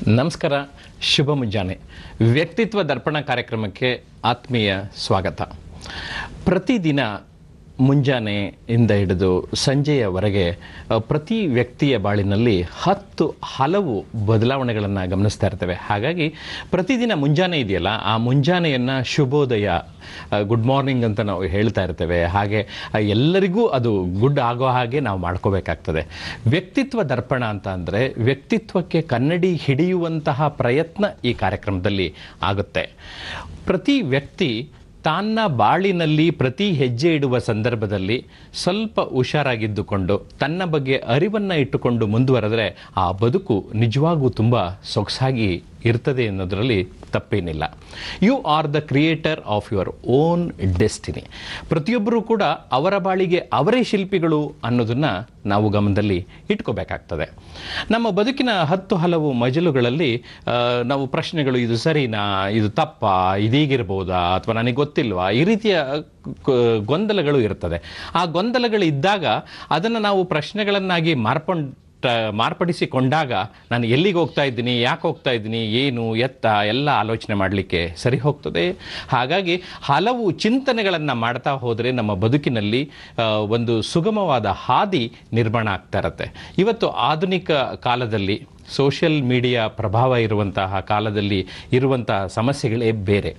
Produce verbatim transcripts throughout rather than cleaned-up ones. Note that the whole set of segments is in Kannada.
ನಮಸ್ಕಾರ, ಶುಭ ಮುಂಜಾನೆ. ವ್ಯಕ್ತಿತ್ವ ದರ್ಪಣ ಕಾರ್ಯಕ್ರಮಕ್ಕೆ ಆತ್ಮೀಯ ಸ್ವಾಗತ. ಪ್ರತಿದಿನ ಮುಂಜಾನೆಯಿಂದ ಹಿಡಿದು ಸಂಜೆಯವರೆಗೆ ಪ್ರತಿ ವ್ಯಕ್ತಿಯ ಬಾಳಿನಲ್ಲಿ ಹತ್ತು ಹಲವು ಬದಲಾವಣೆಗಳನ್ನು ಗಮನಿಸ್ತಾ ಇರ್ತೇವೆ. ಹಾಗಾಗಿ ಪ್ರತಿದಿನ ಮುಂಜಾನೆ ಇದೆಯಲ್ಲ, ಆ ಮುಂಜಾನೆಯನ್ನು ಶುಭೋದಯ, ಗುಡ್ ಮಾರ್ನಿಂಗ್ ಅಂತ ನಾವು ಹೇಳ್ತಾ ಇರ್ತೇವೆ. ಹಾಗೆ ಎಲ್ಲರಿಗೂ ಅದು ಗುಡ್ ಆಗೋ ಹಾಗೆ ನಾವು ಮಾಡ್ಕೋಬೇಕಾಗ್ತದೆ. ವ್ಯಕ್ತಿತ್ವ ದರ್ಪಣ ಅಂತ ಅಂದರೆ ವ್ಯಕ್ತಿತ್ವಕ್ಕೆ ಕನ್ನಡಿ ಹಿಡಿಯುವಂತಹ ಪ್ರಯತ್ನ ಈ ಕಾರ್ಯಕ್ರಮದಲ್ಲಿ ಆಗುತ್ತೆ. ಪ್ರತಿ ವ್ಯಕ್ತಿ ತನ್ನ ಬಾಳಿನಲ್ಲಿ ಪ್ರತಿ ಹೆಜ್ಜೆ ಇಡುವ ಸಂದರ್ಭದಲ್ಲಿ ಸ್ವಲ್ಪ ಹುಷಾರಾಗಿದ್ದುಕೊಂಡು ತನ್ನ ಬಗ್ಗೆ ಅರಿವನ್ನು ಇಟ್ಟುಕೊಂಡು ಮುಂದುವರೆದರೆ ಆ ಬದುಕು ನಿಜವಾಗೂ ತುಂಬ ಸೊಗಸಾಗಿ ಇರ್ತದೆ ಅನ್ನೋದರಲ್ಲಿ ತಪ್ಪೇನಿಲ್ಲ. You are the creator of your own destiny. ಪ್ರತಿಯೊಬ್ಬರೂ ಕೂಡ ಅವರ ಬಾಳಿಗೆ ಅವರೇ ಶಿಲ್ಪಿಗಳು ಅನ್ನೋದನ್ನು ನಾವು ಗಮನದಲ್ಲಿ ಇಟ್ಕೋಬೇಕಾಗ್ತದೆ. ನಮ್ಮ ಬದುಕಿನ ಹತ್ತು ಹಲವು ಮಜಲುಗಳಲ್ಲಿ ನಾವು ಪ್ರಶ್ನೆಗಳು, ಇದು ಸರಿನಾ, ಇದು ತಪ್ಪಾ, ಇದೀಗಿರ್ಬೋದಾ, ಅಥವಾ ನನಗೆ ಗೊತ್ತಿಲ್ವಾ, ಈ ರೀತಿಯ ಗೊಂದಲಗಳು ಇರ್ತದೆ. ಆ ಗೊಂದಲಗಳಿದ್ದಾಗ ಅದನ್ನು ನಾವು ಪ್ರಶ್ನೆಗಳನ್ನಾಗಿ ಮಾರ್ಪೊಂಡು ಮಾರ್ಪಡಿಸಿಕೊಂಡಾಗ ನಾನು ಎಲ್ಲಿಗೆ ಹೋಗ್ತಾ ಇದ್ದೀನಿ, ಯಾಕೆ ಹೋಗ್ತಾ ಇದ್ದೀನಿ, ಏನು ಎತ್ತ ಎಲ್ಲ ಆಲೋಚನೆ ಮಾಡಲಿಕ್ಕೆ ಸರಿ ಹೋಗ್ತದೆ. ಹಾಗಾಗಿ ಹಲವು ಚಿಂತನೆಗಳನ್ನು ಮಾಡ್ತಾ ಹೋದರೆ ನಮ್ಮ ಬದುಕಿನಲ್ಲಿ ಒಂದು ಸುಗಮವಾದ ಹಾದಿ ನಿರ್ಮಾಣ ಆಗ್ತಾ ಇರತ್ತೆ. ಇವತ್ತು ಆಧುನಿಕ ಕಾಲದಲ್ಲಿ ಸೋಷಿಯಲ್ ಮೀಡಿಯಾ ಪ್ರಭಾವ ಇರುವಂತಹ ಕಾಲದಲ್ಲಿ ಇರುವಂತಹ ಸಮಸ್ಯೆಗಳೇ ಬೇರೆ.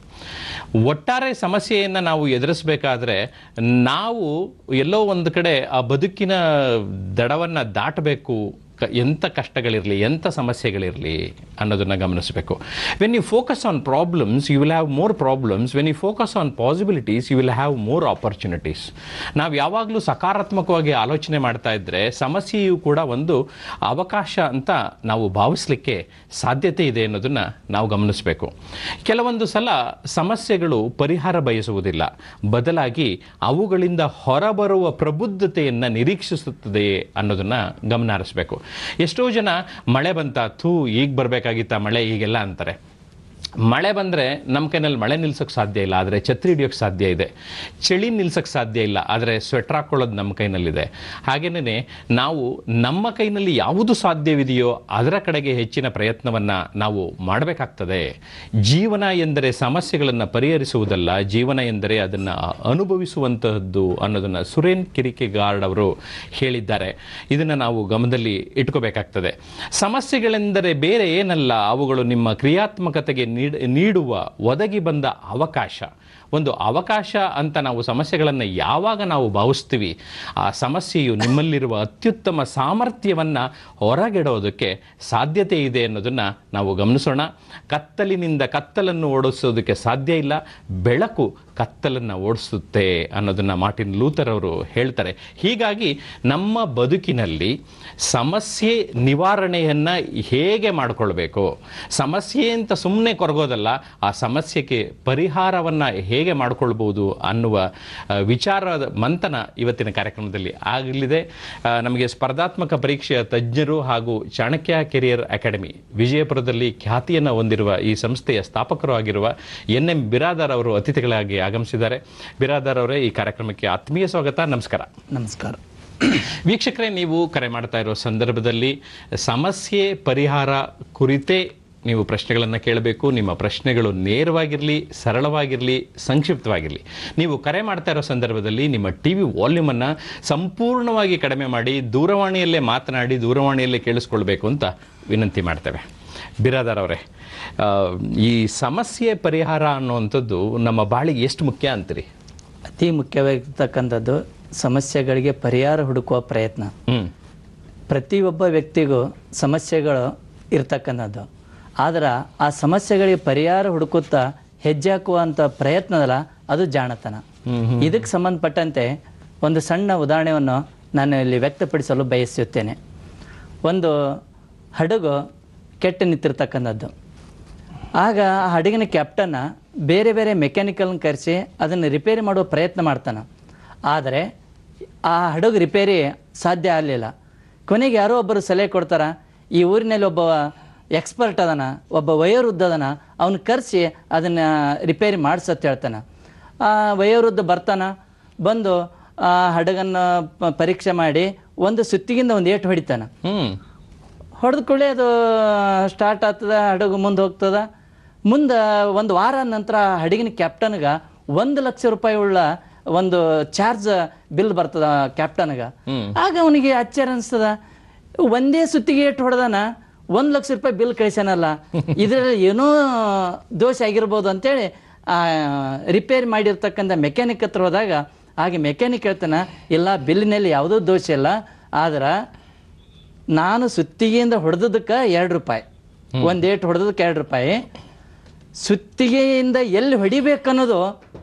ಒಟ್ಟಾರೆ ಸಮಸ್ಯೆಯನ್ನು ನಾವು ಎದುರಿಸಬೇಕಾದ್ರೆ ನಾವು ಎಲ್ಲೋ ಒಂದು ಕಡೆ ಆ ಬದುಕಿನ ದಡವನ್ನು ದಾಟಬೇಕು. ಕ ಎಂಥ ಕಷ್ಟಗಳಿರಲಿ, ಎಂಥ ಸಮಸ್ಯೆಗಳಿರಲಿ ಅನ್ನೋದನ್ನು ಗಮನಿಸಬೇಕು. When you focus on problems you will have more problems. When you focus on possibilities you will have more opportunities. ನಾವು ಯಾವಾಗಲೂ ಸಕಾರಾತ್ಮಕವಾಗಿ ಆಲೋಚನೆ ಮಾಡ್ತಾ ಇದ್ದರೆ ಸಮಸ್ಯೆಯು ಕೂಡ ಒಂದು ಅವಕಾಶ ಅಂತ ನಾವು ಭಾವಿಸಲಿಕ್ಕೆ ಸಾಧ್ಯತೆ ಇದೆ ಅನ್ನೋದನ್ನು ನಾವು ಗಮನಿಸಬೇಕು. ಕೆಲವೊಂದು ಸಲ ಸಮಸ್ಯೆಗಳು ಪರಿಹಾರ ಬಯಸುವುದಿಲ್ಲ, ಬದಲಾಗಿ ಅವುಗಳಿಂದ ಹೊರಬರುವ ಪ್ರಬುದ್ಧತೆಯನ್ನು ನಿರೀಕ್ಷಿಸುತ್ತದೆ ಅನ್ನೋದನ್ನು ಗಮನ ಹರಿಸಬೇಕು. ಎಷ್ಟೋ ಜನ ಮಳೆ ಬಂತ, ಥೂ ಈಗ ಬರಬೇಕಾಗಿತ್ತ ಮಳೆ, ಈಗೆಲ್ಲ ಅಂತಾರೆ. ಮಳೆ ಬಂದರೆ ನಮ್ಮ ಕೈನಲ್ಲಿ ಮಳೆ ನಿಲ್ಸೋಕ್ಕೆ ಸಾಧ್ಯ ಇಲ್ಲ, ಆದರೆ ಛತ್ರಿ ಹಿಡಿಯೋಕ್ಕೆ ಸಾಧ್ಯ ಇದೆ. ಚಳಿ ನಿಲ್ಸೋಕ್ಕೆ ಸಾಧ್ಯ ಇಲ್ಲ, ಆದರೆ ಸ್ವೆಟ್ರ್ ಹಾಕ್ಕೊಳ್ಳೋದು ನಮ್ಮ ಕೈನಲ್ಲಿದೆ. ಹಾಗೆಯೇ ನಾವು ನಮ್ಮ ಕೈನಲ್ಲಿ ಯಾವುದು ಸಾಧ್ಯವಿದೆಯೋ ಅದರ ಕಡೆಗೆ ಹೆಚ್ಚಿನ ಪ್ರಯತ್ನವನ್ನು ನಾವು ಮಾಡಬೇಕಾಗ್ತದೆ. ಜೀವನ ಎಂದರೆ ಸಮಸ್ಯೆಗಳನ್ನು ಪರಿಹರಿಸುವುದಲ್ಲ, ಜೀವನ ಎಂದರೆ ಅದನ್ನು ಅನುಭವಿಸುವಂತಹದ್ದು ಅನ್ನೋದನ್ನು ಸುರೇನ್ ಕಿರಿಕೆಗಾರ್ಡ್ ಅವರು ಹೇಳಿದ್ದಾರೆ. ಇದನ್ನು ನಾವು ಗಮನದಲ್ಲಿ ಇಟ್ಕೋಬೇಕಾಗ್ತದೆ. ಸಮಸ್ಯೆಗಳೆಂದರೆ ಬೇರೆ ಏನಲ್ಲ, ಅವುಗಳು ನಿಮ್ಮ ಕ್ರಿಯಾತ್ಮಕತೆಗೆ ನೀಡುವ ಒದಗಿ ಬಂದ ಅವಕಾಶ. ಒಂದು ಅವಕಾಶ ಅಂತ ನಾವು ಸಮಸ್ಯೆಗಳನ್ನು ಯಾವಾಗ ನಾವು ಭಾವಿಸ್ತೀವಿ, ಆ ಸಮಸ್ಯೆಯು ನಿಮ್ಮಲ್ಲಿರುವ ಅತ್ಯುತ್ತಮ ಸಾಮರ್ಥ್ಯವನ್ನು ಹೊರಗೆಡೋದಕ್ಕೆ ಸಾಧ್ಯತೆ ಇದೆ ಅನ್ನೋದನ್ನು ನಾವು ಗಮನಿಸೋಣ. ಕತ್ತಲಿನಿಂದ ಕತ್ತಲನ್ನು ಓಡಿಸೋದಕ್ಕೆ ಸಾಧ್ಯ ಇಲ್ಲ, ಬೆಳಕು ಕತ್ತಲನ್ನು ಓಡಿಸುತ್ತೆ ಅನ್ನೋದನ್ನು ಮಾರ್ಟಿನ್ ಲೂಥರ್ ಅವರು ಹೇಳ್ತಾರೆ. ಹೀಗಾಗಿ ನಮ್ಮ ಬದುಕಿನಲ್ಲಿ ಸಮಸ್ಯೆ ನಿವಾರಣೆಯನ್ನು ಹೇಗೆ ಮಾಡಿಕೊಳ್ಬೇಕು, ಸಮಸ್ಯೆ ಅಂತ ಸುಮ್ಮನೆ ಕೊರಗೋದಲ್ಲ, ಆ ಸಮಸ್ಯೆಗೆ ಪರಿಹಾರವನ್ನು ಹೇಗೆ ಮಾಡಿಕೊಳ್ಬೋದು ಅನ್ನುವ ವಿಚಾರದ ಮಂಥನ ಇವತ್ತಿನ ಕಾರ್ಯಕ್ರಮದಲ್ಲಿ ಆಗಲಿದೆ. ನಮಗೆ ಸ್ಪರ್ಧಾತ್ಮಕ ಪರೀಕ್ಷೆಯ ತಜ್ಞರು ಹಾಗೂ ಚಾಣಕ್ಯ ಕೆರಿಯರ್ ಅಕಾಡೆಮಿ ವಿಜಯಪುರದಲ್ಲಿ ಖ್ಯಾತಿಯನ್ನು ಹೊಂದಿರುವ ಈ ಸಂಸ್ಥೆಯ ಸ್ಥಾಪಕರು ಆಗಿರುವ ಎನ್ ಎಂ ಬಿರಾದಾರ್ ಅವರು ಅತಿಥಿಗಳಾಗಿ ಆಗಮಿಸಿದ್ದಾರೆ. ಬಿರಾದಾರ್ ಅವರೇ, ಈ ಕಾರ್ಯಕ್ರಮಕ್ಕೆ ಆತ್ಮೀಯ ಸ್ವಾಗತ. ನಮಸ್ಕಾರ. ನಮಸ್ಕಾರ ವೀಕ್ಷಕರೇ, ನೀವು ಕರೆ ಮಾಡ್ತಾ ಇರೋ ಸಂದರ್ಭದಲ್ಲಿ ಸಮಸ್ಯೆ ಪರಿಹಾರ ಕುರಿತೇ ನೀವು ಪ್ರಶ್ನೆಗಳನ್ನು ಕೇಳಬೇಕು. ನಿಮ್ಮ ಪ್ರಶ್ನೆಗಳು ನೇರವಾಗಿರಲಿ, ಸರಳವಾಗಿರಲಿ, ಸಂಕ್ಷಿಪ್ತವಾಗಿರಲಿ. ನೀವು ಕರೆ ಮಾಡ್ತಾ ಇರೋ ಸಂದರ್ಭದಲ್ಲಿ ನಿಮ್ಮ ಟಿ ವಿ ವಾಲ್ಯೂಮನ್ನು ಸಂಪೂರ್ಣವಾಗಿ ಕಡಿಮೆ ಮಾಡಿ ದೂರವಾಣಿಯಲ್ಲೇ ಮಾತನಾಡಿ ದೂರವಾಣಿಯಲ್ಲೇ ಕೇಳಿಸ್ಕೊಳ್ಬೇಕು ಅಂತ ವಿನಂತಿ ಮಾಡ್ತೇವೆ. ಬಿರಾದಾರ್ ಅವರೇ, ಈ ಸಮಸ್ಯೆ ಪರಿಹಾರ ಅನ್ನುವಂಥದ್ದು ನಮ್ಮ ಬಾಳಿಗೆ ಎಷ್ಟು ಮುಖ್ಯ ಅಂತೀರಿ? ಅತಿ ಮುಖ್ಯವಾಗಿರ್ತಕ್ಕಂಥದ್ದು ಸಮಸ್ಯೆಗಳಿಗೆ ಪರಿಹಾರ ಹುಡುಕುವ ಪ್ರಯತ್ನ. ಪ್ರತಿಯೊಬ್ಬ ವ್ಯಕ್ತಿಗೂ ಸಮಸ್ಯೆಗಳು ಇರ್ತಕ್ಕಂಥದ್ದು. ಆದ್ರೆ ಆ ಸಮಸ್ಯೆಗಳಿಗೆ ಪರಿಹಾರ ಹುಡುಕುತ್ತಾ ಹೆಜ್ಜೆ ಹಾಕುವಂಥ ಪ್ರಯತ್ನದಲ್ಲ, ಅದು ಜಾಣತನ. ಇದಕ್ಕೆ ಸಂಬಂಧಪಟ್ಟಂತೆ ಒಂದು ಸಣ್ಣ ಉದಾಹರಣೆಯನ್ನು ನಾನು ಇಲ್ಲಿ ವ್ಯಕ್ತಪಡಿಸಲು ಬಯಸುತ್ತೇನೆ. ಒಂದು ಹಡಗು ಕೆಟ್ಟು ನಿಂತಿರ್ತಕ್ಕಂಥದ್ದು. ಆಗ ಆ ಹಡಗಿನ ಕ್ಯಾಪ್ಟನ್ನ ಬೇರೆ ಬೇರೆ ಮೆಕ್ಯಾನಿಕಲ್ನ ಕರೆಸಿ ಅದನ್ನು ರಿಪೇರಿ ಮಾಡುವ ಪ್ರಯತ್ನ ಮಾಡ್ತಾನೆ. ಆದರೆ ಆ ಹಡಗು ರಿಪೇರಿ ಸಾಧ್ಯ ಆಗಲಿಲ್ಲ. ಕೊನೆಗೆ ಯಾರೋ ಒಬ್ಬರು ಸಲಹೆ ಕೊಡ್ತಾರೆ, ಈ ಊರಿನಲ್ಲಿ ಒಬ್ಬ ಎಕ್ಸ್ಪರ್ಟ್ ಅದನ, ಒಬ್ಬ ವಯೋವೃದ್ಧ ಅದನ, ಅವನು ಕರೆಸಿ ಅದನ್ನು ರಿಪೇರಿ ಮಾಡಿಸತ್ತೆ ಹೇಳ್ತಾನೆ. ಆ ವಯೋವೃದ್ಧ ಬರ್ತಾನೆ, ಬಂದು ಆ ಹಡಗನ್ನು ಪರೀಕ್ಷೆ ಮಾಡಿ ಒಂದು ಸುತ್ತಿಗಿಂದ ಒಂದು ಏಟು ಹೊಡಿತಾನೆ. ಹೊಡೆದ ಕೂಡಲೇ ಅದು ಸ್ಟಾರ್ಟ್ ಆಗ್ತದ, ಹಡಗು ಮುಂದೆ ಹೋಗ್ತದ. ಮುಂದೆ ಒಂದು ವಾರ ನಂತರ ಹಡಗಿನ ಕ್ಯಾಪ್ಟನ್ಗೆ ಒಂದು ಲಕ್ಷ ರೂಪಾಯಿ ಉಳ್ಳ ಒಂದು ಚಾರ್ಜ್ ಬಿಲ್ ಬರ್ತದ ಕ್ಯಾಪ್ಟನ್ಗೆ. ಆಗ ಅವನಿಗೆ ಆಶ್ಚರ್ಯ ಅನಿಸ್ತದ, ಒಂದೇ ಸುತ್ತಿಗೆ ಏಟು ಹೊಡೆದಾನ, ಒಂದು ಲಕ್ಷ ರೂಪಾಯಿ ಬಿಲ್ ಕಳಿಸ್ಯಾನಲ್ಲ, ಇದರಲ್ಲಿ ಏನೋ ದೋಷ ಆಗಿರ್ಬೋದು ಅಂತೇಳಿ ರಿಪೇರಿ ಮಾಡಿರ್ತಕ್ಕಂಥ ಮೆಕ್ಯಾನಿಕ್ ಹತ್ರ ಹೋದಾಗ ಹಾಗೆ ಮೆಕ್ಯಾನಿಕ್ ಹೇಳ್ತಾನ, ಇಲ್ಲ ಬಿಲ್ಲಿನಲ್ಲಿ ಯಾವುದೋ ದೋಷ ಇಲ್ಲ, ಆದ್ರೆ ನಾನು ಸುತ್ತಿಗೆಯಿಂದ ಹೊಡೆದಕ್ಕೆ ಎರಡು ರೂಪಾಯಿ, ಒಂದು ಏಟು ಹೊಡೆದಕ್ಕೆ ಎರಡು ರೂಪಾಯಿ, ಸುತ್ತಿಗೆಯಿಂದ ಎಲ್ಲಿ ಹೊಡಿಬೇಕನ್ನೋದು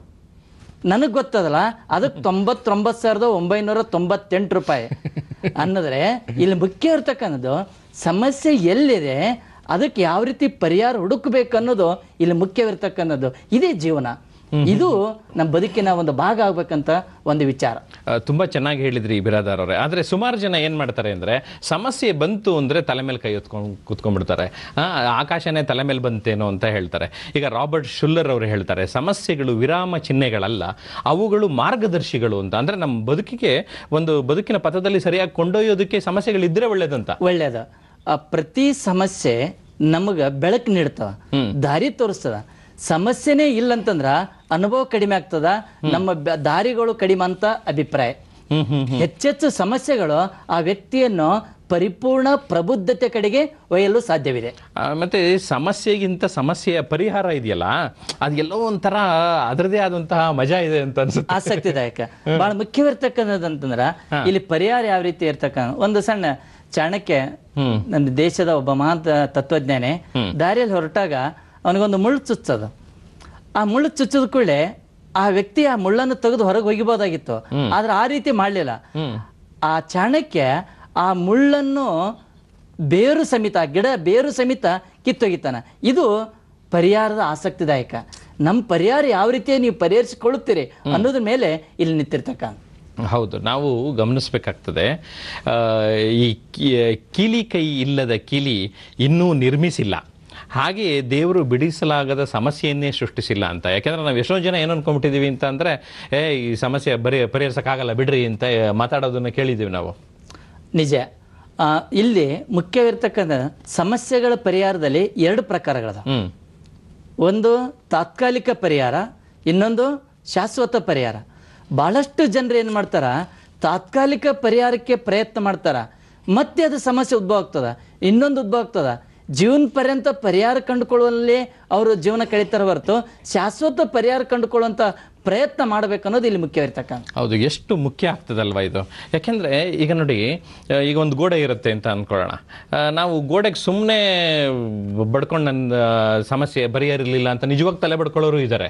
ನನಗೆ ಗೊತ್ತದಲ್ಲ, ಅದಕ್ಕೆ ತೊಂಬತ್ತೊಂಬತ್ತು ಸಾವಿರದ ಒಂಬೈನೂರ ತೊಂಬತ್ತೆಂಟು ರೂಪಾಯಿ ಅನ್ನೋದ್ರೆ ಇಲ್ಲಿ ಮುಖ್ಯ ಇರ್ತಕ್ಕನ್ನೋದು ಸಮಸ್ಯೆ ಎಲ್ಲಿದೆ, ಅದಕ್ಕೆ ಯಾವ ರೀತಿ ಪರಿಹಾರ ಹುಡುಕಬೇಕು ಅನ್ನೋದು ಇಲ್ಲಿ ಮುಖ್ಯವಿರ್ತಕ್ಕನ್ನೋದು. ಇದೇ ಜೀವನ, ಇದು ನಮ್ಮ ಬದುಕಿನ ಒಂದು ಭಾಗ ಆಗ್ಬೇಕಂತ ಒಂದು ವಿಚಾರ. ತುಂಬಾ ಚೆನ್ನಾಗಿ ಹೇಳಿದ್ರಿ ಬಿರಾದಾರ್ ಅವರೇ. ಆದ್ರೆ ಸುಮಾರು ಜನ ಏನ್ ಮಾಡ್ತಾರೆ ಅಂದ್ರೆ, ಸಮಸ್ಯೆ ಬಂತು ಅಂದ್ರೆ ತಲೆ ಮೇಲೆ ಕೈ ಹೊತ್ಕೊಂಡು ಕೂತ್ಕೊಂಡ್ಬಿಡ್ತಾರೆ. ಆಕಾಶನೇ ತಲೆ ಮೇಲೆ ಬಂತೇನೋ ಅಂತ ಹೇಳ್ತಾರೆ. ಈಗ ರಾಬರ್ಟ್ ಶುಲ್ಲರ್ ಅವರು ಹೇಳ್ತಾರೆ, ಸಮಸ್ಯೆಗಳು ವಿರಾಮ ಚಿಹ್ನೆಗಳಲ್ಲ, ಅವುಗಳು ಮಾರ್ಗದರ್ಶಿಗಳು ಅಂತ. ಅಂದ್ರೆ ನಮ್ಮ ಬದುಕಿಗೆ ಒಂದು ಬದುಕಿನ ಪಥದಲ್ಲಿ ಸರಿಯಾಗಿ ಕೊಂಡೊಯ್ಯೋದಕ್ಕೆ ಸಮಸ್ಯೆಗಳಿದ್ರೆ ಒಳ್ಳೇದಂತ. ಒಳ್ಳೇದ. ಪ್ರತಿ ಸಮಸ್ಯೆ ನಮಗ ಬೆಳಕು ನೀಡ್ತದ, ದಾರಿ ತೋರಿಸ್ತದ. ಸಮಸ್ಯೆನೇ ಇಲ್ಲಂತಂದ್ರ ಅನುಭವ ಕಡಿಮೆ ಆಗ್ತದ, ನಮ್ಮ ದಾರಿಗಳು ಕಡಿಮೆ ಅಂತ ಅಭಿಪ್ರಾಯ. ಹೆಚ್ಚೆಚ್ಚು ಸಮಸ್ಯೆಗಳು ಆ ವ್ಯಕ್ತಿಯನ್ನು ಪರಿಪೂರ್ಣ ಪ್ರಬುದ್ಧತೆ ಕಡೆಗೆ ಒಯ್ಯಲು ಸಾಧ್ಯವಿದೆ. ಮತ್ತೆ ಸಮಸ್ಯೆಗಿಂತ ಸಮಸ್ಯೆಯ ಪರಿಹಾರ ಇದೆಯಲ್ಲ, ಅದು ಎಲ್ಲೋ ಒಂಥರ ಅದರದೇ ಆದಂತಹ ಮಜಾ ಇದೆ ಅಂತ ಅನ್ಸುತ್ತೆ. ಆಸಕ್ತಿದಾಯಕ, ಬಹಳ ಮುಖ್ಯವಿರ್ತಕ್ಕಂಥದ್ದಂತಂದ್ರ ಇಲ್ಲಿ ಪರಿಹಾರ ಯಾವ ರೀತಿ ಇರ್ತಕ್ಕಂಥ ಒಂದು ಸಣ್ಣ ಚಾಣಕ್ಯ, ನನ್ನ ದೇಶದ ಒಬ್ಬ ಮಹಾನ್ ತತ್ವಜ್ಞಾನಿ, ದಾರಿಯಲ್ಲಿ ಹೊರಟಾಗ ಅವನಿಗೊಂದು ಮುಳ್ಳು ಚುಚ್ಚದ. ಆ ಮುಳ್ಳು ಚುಚ್ಚದ ಕೂಡಲೇ ಆ ವ್ಯಕ್ತಿ ಆ ಮುಳ್ಳನ್ನು ತೆಗೆದು ಹೊರಗೆ ಹೋಗಿಬೋದಾಗಿತ್ತು, ಆದ್ರೆ ಆ ರೀತಿ ಮಾಡಲಿಲ್ಲ. ಆ ಚಾಣಕ್ಯ ಆ ಮುಳ್ಳನ್ನು ಬೇರು ಸಮೇತ, ಗಿಡ ಬೇರು ಸಮೇತ ಕಿತ್ತೊಗಿತಾನ. ಇದು ಪರಿಹಾರದ ಆಸಕ್ತಿದಾಯಕ. ನಮ್ಮ ಪರಿಹಾರ ಯಾವ ರೀತಿ ನೀವು ಪರಿಹರಿಸಿಕೊಳ್ಳುತ್ತೀರಿ ಅನ್ನೋದ್ರ ಮೇಲೆ ಇಲ್ಲಿ ನಿಂತಿರ್ತಕ್ಕ. ಹೌದು, ನಾವು ಗಮನಿಸಬೇಕಾಗ್ತದೆ, ಈ ಕೀಲಿ ಕೈ ಇಲ್ಲದ ಕೀಲಿ ಇನ್ನೂ ನಿರ್ಮಿಸಿಲ್ಲ, ಹಾಗೆ ದೇವರು ಬಿಡಿಸಲಾಗದ ಸಮಸ್ಯೆಯನ್ನೇ ಸೃಷ್ಟಿಸಿಲ್ಲ ಅಂತ. ಯಾಕೆಂದ್ರೆ ನಾವು ಎಷ್ಟೋ ಜನ ಏನು ಅನ್ಕೊಂಡ್ಬಿಟ್ಟಿದ್ದೀವಿ ಅಂತ ಅಂದರೆ, ಏ ಈ ಸಮಸ್ಯೆ ಬರೀ ಪರಿಹರಿಸೋಕ್ಕಾಗಲ್ಲ ಬಿಡ್ರಿ ಅಂತ ಮಾತಾಡೋದನ್ನು ಕೇಳಿದ್ದೀವಿ ನಾವು. ನಿಜ. ಇಲ್ಲಿ ಮುಖ್ಯವಿರ್ತಕ್ಕಂಥ ಸಮಸ್ಯೆಗಳ ಪರಿಹಾರದಲ್ಲಿ ಎರಡು ಪ್ರಕಾರಗಳದ. ಒಂದು ತಾತ್ಕಾಲಿಕ ಪರಿಹಾರ, ಇನ್ನೊಂದು ಶಾಶ್ವತ ಪರಿಹಾರ. ಬಹಳಷ್ಟು ಜನರು ಏನು ಮಾಡ್ತಾರ, ತಾತ್ಕಾಲಿಕ ಪರಿಹಾರಕ್ಕೆ ಪ್ರಯತ್ನ ಮಾಡ್ತಾರ, ಮತ್ತೆ ಅದು ಸಮಸ್ಯೆ ಉದ್ಭವ ಆಗ್ತದ, ಇನ್ನೊಂದು ಉದ್ಭವ ಆಗ್ತದ. ಜೀವನ ಪರ್ಯಂತ ಪರಿಹಾರ ಕಂಡುಕೊಳ್ಳುವಲ್ಲಿ ಅವರು ಜೀವನ ಕಳೀತಾರ ಹೊರತು ಶಾಶ್ವತ ಪರಿಹಾರ ಕಂಡುಕೊಳ್ಳುವಂಥ ಪ್ರಯತ್ನ ಮಾಡಬೇಕನ್ನೋದು ಇಲ್ಲಿ ಮುಖ್ಯವಿರ್ತಕ್ಕಂಥ. ಹೌದು, ಎಷ್ಟು ಮುಖ್ಯ ಆಗ್ತದಲ್ವ ಇದು. ಯಾಕೆಂದರೆ ಈಗ ನೋಡಿ, ಈಗ ಒಂದು ಗೋಡೆ ಇರುತ್ತೆ ಅಂತ ಅಂದ್ಕೊಳ್ಳೋಣ, ನಾವು ಗೋಡೆಗೆ ಸುಮ್ಮನೆ ಬಡ್ಕೊಂಡು ನನ್ನ ಸಮಸ್ಯೆ ಪರಿಹಾರಿರಲಿಲ್ಲ ಅಂತ ನಿಜವಾಗಿ ತಲೆ ಬಡ್ಕೊಳ್ಳೋರು ಇದ್ದಾರೆ.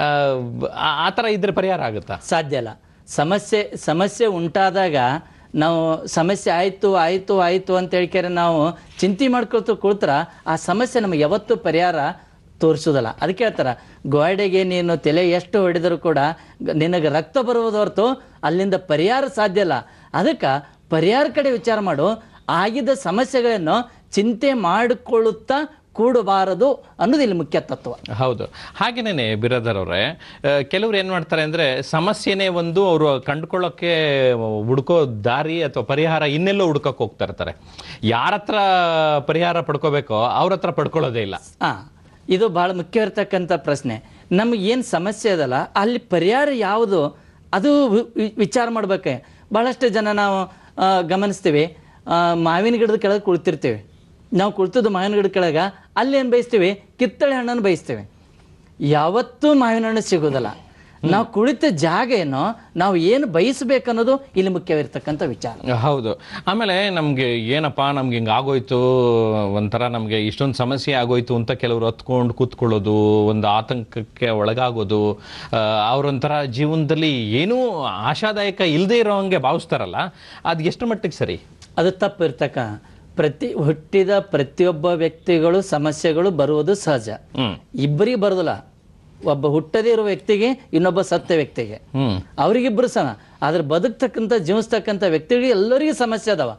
ಆ ಥರ ಇದ್ರೆ ಪರಿಹಾರ ಆಗುತ್ತಾ? ಸಾಧ್ಯ ಇಲ್ಲ. ಸಮಸ್ಯೆ ಸಮಸ್ಯೆ ಉಂಟಾದಾಗ ನಾವು ಸಮಸ್ಯೆ ಆಯಿತು ಆಯಿತು ಆಯಿತು ಅಂತ ಹೇಳ್ಕ್ಯಾರೆ ನಾವು ಚಿಂತೆ ಮಾಡ್ಕೊಳ್ತು ಕುಳಿತ್ರ ಆ ಸಮಸ್ಯೆ ನಮಗೆ ಯಾವತ್ತೂ ಪರಿಹಾರ ತೋರಿಸೋದಲ್ಲ. ಅದಕ್ಕೆ ಹೇಳ್ತಾರೆ, ಗೋಡೆಗೆ ನೀನು ತಲೆ ಎಷ್ಟು ಹೊಡೆದರೂ ಕೂಡ ನಿನಗೆ ರಕ್ತ ಬರುವುದು ಹೊರತು ಅಲ್ಲಿಂದ ಪರಿಹಾರ ಸಾಧ್ಯ ಇಲ್ಲ. ಅದಕ್ಕೆ ಪರಿಹಾರ ಕಡೆ ವಿಚಾರ ಮಾಡು, ಆಗಿದ್ದ ಸಮಸ್ಯೆಗಳನ್ನು ಚಿಂತೆ ಮಾಡಿಕೊಳ್ಳುತ್ತಾ ಕೂಡಬಾರದು ಅನ್ನೋದು ಇಲ್ಲಿ ಮುಖ್ಯ ತತ್ವ. ಹೌದು, ಹಾಗೇನೇ ಬಿರಾದರ್ ಅವರೇ, ಕೆಲವ್ರು ಏನು ಮಾಡ್ತಾರೆ ಅಂದರೆ, ಸಮಸ್ಯೆನೇ ಒಂದು ಅವರು ಕಂಡುಕೊಳ್ಳೋಕ್ಕೆ ಹುಡ್ಕೋ ದಾರಿ ಅಥವಾ ಪರಿಹಾರ ಇನ್ನೆಲ್ಲೋ ಹುಡ್ಕೋಕೆ ಹೋಗ್ತಾ ಇರ್ತಾರೆ. ಯಾರ ಹತ್ರ ಪರಿಹಾರ ಪಡ್ಕೋಬೇಕೋ ಅವ್ರ ಹತ್ರ ಪಡ್ಕೊಳ್ಳೋದೇ ಇಲ್ಲ. ಹಾಂ, ಇದು ಭಾಳ ಮುಖ್ಯ ಇರ್ತಕ್ಕಂಥ ಪ್ರಶ್ನೆ. ನಮಗೆ ಏನು ಸಮಸ್ಯೆ ಅದಲ್ಲ, ಅಲ್ಲಿ ಪರಿಹಾರ ಯಾವುದು ಅದು ವಿಚಾರ ಮಾಡ್ಬೇಕೆ. ಭಾಳಷ್ಟು ಜನ ನಾವು ಗಮನಿಸ್ತೀವಿ, ಮಾವಿನ ಗಿಡದ ಕೆಳಗೆ ಕುಳಿತಿರ್ತೀವಿ. ನಾವು ಕುಳಿತದ್ದು ಮಾವಿನ ಗಿಡದ ಕೆಳಗೆ, ಅಲ್ಲೇನು ಬಯಸ್ತೀವಿ, ಕಿತ್ತಳೆ ಹಣ್ಣನ್ನು ಬಯಸ್ತೀವಿ. ಯಾವತ್ತೂ ಮಾವಿನ ಹಣ್ಣು ಸಿಗೋದಲ್ಲ. ನಾವು ಕುಳಿತ ಜಾಗ ಏನೋ, ನಾವು ಏನು ಬಯಸಬೇಕನ್ನೋದು ಇಲ್ಲಿ ಮುಖ್ಯವಿರ್ತಕ್ಕಂಥ ವಿಚಾರ. ಹೌದು. ಆಮೇಲೆ ನಮಗೆ ಏನಪ್ಪ ನಮ್ಗೆ ಹಿಂಗೆ ಆಗೋಯ್ತು, ಒಂಥರ ನಮಗೆ ಇಷ್ಟೊಂದು ಸಮಸ್ಯೆ ಆಗೋಯ್ತು ಅಂತ ಕೆಲವರು ಹತ್ಕೊಂಡು ಕೂತ್ಕೊಳ್ಳೋದು, ಒಂದು ಆತಂಕಕ್ಕೆ ಒಳಗಾಗೋದು, ಅವರೊಂಥರ ಜೀವನದಲ್ಲಿ ಏನೂ ಆಶಾದಾಯಕ ಇಲ್ಲದೆ ಇರೋ ಹಂಗೆ ಭಾವಿಸ್ತಾರಲ್ಲ, ಅದು ಎಷ್ಟು ಮಟ್ಟಿಗೆ ಸರಿ? ಅದು ತಪ್ಪು ಇರ್ತಕ್ಕ. ಪ್ರತಿ ಹುಟ್ಟಿದ ಪ್ರತಿಯೊಬ್ಬ ವ್ಯಕ್ತಿಗಳು ಸಮಸ್ಯೆಗಳು ಬರುವುದು ಸಹಜ. ಇಬ್ಬರಿಗೆ ಬರೋದಿಲ್ಲ. ಒಬ್ಬ ಹುಟ್ಟದೇ ಇರುವ ವ್ಯಕ್ತಿಗೆ, ಇನ್ನೊಬ್ಬ ಸತ್ಯ ವ್ಯಕ್ತಿಗೆ, ಅವರಿಗಿಬ್ಬರು ಸಮ. ಆದ್ರೆ ಬದುಕ್ತಕ್ಕಂಥ ಜೀವಿಸ್ತಕ್ಕಂಥ ವ್ಯಕ್ತಿಗಳಿಗೆ ಎಲ್ಲರಿಗೂ ಸಮಸ್ಯೆ ಅದಾವ.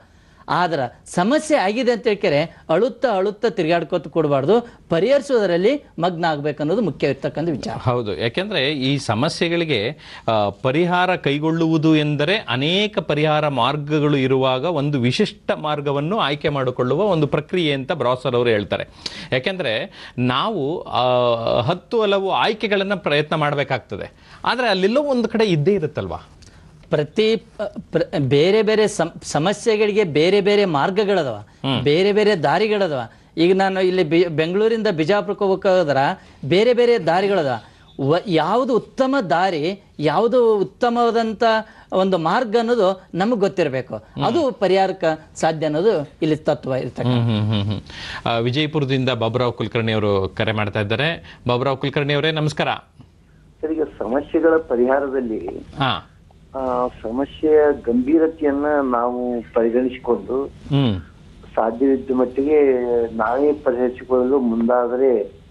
ಆದ್ರೆ ಸಮಸ್ಯೆ ಆಗಿದೆ ಅಂತ ಹೇಳ್ಕರೆ ಅಳುತ್ತಾ ಅಳುತ್ತಾ ತಿರುಗಾಡ್ಕೊತ ಕೊಡಬಾರ್ದು, ಪರಿಹರಿಸೋದರಲ್ಲಿ ಮಗ್ನ ಆಗ್ಬೇಕನ್ನೋದು ಮುಖ್ಯ ಇರ್ತಕ್ಕಂಥ ವಿಚಾರ. ಹೌದು, ಯಾಕೆಂದ್ರೆ ಈ ಸಮಸ್ಯೆಗಳಿಗೆ ಪರಿಹಾರ ಕೈಗೊಳ್ಳುವುದು ಎಂದರೆ ಅನೇಕ ಪರಿಹಾರ ಮಾರ್ಗಗಳು ಇರುವಾಗ ಒಂದು ವಿಶಿಷ್ಟ ಮಾರ್ಗವನ್ನು ಆಯ್ಕೆ ಮಾಡಿಕೊಳ್ಳುವ ಒಂದು ಪ್ರಕ್ರಿಯೆ ಅಂತ ಬ್ರಾಸರ್ ಅವರು ಹೇಳ್ತಾರೆ. ಯಾಕೆಂದ್ರೆ ನಾವು ಹತ್ತು ಹಲವು ಆಯ್ಕೆಗಳನ್ನು ಪ್ರಯತ್ನ ಮಾಡಬೇಕಾಗ್ತದೆ, ಆದರೆ ಅಲ್ಲೆಲ್ಲೋ ಒಂದು ಕಡೆ ಇದ್ದೇ ಇರುತ್ತಲ್ವಾ. ಪ್ರತಿ ಬೇರೆ ಬೇರೆ ಸಮಸ್ಯೆಗಳಿಗೆ ಬೇರೆ ಬೇರೆ ಮಾರ್ಗಗಳದವ, ಬೇರೆ ಬೇರೆ ದಾರಿಗಳದವ. ಈಗ ನಾನು ಇಲ್ಲಿ ಬಿ ಬೆಂಗಳೂರಿಂದ ಬಿಜಾಪುರಕ್ಕೆ ಹೋಗ್ಬೇಕಾದ್ರ ಬೇರೆ ಬೇರೆ ದಾರಿಗಳದವ. ವ ಯಾವುದು ಉತ್ತಮ ದಾರಿ, ಯಾವುದು ಉತ್ತಮವಾದಂಥ ಒಂದು ಮಾರ್ಗ ಅನ್ನೋದು ನಮಗೆ ಗೊತ್ತಿರಬೇಕು. ಅದು ಪರಿಹಾರಕ್ಕೆ ಸಾಧ್ಯ ಅನ್ನೋದು ಇಲ್ಲಿ ತತ್ವ ಇರ್ತಕ್ಕ. ವಿಜಯಪುರದಿಂದ ಬಾಬುರಾವ್ ಕುಲಕರ್ಣಿ ಅವರು ಕರೆ ಮಾಡ್ತಾ ಇದ್ದಾರೆ. ಬಾಬುರಾವ್ ಕುಲಕರ್ಣಿ ಅವರೇ ನಮಸ್ಕಾರ. ಸರ್, ಈಗ ಸಮಸ್ಯೆಗಳ ಪರಿಹಾರದಲ್ಲಿ ಹಾ ಸಮಸ್ಯೆಯ ಗಂಭೀರತೆಯನ್ನ ನಾವು ಪರಿಗಣಿಸಿಕೊಂಡು ಸಾಧ್ಯವಿದ್ದ ಮಟ್ಟಿಗೆ ನಾವೇ ಪರಿಹರಿಸಿಕೊಳ್ಳಲು ಮುಂದಾದರೆ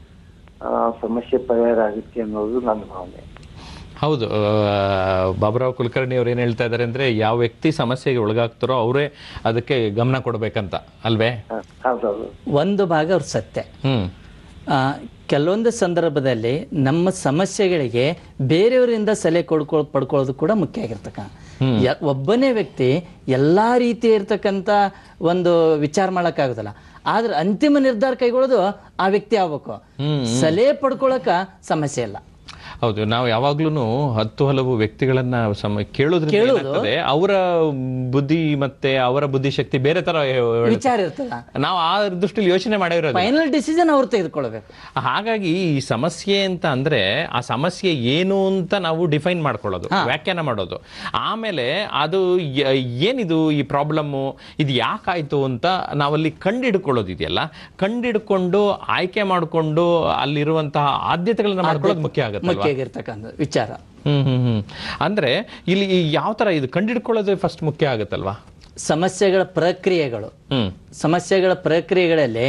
ಸಮಸ್ಯೆ ಪರಿಹಾರ ಆಗುತ್ತೆ ಅನ್ನೋದು ನನ್ನ ಭಾವನೆ. ಹೌದು, ಬಾಬುರಾವ್ ಕುಲಕರ್ಣಿ ಅವ್ರು ಏನು ಹೇಳ್ತಾ ಇದ್ದಾರೆ ಅಂದರೆ, ಯಾವ ವ್ಯಕ್ತಿ ಸಮಸ್ಯೆಗೆ ಒಳಗಾಗ್ತಾರೋ ಅವರೇ ಅದಕ್ಕೆ ಗಮನ ಕೊಡಬೇಕಂತ ಅಲ್ವೇ? ಹೌದೌದು, ಒಂದು ಭಾಗ ಅವ್ರ ಸತ್ಯ. ಹ್ಮ್ ಕೆಲವೊಂದು ಸಂದರ್ಭದಲ್ಲಿ ನಮ್ಮ ಸಮಸ್ಯೆಗಳಿಗೆ ಬೇರೆಯವರಿಂದ ಸಲಹೆ ಕೊಡ್ಕೊ ಪಡ್ಕೊಳ್ಳೋದು ಕೂಡ ಮುಖ್ಯ ಆಗಿರ್ತಕ್ಕ. ಒಬ್ಬನೇ ವ್ಯಕ್ತಿ ಎಲ್ಲಾ ರೀತಿ ಇರ್ತಕ್ಕಂಥ ಒಂದು ವಿಚಾರ ಮಾಡಕ್ಕಾಗುದಿಲ್ಲ, ಆದ್ರೆ ಅಂತಿಮ ನಿರ್ಧಾರ ಕೈಗೊಳ್ಳೋದು ಆ ವ್ಯಕ್ತಿ ಆಗ್ಬೇಕು. ಸಲಹೆ ಪಡ್ಕೊಳಕ ಸಮಸ್ಯೆ ಇಲ್ಲ. ಹೌದು, ನಾವು ಯಾವಾಗ್ಲೂ ಹತ್ತು ಹಲವು ವ್ಯಕ್ತಿಗಳನ್ನ ಸಮ ಕೇಳೋದ್ರಿಂದ ಏನಾಗ್ತದೆ, ಅವರ ಬುದ್ಧಿ ಮತ್ತೆ ಅವರ ಬುದ್ಧಿಶಕ್ತಿ ಬೇರೆ ತರ ವಿಚಾರ ಇರ್ತದ. ನಾವು ಆ ದೃಷ್ಟಿಲಿ ಯೋಚನೆ ಮಾಡಿರೋದು, ಫೈನಲ್ ಡಿಸಿಷನ್ ಅವ್ರು ತೆಗೆದುಕೊಳ್ಬೇಕು. ಹಾಗಾಗಿ ಈ ಸಮಸ್ಯೆ ಅಂತ ಅಂದ್ರೆ ಆ ಸಮಸ್ಯೆ ಏನು ಅಂತ ನಾವು ಡಿಫೈನ್ ಮಾಡ್ಕೊಳ್ಳೋದು, ವ್ಯಾಖ್ಯಾನ ಮಾಡೋದು. ಆಮೇಲೆ ಅದು ಏನಿದು ಈ ಪ್ರಾಬ್ಲಮ್ಮು, ಇದು ಯಾಕಾಯ್ತು ಅಂತ ನಾವಲ್ಲಿ ಕಂಡಿಡ್ಕೊಳ್ಳೋದಿದೆಯಲ್ಲ, ಕಂಡಿಡ್ಕೊಂಡು ಆಯ್ಕೆ ಮಾಡಿಕೊಂಡು ಅಲ್ಲಿರುವಂತಹ ಆದ್ಯತೆಗಳನ್ನ ಮಾಡ್ಕೊಳ್ಳೋದು ಮುಖ್ಯ ಆಗುತ್ತೆ ವಿಚಾರ. ಹ್ಮ್ ಹ್ಮ್ ಹ್ಮ್ ಅಂದ್ರೆ ಇಲ್ಲಿ ಯಾವ ತರ ಇದು ಕಂಡಿಡ್ಕೊಳ್ಳೋದು ಫಸ್ಟ್ ಮುಖ್ಯ ಆಗುತ್ತಲ್ವಾ? ಸಮಸ್ಯೆಗಳ ಪ್ರಕ್ರಿಯೆಗಳು ಸಮಸ್ಯೆಗಳ ಪ್ರಕ್ರಿಯೆಗಳಲ್ಲಿ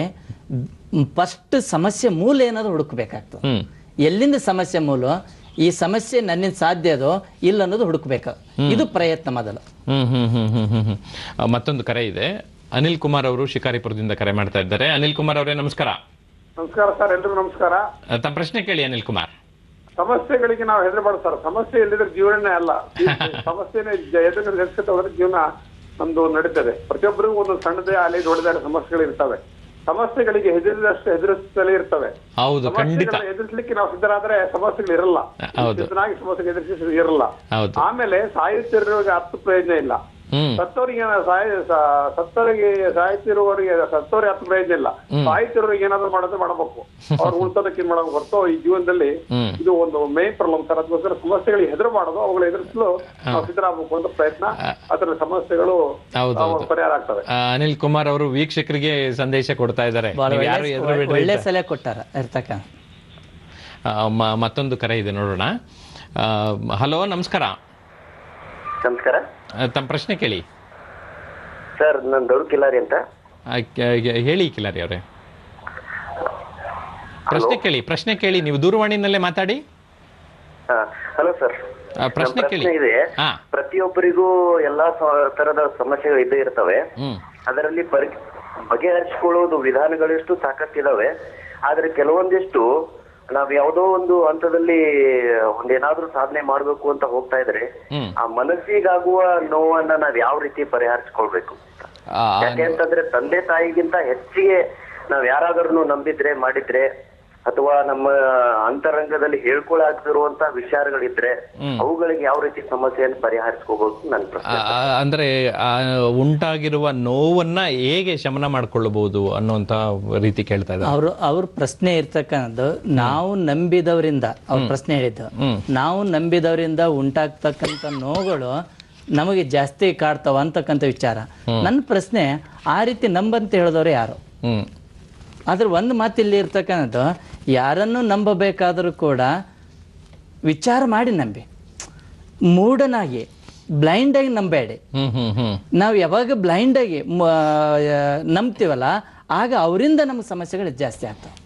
ಫಸ್ಟ್ ಸಮಸ್ಯೆ ಮೂಲ ಏನಾದ್ರು ಹುಡುಕ್ಬೇಕಾಗ್ತದೆ. ಎಲ್ಲಿಂದ ಸಮಸ್ಯೆ ಮೂಲ, ಈ ಸಮಸ್ಯೆ ನನ್ನಿಂದ ಸಾಧ್ಯ ಅದೋ ಇಲ್ಲ ಅನ್ನೋದು ಹುಡುಕ್ಬೇಕು. ಇದು ಪ್ರಯತ್ನ ಮೊದಲು. ಹ್ಮ್ ಹ್ಮ್ ಹ್ಮ್ ಹ್ಮ್ ಹ್ಮ್ ಹ್ಮ್ ಮತ್ತೊಂದು ಕರೆ ಇದೆ. ಅನಿಲ್ ಕುಮಾರ್ ಅವರು ಶಿಕಾರಿಪುರದಿಂದ ಕರೆ ಮಾಡ್ತಾ ಇದ್ದಾರೆ. ಅನಿಲ್ ಕುಮಾರ್ ಅವರೇ ನಮಸ್ಕಾರ. ನಮಸ್ಕಾರ ಸರ್, ಎಲ್ರಿಗೂ ನಮಸ್ಕಾರ. ತಮ್ಮ ಪ್ರಶ್ನೆ ಕೇಳಿ ಅನಿಲ್ ಕುಮಾರ್. ಸಮಸ್ಯೆಗಳಿಗೆ ನಾವು ಹೆದರಬಾರ್ದು ಸರ್. ಸಮಸ್ಯೆ ಇಲ್ಲದ್ರೆ ಜೀವನನೇ ಅಲ್ಲ. ಸಮಸ್ಯೆನೇ ಎದುರು ಹೆದರ್ಸ್ಕೊತ ಹೋದ್ರೆ ಜೀವನ ನಮ್ದು ನಡೀತದೆ. ಪ್ರತಿಯೊಬ್ಬರಿಗೂ ಒಂದು ಸಣ್ಣದೇ ಅಲ್ಲಿ ದೊಡ್ಡದಾದ ಸಮಸ್ಯೆಗಳು ಇರ್ತವೆ. ಸಮಸ್ಯೆಗಳಿಗೆ ಹೆದರಿದಷ್ಟು ಎದುರಿಸುತ್ತಲೇ ಇರ್ತವೆ. ಎದುರಿಸಲಿಕ್ಕೆ ನಾವು ಸಿದ್ಧರಾದ್ರೆ ಸಮಸ್ಯೆಗಳು ಇರಲ್ಲ. ಸಿದ್ಧನಾಗಿ ಸಮಸ್ಯೆ ಎದುರಿಸಿ ಇರಲ್ಲ. ಆಮೇಲೆ ಸಾಯುತ್ತಿರುವಾಗ ಅರ್ಥ ಪ್ರಯೋಜನ ಇಲ್ಲ. ಸತ್ತವರಿಗೆ ಸತ್ತವರಿಗೆ ಸಾಯ್ತಿರುವವರಿಗೆ ಸತ್ತವರಿಗೆ ಅರ್ಥ ಪ್ರಯೋಜನ ಇಲ್ಲ. ಸಾಯ್ತಿರೋರಿಗೆ ಏನಾದ್ರು ಮಾಡೋದು ಮಾಡಬೇಕು, ಅವ್ರು ಉಳ್ಸೋದಕ್ಕೆ ಏನ್ ಮಾಡಬೇಕು ಹೊರತು ಈ ಜೀವನದಲ್ಲಿ ಇದು ಒಂದು ಮೇನ್ ಪ್ರಾಬ್ಲಮ್ ಸರ್. ಅದಕ್ಕೋಸ್ಕರ ಸಮಸ್ಯೆಗಳಿಗೆ ಹೆದರಬಾರದು, ಅವುಗಳ ಎದುರಿಸಲು ನಾವು ಸಿದ್ಧರಾಗಬೇಕು ಅಂತ ಪ್ರಯತ್ನ. ಅದರ ಸಮಸ್ಯೆಗಳು ಪರಿಹಾರ ಆಗ್ತವೆ. ಅನಿಲ್ ಕುಮಾರ್ ಅವರು ವೀಕ್ಷಕರಿಗೆ ಸಂದೇಶ ಕೊಡ್ತಾ ಇದ್ದಾರೆ. ಒಳ್ಳೆ ಸಲಹೆ ಕೊಟ್ಟಾರ ಇರ್ತಕ್ಕ. ಮತ್ತೊಂದು ಕರೆ ಇದೆ, ನೋಡೋಣ. ಹಲೋ, ನಮಸ್ಕಾರ. ನಮಸ್ಕಾರ. ತಮ್ಮ ಪ್ರಶ್ನೆ ಕೇಳಿ ಸರ್. ನಾನು ದೊಡ್ಡ ಕಿಲಾರಿ ಅಂತ. ಹೇಳಿ ಕಿಲಾರಿ ಅವರೇ, ಪ್ರಶ್ನೆ ಕೇಳಿ. ಪ್ರಶ್ನೆ ಕೇಳಿ, ನೀವು ದೂರವಾಣಿನಲ್ಲೇ ಮಾತಾಡಿ. ಹಲೋ ಸರ್, ಪ್ರಶ್ನೆ ಕೇಳಿ. ಇದೆ, ಪ್ರತಿಯೊಬ್ಬರಿಗೂ ಎಲ್ಲಾ ತರದ ಸಮಸ್ಯೆಗಳು ಇದ್ದೇ ಇರ್ತವೆ. ಅದರಲ್ಲಿ ಪರಿ ಬಗೆಹರಿಸಿಕೊಳ್ಳುವುದು ವಿಧಾನಗಳೆಷ್ಟು ಸಾಕಷ್ಟಿದಾವೆ. ಆದ್ರೆ ಕೆಲವೊಂದಿಷ್ಟು ನಾವ್ ಯಾವ್ದೋ ಒಂದು ಹಂತದಲ್ಲಿ ಒಂದೇನಾದ್ರೂ ಸಾಧನೆ ಮಾಡ್ಬೇಕು ಅಂತ ಹೋಗ್ತಾ ಇದ್ರೆ ಆ ಮನಸ್ಸಿಗಾಗುವ ನೋವನ್ನ ನಾವ್ ಯಾವ ರೀತಿ ಪರಿಹರಿಸ್ಕೊಳ್ಬೇಕು? ಯಾಕೆ ಅಂತಂದ್ರೆ ತಂದೆ ತಾಯಿಗಿಂತ ಹೆಚ್ಚಿಗೆ ನಾವ್ ಯಾರಾದ್ರೂ ನಂಬಿದ್ರೆ ಮಾಡಿದ್ರೆ ಅಥವಾ ನಮ್ಮ ಅಂತರಂಗದಲ್ಲಿ ಹೇಳ್ಕೊಳಾಗ್ತಿರುವಂತಹ ವಿಚಾರಗಳಿದ್ರೆ ಅವುಗಳಿಗೆ ಯಾವ ರೀತಿ ಸಮಸ್ಯೆಯನ್ನು ಪರಿಹರಿಸ್ಕೋಬಹುದು ನನ್ನ ಪ್ರಶ್ನೆ. ಅಂದ್ರೆ ಉಂಟಾಗಿರುವ ನೋವನ್ನ ಹೇಗೆ ಶಮನ ಮಾಡ್ಕೊಳ್ಳಬಹುದು ಅನ್ನುವಂತ ರೀತಿ ಕೇಳ್ತಾ ಇದ್ದಾರೆ. ಅವರು ಅವ್ರ ಪ್ರಶ್ನೆ ಇರ್ತಕ್ಕಂಥದ್ದು, ನಾವು ನಂಬಿದವರಿಂದ, ಅವ್ರ ಪ್ರಶ್ನೆ ಹೇಳಿದ್ದು, ನಾವು ನಂಬಿದವರಿಂದ ಉಂಟಾಗ್ತಕ್ಕಂಥ ನೋವುಗಳು ನಮಗೆ ಜಾಸ್ತಿ ಕಾಡ್ತಾವ ಅಂತಕ್ಕಂಥ ವಿಚಾರ. ನನ್ನ ಪ್ರಶ್ನೆ, ಆ ರೀತಿ ನಂಬಂತ ಹೇಳಿದವರು ಯಾರು? ಆದ್ರೆ ಒಂದು ಮಾತಿಲ್ಲಿ ಇರ್ತಕ್ಕಂಥದ್ದು, ಯಾರನ್ನು ನಂಬಬೇಕಾದರೂ ಕೂಡ ವಿಚಾರ ಮಾಡಿ ನಂಬಿ, ಮೂಢನಾಗಿ ಬ್ಲೈಂಡ್ ಆಗಿ ನಂಬೇಡಿ. ನಾವು ಯಾವಾಗ ಬ್ಲೈಂಡ್ ಆಗಿ ನಂಬ್ತೀವಲ್ಲ ಆಗ ಅವರಿಂದ ನಮ್ಗೆ ಸಮಸ್ಯೆಗಳು ಜಾಸ್ತಿ ಆಗ್ತವೆ.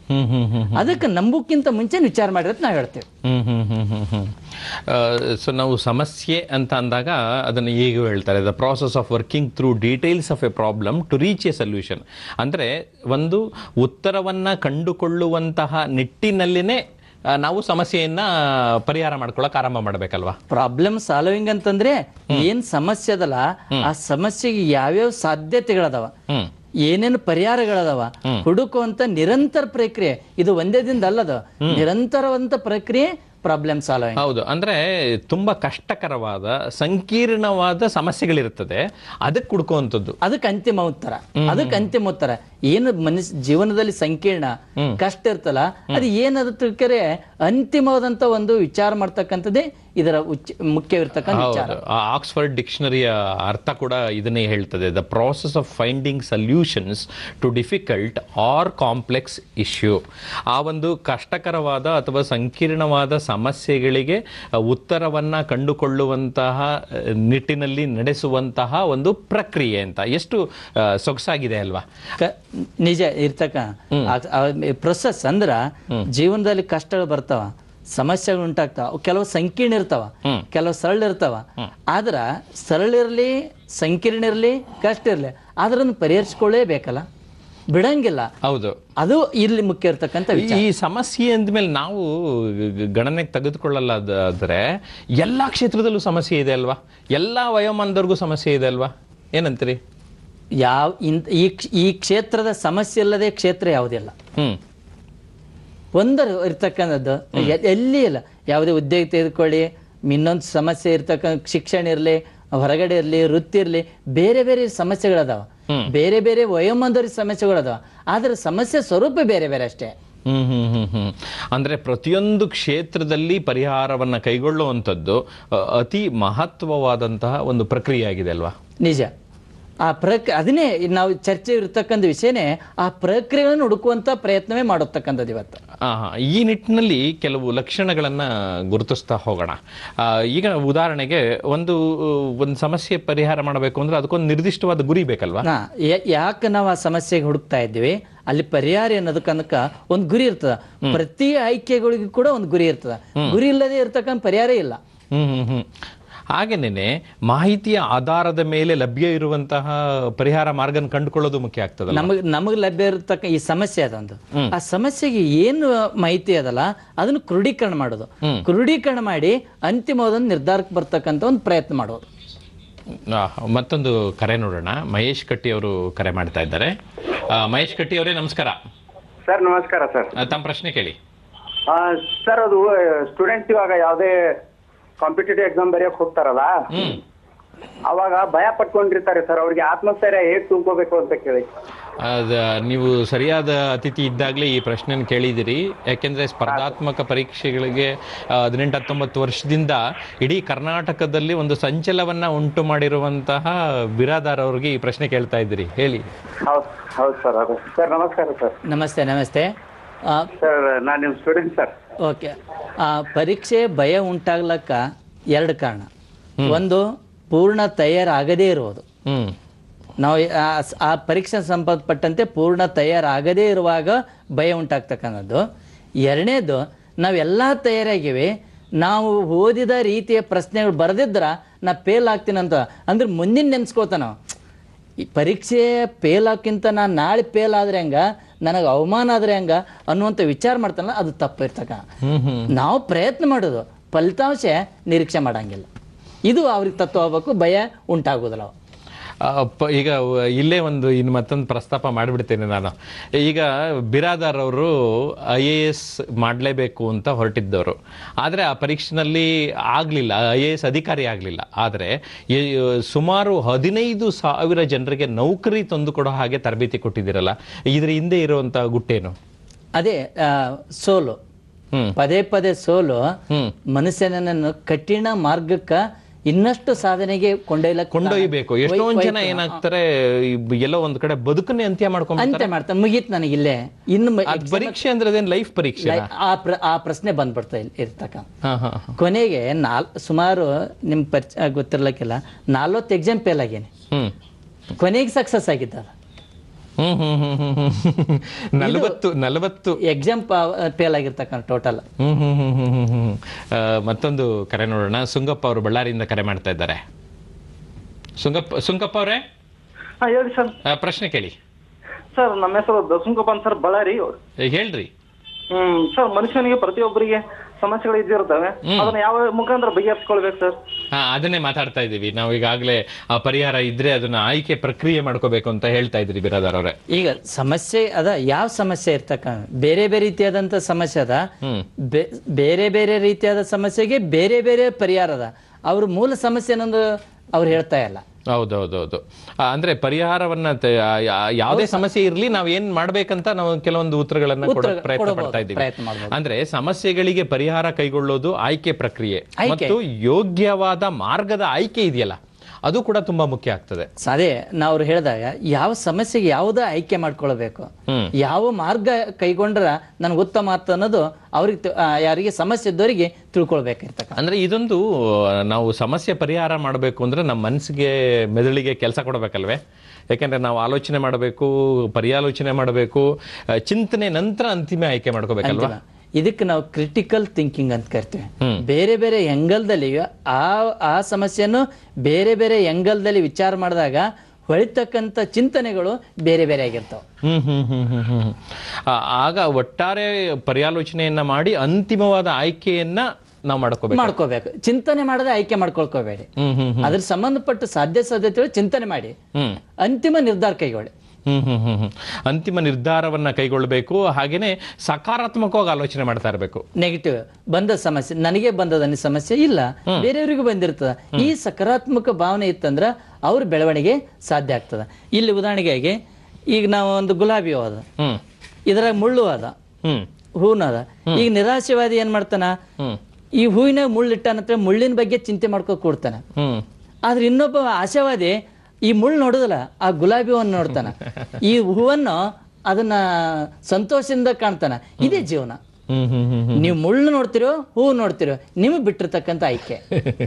ಹ್ಮ್ ಹ್ಮ್ ಹ್ಮ್ ಅದಕ್ಕೆ ನಂಬೋಕ್ಕಿಂತ ಮುಂಚೆ ವಿಚಾರ ಮಾಡಿರೋದು ನಾವು ಹೇಳ್ತೇವೆ. ಹ್ಮ್ ಹ್ಮ್ ಹ್ಮ್ ಹ್ಮ್ ಹ್ಮ್ ಸೊ ನಾವು ಸಮಸ್ಯೆ ಅಂತ ಅಂದಾಗ ಅದನ್ನು ಈಗ ಹೇಳ್ತಾರೆ the process of working through details of a problem to reach a solution. ಅಂದರೆ ಒಂದು ಉತ್ತರವನ್ನು ಕಂಡುಕೊಳ್ಳುವಂತಹ ನಿಟ್ಟಿನಲ್ಲಿನೇ ನಾವು ಸಮಸ್ಯೆಯನ್ನ ಪರಿಹಾರ ಮಾಡ್ಕೊಳ್ಳೋಕೆ ಆರಂಭ ಮಾಡಬೇಕಲ್ವಾ? ಪ್ರಾಬ್ಲಮ್ ಸಾಲ್ವಿಂಗ್ ಅಂತಂದ್ರೆ ಏನ್ ಸಮಸ್ಯೆ ಅದಲ್ಲ ಆ ಸಮಸ್ಯೆಗೆ ಯಾವ್ಯಾವ ಸಾಧ್ಯತೆಗಳದಾವ, ಏನೇನು ಪರಿಹಾರಗಳದಾವ ಹುಡುಕುವಂತ ನಿರಂತರ ಪ್ರಕ್ರಿಯೆ. ಇದು ಒಂದೇ ದಿನದ ಅಲ್ಲದ, ನಿರಂತರವಂತ ಪ್ರಕ್ರಿಯೆ ಪ್ರಾಬ್ಲಮ್ ಸಾಲ್ವಿಂಗ್. ಹೌದು, ಅಂದ್ರೆ ತುಂಬಾ ಕಷ್ಟಕರವಾದ ಸಂಕೀರ್ಣವಾದ ಸಮಸ್ಯೆಗಳಿರ್ತದೆ, ಅದಕ್ಕೆ ಹುಡುಕುವಂಥದ್ದು, ಅದಕ್ಕೆ ಅಂತಿಮ ಉತ್ತರ. ಅದಕ್ಕೆ ಅಂತಿಮ ಉತ್ತರ ಏನು ಮನುಷ್ಯ ಜೀವನದಲ್ಲಿ ಸಂಕೀರ್ಣ ಕಷ್ಟ ಇರ್ತಲ್ಲ, ಅದು ಏನದಕ್ಕೆ ಅಂತಿಮವಾದಂತ ಒಂದು ವಿಚಾರ ಮಾಡ್ತಕ್ಕಂಥದ್ದೇ ಇದರ ಮುಖ್ಯವಿರ್ತಕ್ಕಂಥ ವಿಚಾರ. ಆಕ್ಸ್ಫರ್ಡ್ ಡಿಕ್ಷನರಿಯ ಅರ್ಥ ಕೂಡ ಇದನ್ನೇ ಹೇಳ್ತದೆ, the process of finding solutions to difficult or complex issue. ಆ ಒಂದು ಕಷ್ಟಕರವಾದ ಅಥವಾ ಸಂಕೀರ್ಣವಾದ ಸಮಸ್ಯೆಗಳಿಗೆ ಉತ್ತರವನ್ನು ಕಂಡುಕೊಳ್ಳುವಂತಹ ನಿಟ್ಟಿನಲ್ಲಿ ನಡೆಸುವಂತಹ ಒಂದು ಪ್ರಕ್ರಿಯೆ ಅಂತ. ಎಷ್ಟು ಸೊಗಸಾಗಿದೆ ಅಲ್ವಾ? ನಿಜ ಇರ್ತಕ್ಕ ಪ್ರೊಸೆಸ್ ಅಂದ್ರ ಜೀವನದಲ್ಲಿ ಕಷ್ಟಗಳು ಬರ್ತಾವ, ಸಮಸ್ಯೆಗಳು ಉಂಟಾಗ್ತಾವ, ಕೆಲವು ಸಂಕೀರ್ಣ ಇರ್ತಾವ, ಕೆಲವು ಸರಳ ಇರ್ತಾವ. ಆದ್ರ ಸರಳ ಇರಲಿ ಸಂಕೀರ್ಣ ಇರಲಿ ಕಷ್ಟ ಇರಲಿ ಅದರನ್ನು ಪರಿಹರಿಸ್ಕೊಳ್ಳೇಬೇಕಲ್ಲ, ಬಿಡಂಗಿಲ್ಲ. ಹೌದು, ಅದು ಇಲ್ಲಿ ಮುಖ್ಯ ಇರ್ತಕ್ಕಂಥ ವಿಚಾರ. ಈ ಸಮಸ್ಯೆ ಅಂದಮೇಲೆ ನಾವು ಗಣನೆಗೆ ತೆಗೆದುಕೊಳ್ಳಲ್ಲ ಆದ್ರೆ ಎಲ್ಲಾ ಕ್ಷೇತ್ರದಲ್ಲೂ ಸಮಸ್ಯೆ ಇದೆ ಅಲ್ವಾ? ಎಲ್ಲಾ ವಯೋಮಾನದವ್ರಿಗೂ ಸಮಸ್ಯೆ ಇದೆ ಅಲ್ವಾ? ಏನಂತೀರಿ? ಯಾವ ಈ ಕ್ಷೇತ್ರದ ಸಮಸ್ಯೆ ಇಲ್ಲದೆ ಕ್ಷೇತ್ರ ಯಾವುದಿಲ್ಲ. ಹ್ಮ್ ಒಂದರ ಇರ್ತಕ್ಕಂಥದ್ದು ಎಲ್ಲಿ ಇಲ್ಲ. ಯಾವುದೇ ಉದ್ಯೋಗ ತೆಗೆದುಕೊಳ್ಳಿ, ಇನ್ನೊಂದು ಸಮಸ್ಯೆ ಇರ್ತಕ್ಕಂಥ ಶಿಕ್ಷಣ ಇರಲಿ, ಹೊರಗಡೆ ಇರಲಿ, ವೃತ್ತಿ ಇರಲಿ, ಬೇರೆ ಬೇರೆ ಸಮಸ್ಯೆಗಳದಾವ, ಬೇರೆ ಬೇರೆ ವಯೋಮಾನದವ್ರ ಸಮಸ್ಯೆಗಳದಾವ. ಆದ್ರೆ ಸಮಸ್ಯೆ ಸ್ವರೂಪ ಬೇರೆ ಬೇರೆ ಅಷ್ಟೇ. ಹ್ಮ್ ಹ್ಮ್ ಹ್ಮ್ ಹ್ಮ್ ಅಂದ್ರೆ ಪ್ರತಿಯೊಂದು ಕ್ಷೇತ್ರದಲ್ಲಿ ಪರಿಹಾರವನ್ನ ಕೈಗೊಳ್ಳುವಂಥದ್ದು ಅತಿ ಮಹತ್ವವಾದಂತಹ ಒಂದು ಪ್ರಕ್ರಿಯೆ ಆಗಿದೆ ಅಲ್ವಾ? ನಿಜ. ಆ ಪ್ರಕ್ ಅದನ್ನೇ ನಾವು ಚರ್ಚೆ ಇರ್ತಕ್ಕಂಥ ವಿಷಯನೇ ಆ ಪ್ರಕ್ರಿಯೆಗಳನ್ನು ಹುಡುಕುವಂತ ಪ್ರಯತ್ನವೇ ಮಾಡತಕ್ಕಂಥದ್ದು ಇವತ್ತು. ಈ ನಿಟ್ಟಿನಲ್ಲಿ ಕೆಲವು ಲಕ್ಷಣಗಳನ್ನ ಗುರುತಿಸ್ತಾ ಹೋಗೋಣ. ಈಗ ಉದಾಹರಣೆಗೆ ಒಂದು ಒಂದು ಸಮಸ್ಯೆ ಪರಿಹಾರ ಮಾಡಬೇಕು ಅಂದ್ರೆ ಅದಕ್ಕೊಂದು ನಿರ್ದಿಷ್ಟವಾದ ಗುರಿ ಬೇಕಲ್ವಾ? ಯಾಕೆ ನಾವು ಆ ಸಮಸ್ಯೆಗೆ ಹುಡುಕ್ತಾ ಇದ್ದೀವಿ, ಅಲ್ಲಿ ಪರಿಹಾರ ಅನ್ನೋದಕ್ಕನಕ ಒಂದು ಗುರಿ ಇರ್ತದ. ಪ್ರತಿ ಆಯ್ಕೆಗಳಿಗೂ ಕೂಡ ಒಂದು ಗುರಿ ಇರ್ತದ. ಗುರಿ ಇಲ್ಲದೆ ಇರ್ತಕ್ಕಂಥ ಪರಿಹಾರ ಇಲ್ಲ. ಹ್ಮ್ ಹ್ಮ್ ಹ್ಮ್ ಹಾಗೇನೆ ಮಾಹಿತಿಯ ಆಧಾರದ ಮೇಲೆ ಲಭ್ಯ ಇರುವಂತಹ ಪರಿಹಾರ ಮಾರ್ಗನ ಕಂಡುಕೊಳ್ಳೋದು ಮುಖ್ಯ ಆಗ್ತದೆ. ನಮಗ್ ನಮಗ್ ಲಭ್ಯ ಇರತಕ್ಕ ಈ ಸಮಸ್ಯೆ ಅದೊಂದು, ಆ ಸಮಸ್ಯೆಗೆ ಏನು ಮಾಹಿತಿ ಅದಲ್ಲ ಅದನ್ನು ಕ್ರೋಢೀಕರಣ ಮಾಡೋದು. ಕ್ರೋಢೀಕರಣ ಮಾಡಿ ಅಂತಿಮವಾದ ನಿರ್ಧಾರಕ್ಕೆ ಬರ್ತಕ್ಕಂಥ ಒಂದು ಪ್ರಯತ್ನ ಮಾಡೋದು. ಮತ್ತೊಂದು ಕರೆ ನೋಡೋಣ. ಮಹೇಶ್ ಕಟ್ಟಿ ಅವರು ಕರೆ ಮಾಡ್ತಾ ಇದ್ದಾರೆ. ಮಹೇಶ್ ಕಟ್ಟಿ ಅವರೇ ನಮಸ್ಕಾರ. ಸರ್ ನಮಸ್ಕಾರ ಸರ್. ತಮ್ಮ ಪ್ರಶ್ನೆ ಕೇಳಿ. ಸರ್ ಅದು ಸ್ಟೂಡೆಂಟ್ಸ್ ಇವಾಗ ಯಾವುದೇ ಕಾಂಪಿಟೇಟಿವ್ ಎಕ್ಸಾಮ್ ಬರೆಯಕ್ ಹೋಗ್ತಾರಲ್ಲ, ಅವಾಗ ಭಯ ಪಟ್ಕೊಂಡಿರ್ತಾರೆ ಸರ್. ಅವ್ರಿಗೆ ಆತ್ಮಸ್ಥೈರ್ಯ ಹೇಗ್ ತುಂಬ್ಕೋಬೇಕು ಅಂತ ಕೇಳಿ. ಅದ ನೀವು ಸರಿಯಾದ ಅತಿಥಿ ಇದ್ದಾಗಲೇ ಈ ಪ್ರಶ್ನೆನ ಕೇಳಿದಿರಿ. ಯಾಕೆಂದ್ರೆ ಸ್ಪರ್ಧಾತ್ಮಕ ಪರೀಕ್ಷೆಗಳಿಗೆ ಹದಿನೆಂಟು ಹತ್ತೊಂಬತ್ತು ವರ್ಷದಿಂದ ಇಡೀ ಕರ್ನಾಟಕದಲ್ಲಿ ಒಂದು ಸಂಚಲವನ್ನ ಉಂಟು ಮಾಡಿರುವಂತಹ ಬಿರಾದಾರ್ ಅವ್ರಿಗೆ ಈ ಪ್ರಶ್ನೆ ಕೇಳ್ತಾ ಇದ್ದೀರಿ. ಹೇಳಿ. ಹೌದು ಹೌದು ಸರ್. ಅದು ಸರ್ ನಮಸ್ಕಾರ ಸರ್. ನಮಸ್ತೆ ನಮಸ್ತೆ ಸರ್. ನಾನು ನಿಮ್ಮ ಸ್ಟೂಡೆಂಟ್ ಸರ್. ಓಕೆ. ಪರೀಕ್ಷೆ ಭಯ ಉಂಟಾಗ್ಲಕ್ಕ ಎರಡು ಕಾರಣ. ಒಂದು ಪೂರ್ಣ ತಯಾರಾಗದೇ ಇರುವುದು. ನಾವು ಆ ಪರೀಕ್ಷೆ ಸಂಬಂಧಪಟ್ಟಂತೆ ಪೂರ್ಣ ತಯಾರಾಗದೇ ಇರುವಾಗ ಭಯ ಉಂಟಾಗ್ತಕ್ಕಂಥದ್ದು. ಎರಡನೇದು ನಾವೆಲ್ಲ ತಯಾರಾಗಿವೆ, ನಾವು ಓದಿದ ರೀತಿಯ ಪ್ರಶ್ನೆಗಳು ಬರೆದಿದ್ರ ನಾ ಫೇಲ್ ಆಗ್ತೀನಂತ ಅಂದ್ರೆ ಮುಂದಿನ ನೆನ್ಸ್ಕೋತಾನ. ಈ ಪರೀಕ್ಷೆ ಫೇಲ್ ಹಾಕಿಂತ ನಾನು ನಾಳೆ ಫೇಲ್ ಆದ್ರೆ ಹಂಗ, ನನಗೆ ಅವಮಾನ ಆದ್ರೆ ಹಂಗ ಅನ್ನುವಂಥ ವಿಚಾರ ಮಾಡ್ತಾನಲ್ಲ, ಅದು ತಪ್ಪಿರ್ತಕ್ಕ. ನಾವು ಪ್ರಯತ್ನ ಮಾಡೋದು, ಫಲಿತಾಂಶ ನಿರೀಕ್ಷೆ ಮಾಡಂಗಿಲ್ಲ. ಇದು ಅವ್ರಿಗೆ ತತ್ವ ಹೋಗ್ಬೇಕು, ಭಯ ಉಂಟಾಗೋದಿಲ್ಲ. ಈಗ ಇಲ್ಲೇ ಒಂದು ಇನ್ನು ಮತ್ತೊಂದು ಪ್ರಸ್ತಾಪ ಮಾಡಿಬಿಡ್ತೇನೆ ನಾನು. ಈಗ ಬಿರಾದಾರ್ ಅವರು ಐ ಎ ಎಸ್ ಮಾಡಲೇಬೇಕು ಅಂತ ಹೊರಟಿದ್ದವರು, ಆದರೆ ಆ ಪರೀಕ್ಷೆನಲ್ಲಿ ಆಗಲಿಲ್ಲ, ಐ ಎ ಎಸ್ ಅಧಿಕಾರಿ ಆಗಲಿಲ್ಲ. ಆದರೆ ಸುಮಾರು ಹದಿನೈದು ಸಾವಿರ ಜನರಿಗೆ ನೌಕರಿ ತಂದುಕೊಡೋ ಹಾಗೆ ತರಬೇತಿ ಕೊಟ್ಟಿದ್ದೀರಲ್ಲ, ಇದ್ರ ಹಿಂದೆ ಇರುವಂಥ ಗುಟ್ಟೇನು? ಅದೇ ಸೋಲು, ಪದೇ ಪದೇ ಸೋಲು ಮನುಷ್ಯನನ್ನು ಕಠಿಣ ಮಾರ್ಗಕ್ಕೆ ಇನ್ನಷ್ಟು ಸಾಧನೆಗೆ ಕೊಂಡೊಯ್ಲ ಕೊಂಡೊಯ್ಯಬೇಕು. ಎಷ್ಟೊಂದು ಜನ ಏನಾಗ್ತಾರೆ, ಎಲ್ಲೋ ಒಂದ್ ಕಡೆ ಬದುಕನ್ನೇ ಅಂತ್ಯ ಮಾಡ್ಕೊಂಡು ಅಂತ್ಯ ಮಾಡ್ತಾರೆ. ಮುಗೀತ್ ನನಗಿಲ್ಲೇ. ಇನ್ನು ಪರೀಕ್ಷೆ ಅಂದ್ರೆ ಅದೇನು ಲೈಫ್ ಪರೀಕ್ಷೆ? ಆ ಪ್ರಶ್ನೆ ಬಂದ್ಬಿಡ್ತಾ ಇರ್ತಕ್ಕ. ಕೊನೆಗೆ ನಾಲ್ ಸುಮಾರು ನಿಮ್ ಪರಿಚಯ ಗೊತ್ತಿರ್ಲಕ್ಕಿಲ್ಲ, ನಾಲ್ವತ್ತು ಎಕ್ಸಾಮ್ ಫೇಲ್ ಆಗೇನೆ, ಕೊನೆಗೆ ಸಕ್ಸಸ್ ಆಗಿದ್ದಾರೆ. ಹ್ಮ್ ಹ್ಮ್ ಹ್ಮ್ ಹ್ಮ್ ಹ್ಮ್ ನಲವತ್ತು ನಲವತ್ತು ಎಕ್ಸಾಮ್ ಫೇಲ್ ಆಗಿರ್ತಕ್ಕಂಥ ಟೋಟಲ್. ಹ್ಮ್ ಹ್ಮ್ ಹ್ಮ್ ಹ್ಮ್ ಹ್ಮ್ ಹ್ಮ್ ಆ, ಮತ್ತೊಂದು ಕರೆ ನೋಡೋಣ. ಸುಂಗಪ್ಪ ಅವರು ಬಳ್ಳಾರಿಯಿಂದ ಕರೆ ಮಾಡ್ತಾ ಇದ್ದಾರೆ. ಸುಂಗಪ್ಪ ಸುಂಕಪ್ಪ ಅವರೇ, ಹಾ ಹೇಳಿ ಸರ್. ಪ್ರಶ್ನೆ ಕೇಳಿ ಸರ್ ನಮ್ಮ ಹೆಸರು ದಸುಂಕಪ್ಪ ಅಂತ ಸರ್, ಬಳ್ಳಾರಿ. ಏ, ಹೇಳ್ರಿ. ಹ್ಮ್ ಸರ್, ಮನುಷ್ಯನಿಗೆ ಪ್ರತಿಯೊಬ್ಬರಿಗೆ ಸಮಸ್ಯೆಗಳು ಇದ್ದಿರ್ತವೆ, ಅದನ್ನ ಯಾವ ಮುಖಾಂತರ ಬಗೆಹರಿಸ್ಕೊಳ್ಬೇಕು ಸರ್? ಹಾ, ಅದನ್ನೇ ಮಾತಾಡ್ತಾ ಇದೀವಿ ನಾವು ಈಗಾಗಲೇ. ಆ ಪರಿಹಾರ ಇದ್ರೆ ಅದನ್ನ ಆಯ್ಕೆ ಪ್ರಕ್ರಿಯೆ ಮಾಡ್ಕೋಬೇಕು ಅಂತ ಹೇಳ್ತಾ ಇದ್ರಿ ಬಿರಾದಾರ್ ಅವರೇ. ಈಗ ಸಮಸ್ಯೆ ಅದ, ಯಾವ ಸಮಸ್ಯೆ ಇರ್ತಕ್ಕ ಬೇರೆ ಬೇರೆ ರೀತಿಯಾದಂತ ಸಮಸ್ಯೆ ಅದ. ಬೆ- ಬೇರೆ ಬೇರೆ ರೀತಿಯಾದ ಸಮಸ್ಯೆಗೆ ಬೇರೆ ಬೇರೆ ಪರಿಹಾರ ಅದ. ಅವ್ರ ಮೂಲ ಸಮಸ್ಯೆ ಅನ್ನೋದು ಅವ್ರು ಹೇಳ್ತಾ ಇಲ್ಲ. ಹೌದೌದೌದು. ಅಂದ್ರೆ ಪರಿಹಾರವನ್ನ ತ- ಆ- ಯಾ- ಯಾವುದೇ ಸಮಸ್ಯೆ ಇರ್ಲಿ, ನಾವ್ ಏನ್ ಮಾಡ್ಬೇಕಂತ ನಾವು ಕೆಲವೊಂದು ಉತ್ತರಗಳನ್ನ ಕೊಡೋಕೆ ಪ್ರಯತ್ನ ಪಡ್ತಾ ಇದ್ದೀವಿ. ಪ್ರಯತ್ನ ಮಾಡ್ಬೋದು. ಅಂದ್ರೆ ಸಮಸ್ಯೆಗಳಿಗೆ ಪರಿಹಾರ ಕೈಗೊಳ್ಳೋದು ಆಯ್ಕೆ ಪ್ರಕ್ರಿಯೆ ಆಯ್ಕೆ. ಮತ್ತು ಯೋಗ್ಯವಾದ ಮಾರ್ಗದ ಆಯ್ಕೆ ಇದೆಯಲ್ಲ, ಅದು ಕೂಡ ತುಂಬಾ ಮುಖ್ಯ ಆಗ್ತದೆ. ಅದೇ ನಾವು ಅವ್ರು ಹೇಳಿದಾಗ ಯಾವ ಸಮಸ್ಯೆಗೆ ಯಾವುದ ಆಯ್ಕೆ ಮಾಡ್ಕೊಳ್ಬೇಕು, ಯಾವ ಮಾರ್ಗ ಕೈಗೊಂಡ್ರ ನನ್ಗೆ ಉತ್ತಮ ಆಗ್ತದೆ ಅನ್ನೋದು ಅವ್ರಿಗೆ ತಿ- ಆ, ಯಾರಿಗೆ ಸಮಸ್ಯೆ ಇದ್ದವರಿಗೆ ತಿಳ್ಕೊಳ್ಬೇಕಿರ್ತಕ್ಕ. ಅಂದ್ರೆ ಇದೊಂದು ನಾವು ಸಮಸ್ಯೆ ಪರಿಹಾರ ಮಾಡಬೇಕು ಅಂದ್ರೆ ನಮ್ಮ ಮನಸ್ಸಿಗೆ, ಮೆದುಳಿಗೆ ಕೆಲಸ ಕೊಡಬೇಕಲ್ವೇ? ಯಾಕೆಂದ್ರೆ ನಾವು ಆಲೋಚನೆ ಮಾಡಬೇಕು, ಪರ್ಯಾಲೋಚನೆ ಮಾಡಬೇಕು, ಚಿಂತನೆ ನಂತರ ಅಂತಿಮ ಆಯ್ಕೆ ಮಾಡ್ಕೋಬೇಕಲ್ವಾ? ಇದಕ್ಕೆ ನಾವು ಕ್ರಿಟಿಕಲ್ ಥಿಂಕಿಂಗ್ ಅಂತ ಕರಿತೀವಿ. ಬೇರೆ ಬೇರೆ ಎಂಗಲ್ದಲ್ಲಿ ಆ ಆ ಸಮಸ್ಯೆಯನ್ನು ಬೇರೆ ಬೇರೆ ಎಂಗಲ್ದಲ್ಲಿ ವಿಚಾರ ಮಾಡಿದಾಗ ಹೊಳಿತಕ್ಕಂಥ ಚಿಂತನೆಗಳು ಬೇರೆ ಬೇರೆ ಆಗಿರ್ತಾವೆ. ಹ್ಮ್ ಹ್ಮ್ ಹ್ಮ್ ಹ್ಮ್ ಹ್ಮ್ ಆ- ಆಗ ಒಟ್ಟಾರೆ ಪರ್ಯಾಲೋಚನೆಯನ್ನ ಮಾಡಿ ಅಂತಿಮವಾದ ಆಯ್ಕೆಯನ್ನ ನಾವು ಮಾಡ್ಕೋಬೇಕು ಮಾಡ್ಕೋಬೇಕು. ಚಿಂತನೆ ಮಾಡದೆ ಆಯ್ಕೆ ಮಾಡ್ಕೊಳ್ಕೋಬೇಡಿ. ಹ್ಮ್ ಹ್ಮ್ ಅದ್ರ ಸಂಬಂಧಪಟ್ಟ ಸಾಧ್ಯ ಸಾಧ್ಯತೆಗಳು ಚಿಂತನೆ ಮಾಡಿ ಹ್ಮ್ ಅಂತಿಮ ನಿರ್ಧಾರ ಕೈಗೊಳ್ಳಿ. ಹ್ಮ್ ಹ್ಮ್ ಹ್ಮ್ ಹ್ಮ್ ಅಂತಿಮ ನಿರ್ಧಾರವನ್ನ ಕೈಗೊಳ್ಳಬೇಕು. ಹಾಗೇನೆ ಸಕಾರಾತ್ಮಕವಾಗಿ ಆಲೋಚನೆ ಮಾಡ್ತಾ ಇರಬೇಕು. ನೆಗೆಟಿವ್ ಬಂದ ಸಮಸ್ಯೆ ನನಗೆ ಬಂದದ ಸಮಸ್ಯೆ ಇಲ್ಲ, ಬೇರೆಯವರಿಗೂ ಬಂದಿರ್ತದ. ಈ ಸಕಾರಾತ್ಮಕ ಭಾವನೆ ಇತ್ತಂದ್ರ ಅವ್ರ ಬೆಳವಣಿಗೆ ಸಾಧ್ಯ ಆಗ್ತದ. ಇಲ್ಲಿ ಉದಾಹರಣೆಗಾಗಿ ಈಗ ನಾವು ಒಂದು ಗುಲಾಬಿ ಹೂ ಅದ, ಹ್ಮ್ ಇದ್ರಾಗ ಮುಳ್ಳು ಅದ, ಹ್ಮ್ ಹೂನ ಅದ. ಈಗ ನಿರಾಶೆವಾದಿ ಏನ್ ಮಾಡ್ತಾನ, ಹ್ಮ್ ಈ ಹೂವಿನ ಮುಳ್ಳಿಟ್ಟಾನಂತ್ರ ಮುಳ್ಳಿನ ಬಗ್ಗೆ ಚಿಂತೆ ಮಾಡ್ಕೊ ಕೂಡ್ತಾನ. ಹ್ಮ್ ಆದ್ರೆ ಇನ್ನೊಬ್ಬ ಆಶಾವಾದಿ ಈ ಮುಳ್ಳು ನೋಡುದಲ್ಲ, ಆ ಗುಲಾಬಿ ಹೂವನ್ನು ನೋಡ್ತಾನ, ಈ ಹೂವನ್ನು ಅದನ್ನ ಸಂತೋಷದಿಂದ ಕಾಣ್ತಾನ. ಇದೇ ಜೀವನ. ಹ್ಮ್ ಹ್ಮ್ ಹ್ಮ್ ನೀವು ಮುಳ್ಳು ನೋಡ್ತಿರೋ ಹೂವು ನೋಡ್ತಿರೋ ನಿಮಗೆ ಬಿಟ್ಟಿರ್ತಕ್ಕಂಥ ಆಯ್ಕೆ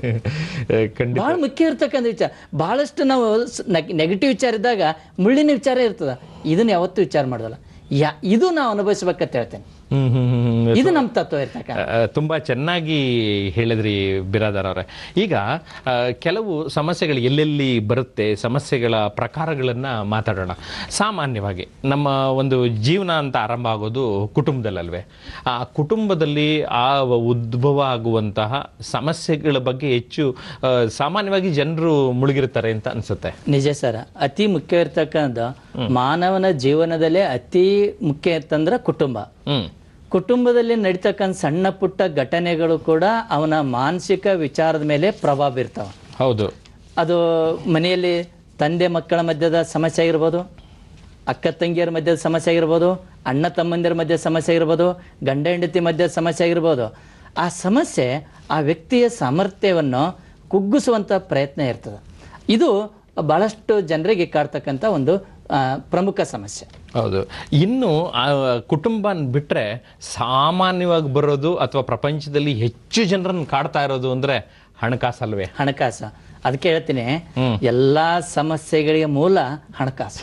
ಖಂಡಿತ. ಬಹಳ ಮುಖ್ಯ ಇರ್ತಕ್ಕಂಥ ವಿಚಾರ. ಬಹಳಷ್ಟು ನಾವು ನೆಗೆಟಿವ್ ವಿಚಾರ ಇದ್ದಾಗ ಮುಳ್ಳಿನ ವಿಚಾರ ಇರ್ತದ, ಇದನ್ನ ಯಾವತ್ತೂ ವಿಚಾರ ಮಾಡೋದಲ್ಲ. ಯಾ ಇದು ನಾವು ಅನುಭವಿಸ್ಬೇಕಂತ ಹೇಳ್ತೇನೆ. ಹ್ಮ್ ಹ್ಮ್ ಹ್ಮ್ ಇದು ನಮ್ಮ ತತ್ವ ಇರ್ತಕ್ಕ. ಆ, ತುಂಬಾ ಚೆನ್ನಾಗಿ ಹೇಳಿದ್ರಿ ಬಿರಾದಾರ್ ಅವರೇ. ಈಗ ಆ, ಕೆಲವು ಸಮಸ್ಯೆಗಳು ಎಲ್ಲೆಲ್ಲಿ ಬರುತ್ತೆ, ಸಮಸ್ಯೆಗಳ ಪ್ರಕಾರಗಳನ್ನ ಮಾತಾಡೋಣ. ಸಾಮಾನ್ಯವಾಗಿ ನಮ್ಮ ಒಂದು ಜೀವನ ಅಂತ ಆರಂಭ ಆಗೋದು ಕುಟುಂಬದಲ್ಲಲ್ವೇ? ಆ ಕುಟುಂಬದಲ್ಲಿ ಆ ಉದ್ಭವ ಆಗುವಂತಹ ಸಮಸ್ಯೆಗಳ ಬಗ್ಗೆ ಹೆಚ್ಚು ಆ, ಸಾಮಾನ್ಯವಾಗಿ ಜನರು ಮುಳುಗಿರ್ತಾರೆ ಅಂತ ಅನ್ಸುತ್ತೆ. ನಿಜ ಸರ್. ಅತಿ ಮುಖ್ಯ ಇರ್ತಕ್ಕಂಥ ಮಾನವನ ಜೀವನದಲ್ಲೇ ಅತಿ ಮುಖ್ಯ ಇತ್ತಂದ್ರೆ ಕುಟುಂಬ. ಹ್ಮ್ ಕುಟುಂಬದಲ್ಲಿ ನಡೀತಕ್ಕಂಥ ಸಣ್ಣ ಪುಟ್ಟ ಘಟನೆಗಳು ಕೂಡ ಅವನ ಮಾನಸಿಕ ವಿಚಾರದ ಮೇಲೆ ಪ್ರಭಾವ ಬೀರ್ತಾವ. ಹೌದು. ಅದು ಮನೆಯಲ್ಲಿ ತಂದೆ ಮಕ್ಕಳ ಮಧ್ಯದ ಸಮಸ್ಯೆ ಆಗಿರ್ಬೋದು, ಅಕ್ಕ ತಂಗಿಯರ ಮಧ್ಯದ ಸಮಸ್ಯೆ ಆಗಿರ್ಬೋದು, ಅಣ್ಣ ತಮ್ಮಂದಿರ ಮಧ್ಯೆ ಸಮಸ್ಯೆ ಆಗಿರ್ಬೋದು, ಗಂಡ ಹೆಂಡತಿ ಮಧ್ಯದ ಸಮಸ್ಯೆ ಆಗಿರ್ಬೋದು. ಆ ಸಮಸ್ಯೆ ಆ ವ್ಯಕ್ತಿಯ ಸಾಮರ್ಥ್ಯವನ್ನು ಕುಗ್ಗಿಸುವಂಥ ಪ್ರಯತ್ನ ಇರ್ತದೆ. ಇದು ಬಹಳಷ್ಟು ಜನರಿಗೆ ಕಾಡ್ತಕ್ಕಂಥ ಒಂದು ಆ, ಪ್ರಮುಖ ಸಮಸ್ಯೆ. ಹೌದು. ಇನ್ನು ಆ ಕುಟುಂಬ ಬಿಟ್ರೆ ಸಾಮಾನ್ಯವಾಗಿ ಬರೋದು ಅಥವಾ ಪ್ರಪಂಚದಲ್ಲಿ ಹೆಚ್ಚು ಜನರನ್ನು ಕಾಡ್ತಾ ಇರೋದು ಅಂದ್ರೆ ಹಣಕಾಸಲ್ವೇ? ಹಣಕಾಸು. ಅದಕ್ಕೆ ಹೇಳ್ತೀನಿ, ಎಲ್ಲಾ ಸಮಸ್ಯೆಗಳಿಗೆ ಮೂಲ ಹಣಕಾಸು.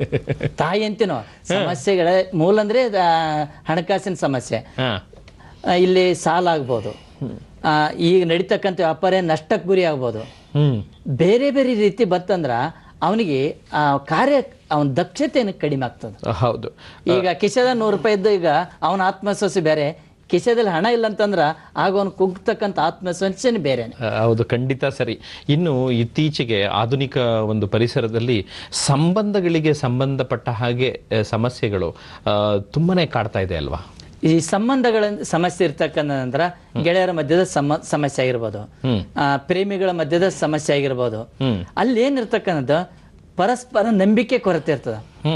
ತಾಯಿ ಅಂತೀನೋ ಸಮಸ್ಯೆಗಳ ಮೂಲ ಅಂದ್ರೆ ಆ, ಹಣಕಾಸಿನ ಸಮಸ್ಯೆ. ಹಾ. ಆ, ಇಲ್ಲಿ ಸಾಲ ಆಗ್ಬೋದು, ಆ, ಈಗ ನಡೀತಕ್ಕಂಥ ವ್ಯಾಪಾರ ನಷ್ಟಕ್ಕೆ ಗುರಿ ಆಗ್ಬೋದು. ಹ್ಮ್ ಬೇರೆ ಬೇರೆ ರೀತಿ ಬಂತಂದ್ರ ಅವನಿಗೆ ಆ ಕಾರ್ಯ ಅವನ ದಕ್ಷತೆಯನ್ನು ಕಡಿಮೆ ಆಗ್ತದೆ. ಹೌದು. ಈಗ ಕಿಶೆದ ನೂರು ರೂಪಾಯಿ ಇದ್ದು ಈಗ ಅವನ ಆತ್ಮವಿಶ್ವಾಸ ಬೇರೆ, ಕಿಶೆದಲ್ಲಿ ಹಣ ಇಲ್ಲ ಅಂತಂದ್ರ ಆಗ ಅವನು ಕುಗ್ತಕ್ಕಂಥ ಆತ್ಮವಿಶ್ವಾಸನೇ ಬೇರೆ. ಹೌದು, ಖಂಡಿತ ಸರಿ. ಇನ್ನು ಇತ್ತೀಚೆಗೆ ಆಧುನಿಕ ಒಂದು ಪರಿಸರದಲ್ಲಿ ಸಂಬಂಧಗಳಿಗೆ ಸಂಬಂಧಪಟ್ಟ ಹಾಗೆ ಆ, ಸಮಸ್ಯೆಗಳು ಆ, ತುಂಬಾನೇ ಕಾಡ್ತಾ ಇದೆ ಅಲ್ವಾ? ಈ ಸಂಬಂಧಗಳ ಸಮಸ್ಯೆ ಇರ್ತಕ್ಕಂಥ ನಂತರ ಗೆಳೆಯರ ಮಧ್ಯದ ಸಮ ಸಮಸ್ಯೆ ಆಗಿರ್ಬೋದು, ಆ, ಪ್ರೇಮಿಗಳ ಮಧ್ಯದ ಸಮಸ್ಯೆ ಆಗಿರ್ಬೋದು. ಅಲ್ಲಿ ಏನಿರ್ತಕ್ಕಂಥದ್ದು ಪರಸ್ಪರ ನಂಬಿಕೆ ಕೊರತೆ ಇರ್ತದ,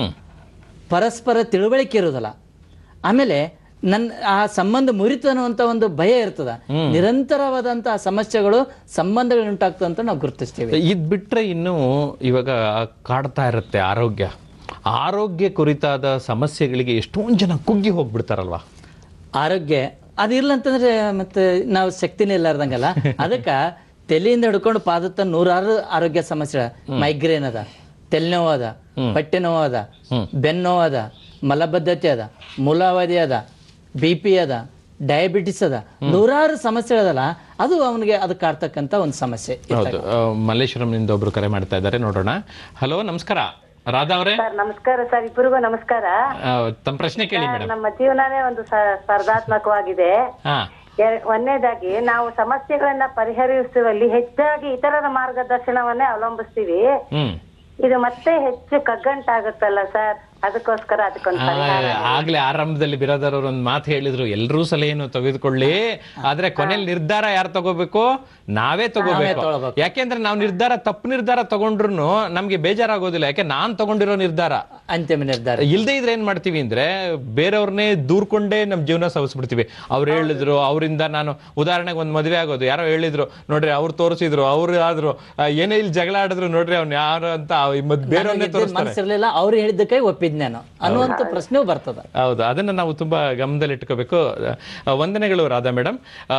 ಪರಸ್ಪರ ತಿಳುವಳಿಕೆ ಇರೋದಿಲ್ಲ. ಆಮೇಲೆ ನನ್ನ ಆ ಸಂಬಂಧ ಮುರಿತು ಅನ್ನುವಂಥ ಒಂದು ಭಯ ಇರ್ತದ. ನಿರಂತರವಾದಂತಹ ಸಮಸ್ಯೆಗಳು ಸಂಬಂಧಗಳು ಉಂಟಾಗ್ತದೆ ಅಂತ ನಾವು ಗುರುತಿಸ್ತೀವಿ. ಇದ್ ಬಿಟ್ರೆ ಇನ್ನು ಇವಾಗ ಕಾಡ್ತಾ ಇರುತ್ತೆ ಆರೋಗ್ಯ. ಆರೋಗ್ಯ ಕುರಿತಾದ ಸಮಸ್ಯೆಗಳಿಗೆ ಎಷ್ಟೊಂದು ಜನ ಕುಗ್ಗಿ ಹೋಗ್ಬಿಡ್ತಾರಲ್ವಾ? ಆರೋಗ್ಯ ಅದಿರ್ಲ ಅಂತಂದ್ರೆ ಮತ್ತೆ ನಾವು ಶಕ್ತಿನೇ ಇಲ್ಲಾರ್ದಂಗಲ್ಲ. ಅದಕ್ಕ ತಲೆಯಿಂದ ಹಿಡ್ಕೊಂಡು ಪಾದತ್ತ ನೂರಾರು ಆರೋಗ್ಯ ಸಮಸ್ಯೆ. ಮೈಗ್ರೇನ್ ಅದ, ತೆಲ್ನೋವು ಅದ, ಹೊಟ್ಟೆ ನೋವು ಅದ, ಬೆನ್ನೋವು ಅದ, ಮಲಬದ್ಧತೆ ಅದ, ಮೂಲಾವಧಿ ಅದ, ಬಿ ಪಿ ಅದ, ಡಯಾಬಿಟಿಸ್ ಅದ, ನೂರಾರು ಸಮಸ್ಯೆಗಳದಲ್ಲ, ಅದು ಅವನಿಗೆ ಅದು ಕಾಡ್ತಕ್ಕಂಥ ಒಂದು ಸಮಸ್ಯೆ. ಹೌದು. ಮಲ್ಲೇಶ್ವರಂನಿಂದ ಒಬ್ರು ಕರೆ ಮಾಡ್ತಾ ಇದ್ದಾರೆ, ನೋಡೋಣ. ಹಲೋ, ನಮಸ್ಕಾರ ರಾಧಾ ಅವರೇ. ಸರ್ ನಮಸ್ಕಾರ ಸರ್, ಇಬ್ಬರಿಗೂ ನಮಸ್ಕಾರ. ತಮ್ಮ ಪ್ರಶ್ನೆ ಕೇಳಿ ಮೇಡಮ್. ನಮ್ಮ ಜೀವನನೇ ಒಂದು ಸ- ಸ್ಪರ್ಧಾತ್ಮಕವಾಗಿದೆ. ಹಾ ಎರ- ಒಂದನೇದಾಗಿ ನಾವು ಸಮಸ್ಯೆಗಳನ್ನ ಪರಿಹರಿಸುವಲ್ಲಿ ಹೆಚ್ಚಾಗಿ ಇತರರ ಮಾರ್ಗದರ್ಶನವನ್ನೇ ಅವಲಂಬಿಸ್ತೀವಿ. ಹ್ಮ್ ಇದು ಮತ್ತೆ ಹೆಚ್ಚು ಕಗ್ಗಂಟಾಗುತ್ತಲ್ಲ ಸರ್, ಅದಕ್ಕೋಸ್ಕರ ಅದಕ್ಕೊಂದು ಪರಿಹಾರ. ಆಗ್ಲೇ ಆರಂಭದಲ್ಲಿ ಬಿರಾದರ್ ಅವರು ಒಂದು ಮಾತು ಹೇಳಿದ್ರು, ಎಲ್ರೂ ಸಲಹೆಯನ್ನು ತೆಗೆದುಕೊಳ್ಳಿ, ಆದ್ರೆ ಕೊನೆಯಲ್ಲಿ ನಿರ್ಧಾರ ಯಾರು ತಗೋಬೇಕು? ನಾವೇ ತಗೋಬೇಕು. ಯಾಕೆಂದ್ರೆ ನಾವು ನಿರ್ಧಾರ ತಪ್ಪು ನಿರ್ಧಾರ ತಗೊಂಡ್ರು ನಮ್ಗೆ ಬೇಜಾರಾಗೋದಿಲ್ಲ, ಯಾಕೆ ನಾನ್ ತಗೊಂಡಿರೋ ನಿರ್ಧಾರ ಅಂತಿಮ ನಿರ್ಧಾರ. ಇಲ್ದೇ ಇದ್ರೆ ಏನ್ ಮಾಡ್ತೀವಿ ಅಂದ್ರೆ ಬೇರೆಯವ್ರನ್ನೇ ದೂರ್ಕೊಂಡೇ ನಮ್ ಜೀವನ ಸವಿಸ್ಬಿಡ್ತೀವಿ. ಅವ್ರು ಹೇಳಿದ್ರು, ಅವರಿಂದ ನಾನು ಉದಾಹರಣೆಗೆ ಒಂದ್ ಮದ್ವೆ ಆಗೋದು, ಯಾರೋ ಹೇಳಿದ್ರು ನೋಡ್ರಿ, ಅವ್ರು ತೋರಿಸಿದ್ರು, ಅವ್ರು ಆದ್ರು, ಏನೇ ಇಲ್ಲಿ ಜಗಳ ಆಡಿದ್ರು, ನೋಡ್ರಿ ಅವ್ನು ಯಾರು ಅಂತ ಬೇರೆಯವ್ರನ್ನೇ ತೋರಿಸ್ತಾರೆ. ಮನಸ್ಸಿರ್ಲಿಲ್ಲ, ಅವ್ರು ಹೇಳಿದ್ದಕ್ಕೆ ಒಪ್ಪಿದ್ನೇನು ಅನ್ನುವಂತ ಪ್ರಶ್ನೆ ಬರ್ತದ. ಹೌದು, ಅದನ್ನ ನಾವು ತುಂಬಾ ಗಮನದಲ್ಲಿ ಇಟ್ಕೋಬೇಕು. ವಂದನೆಗಳು ರಾಧಾ ಮೇಡಮ್.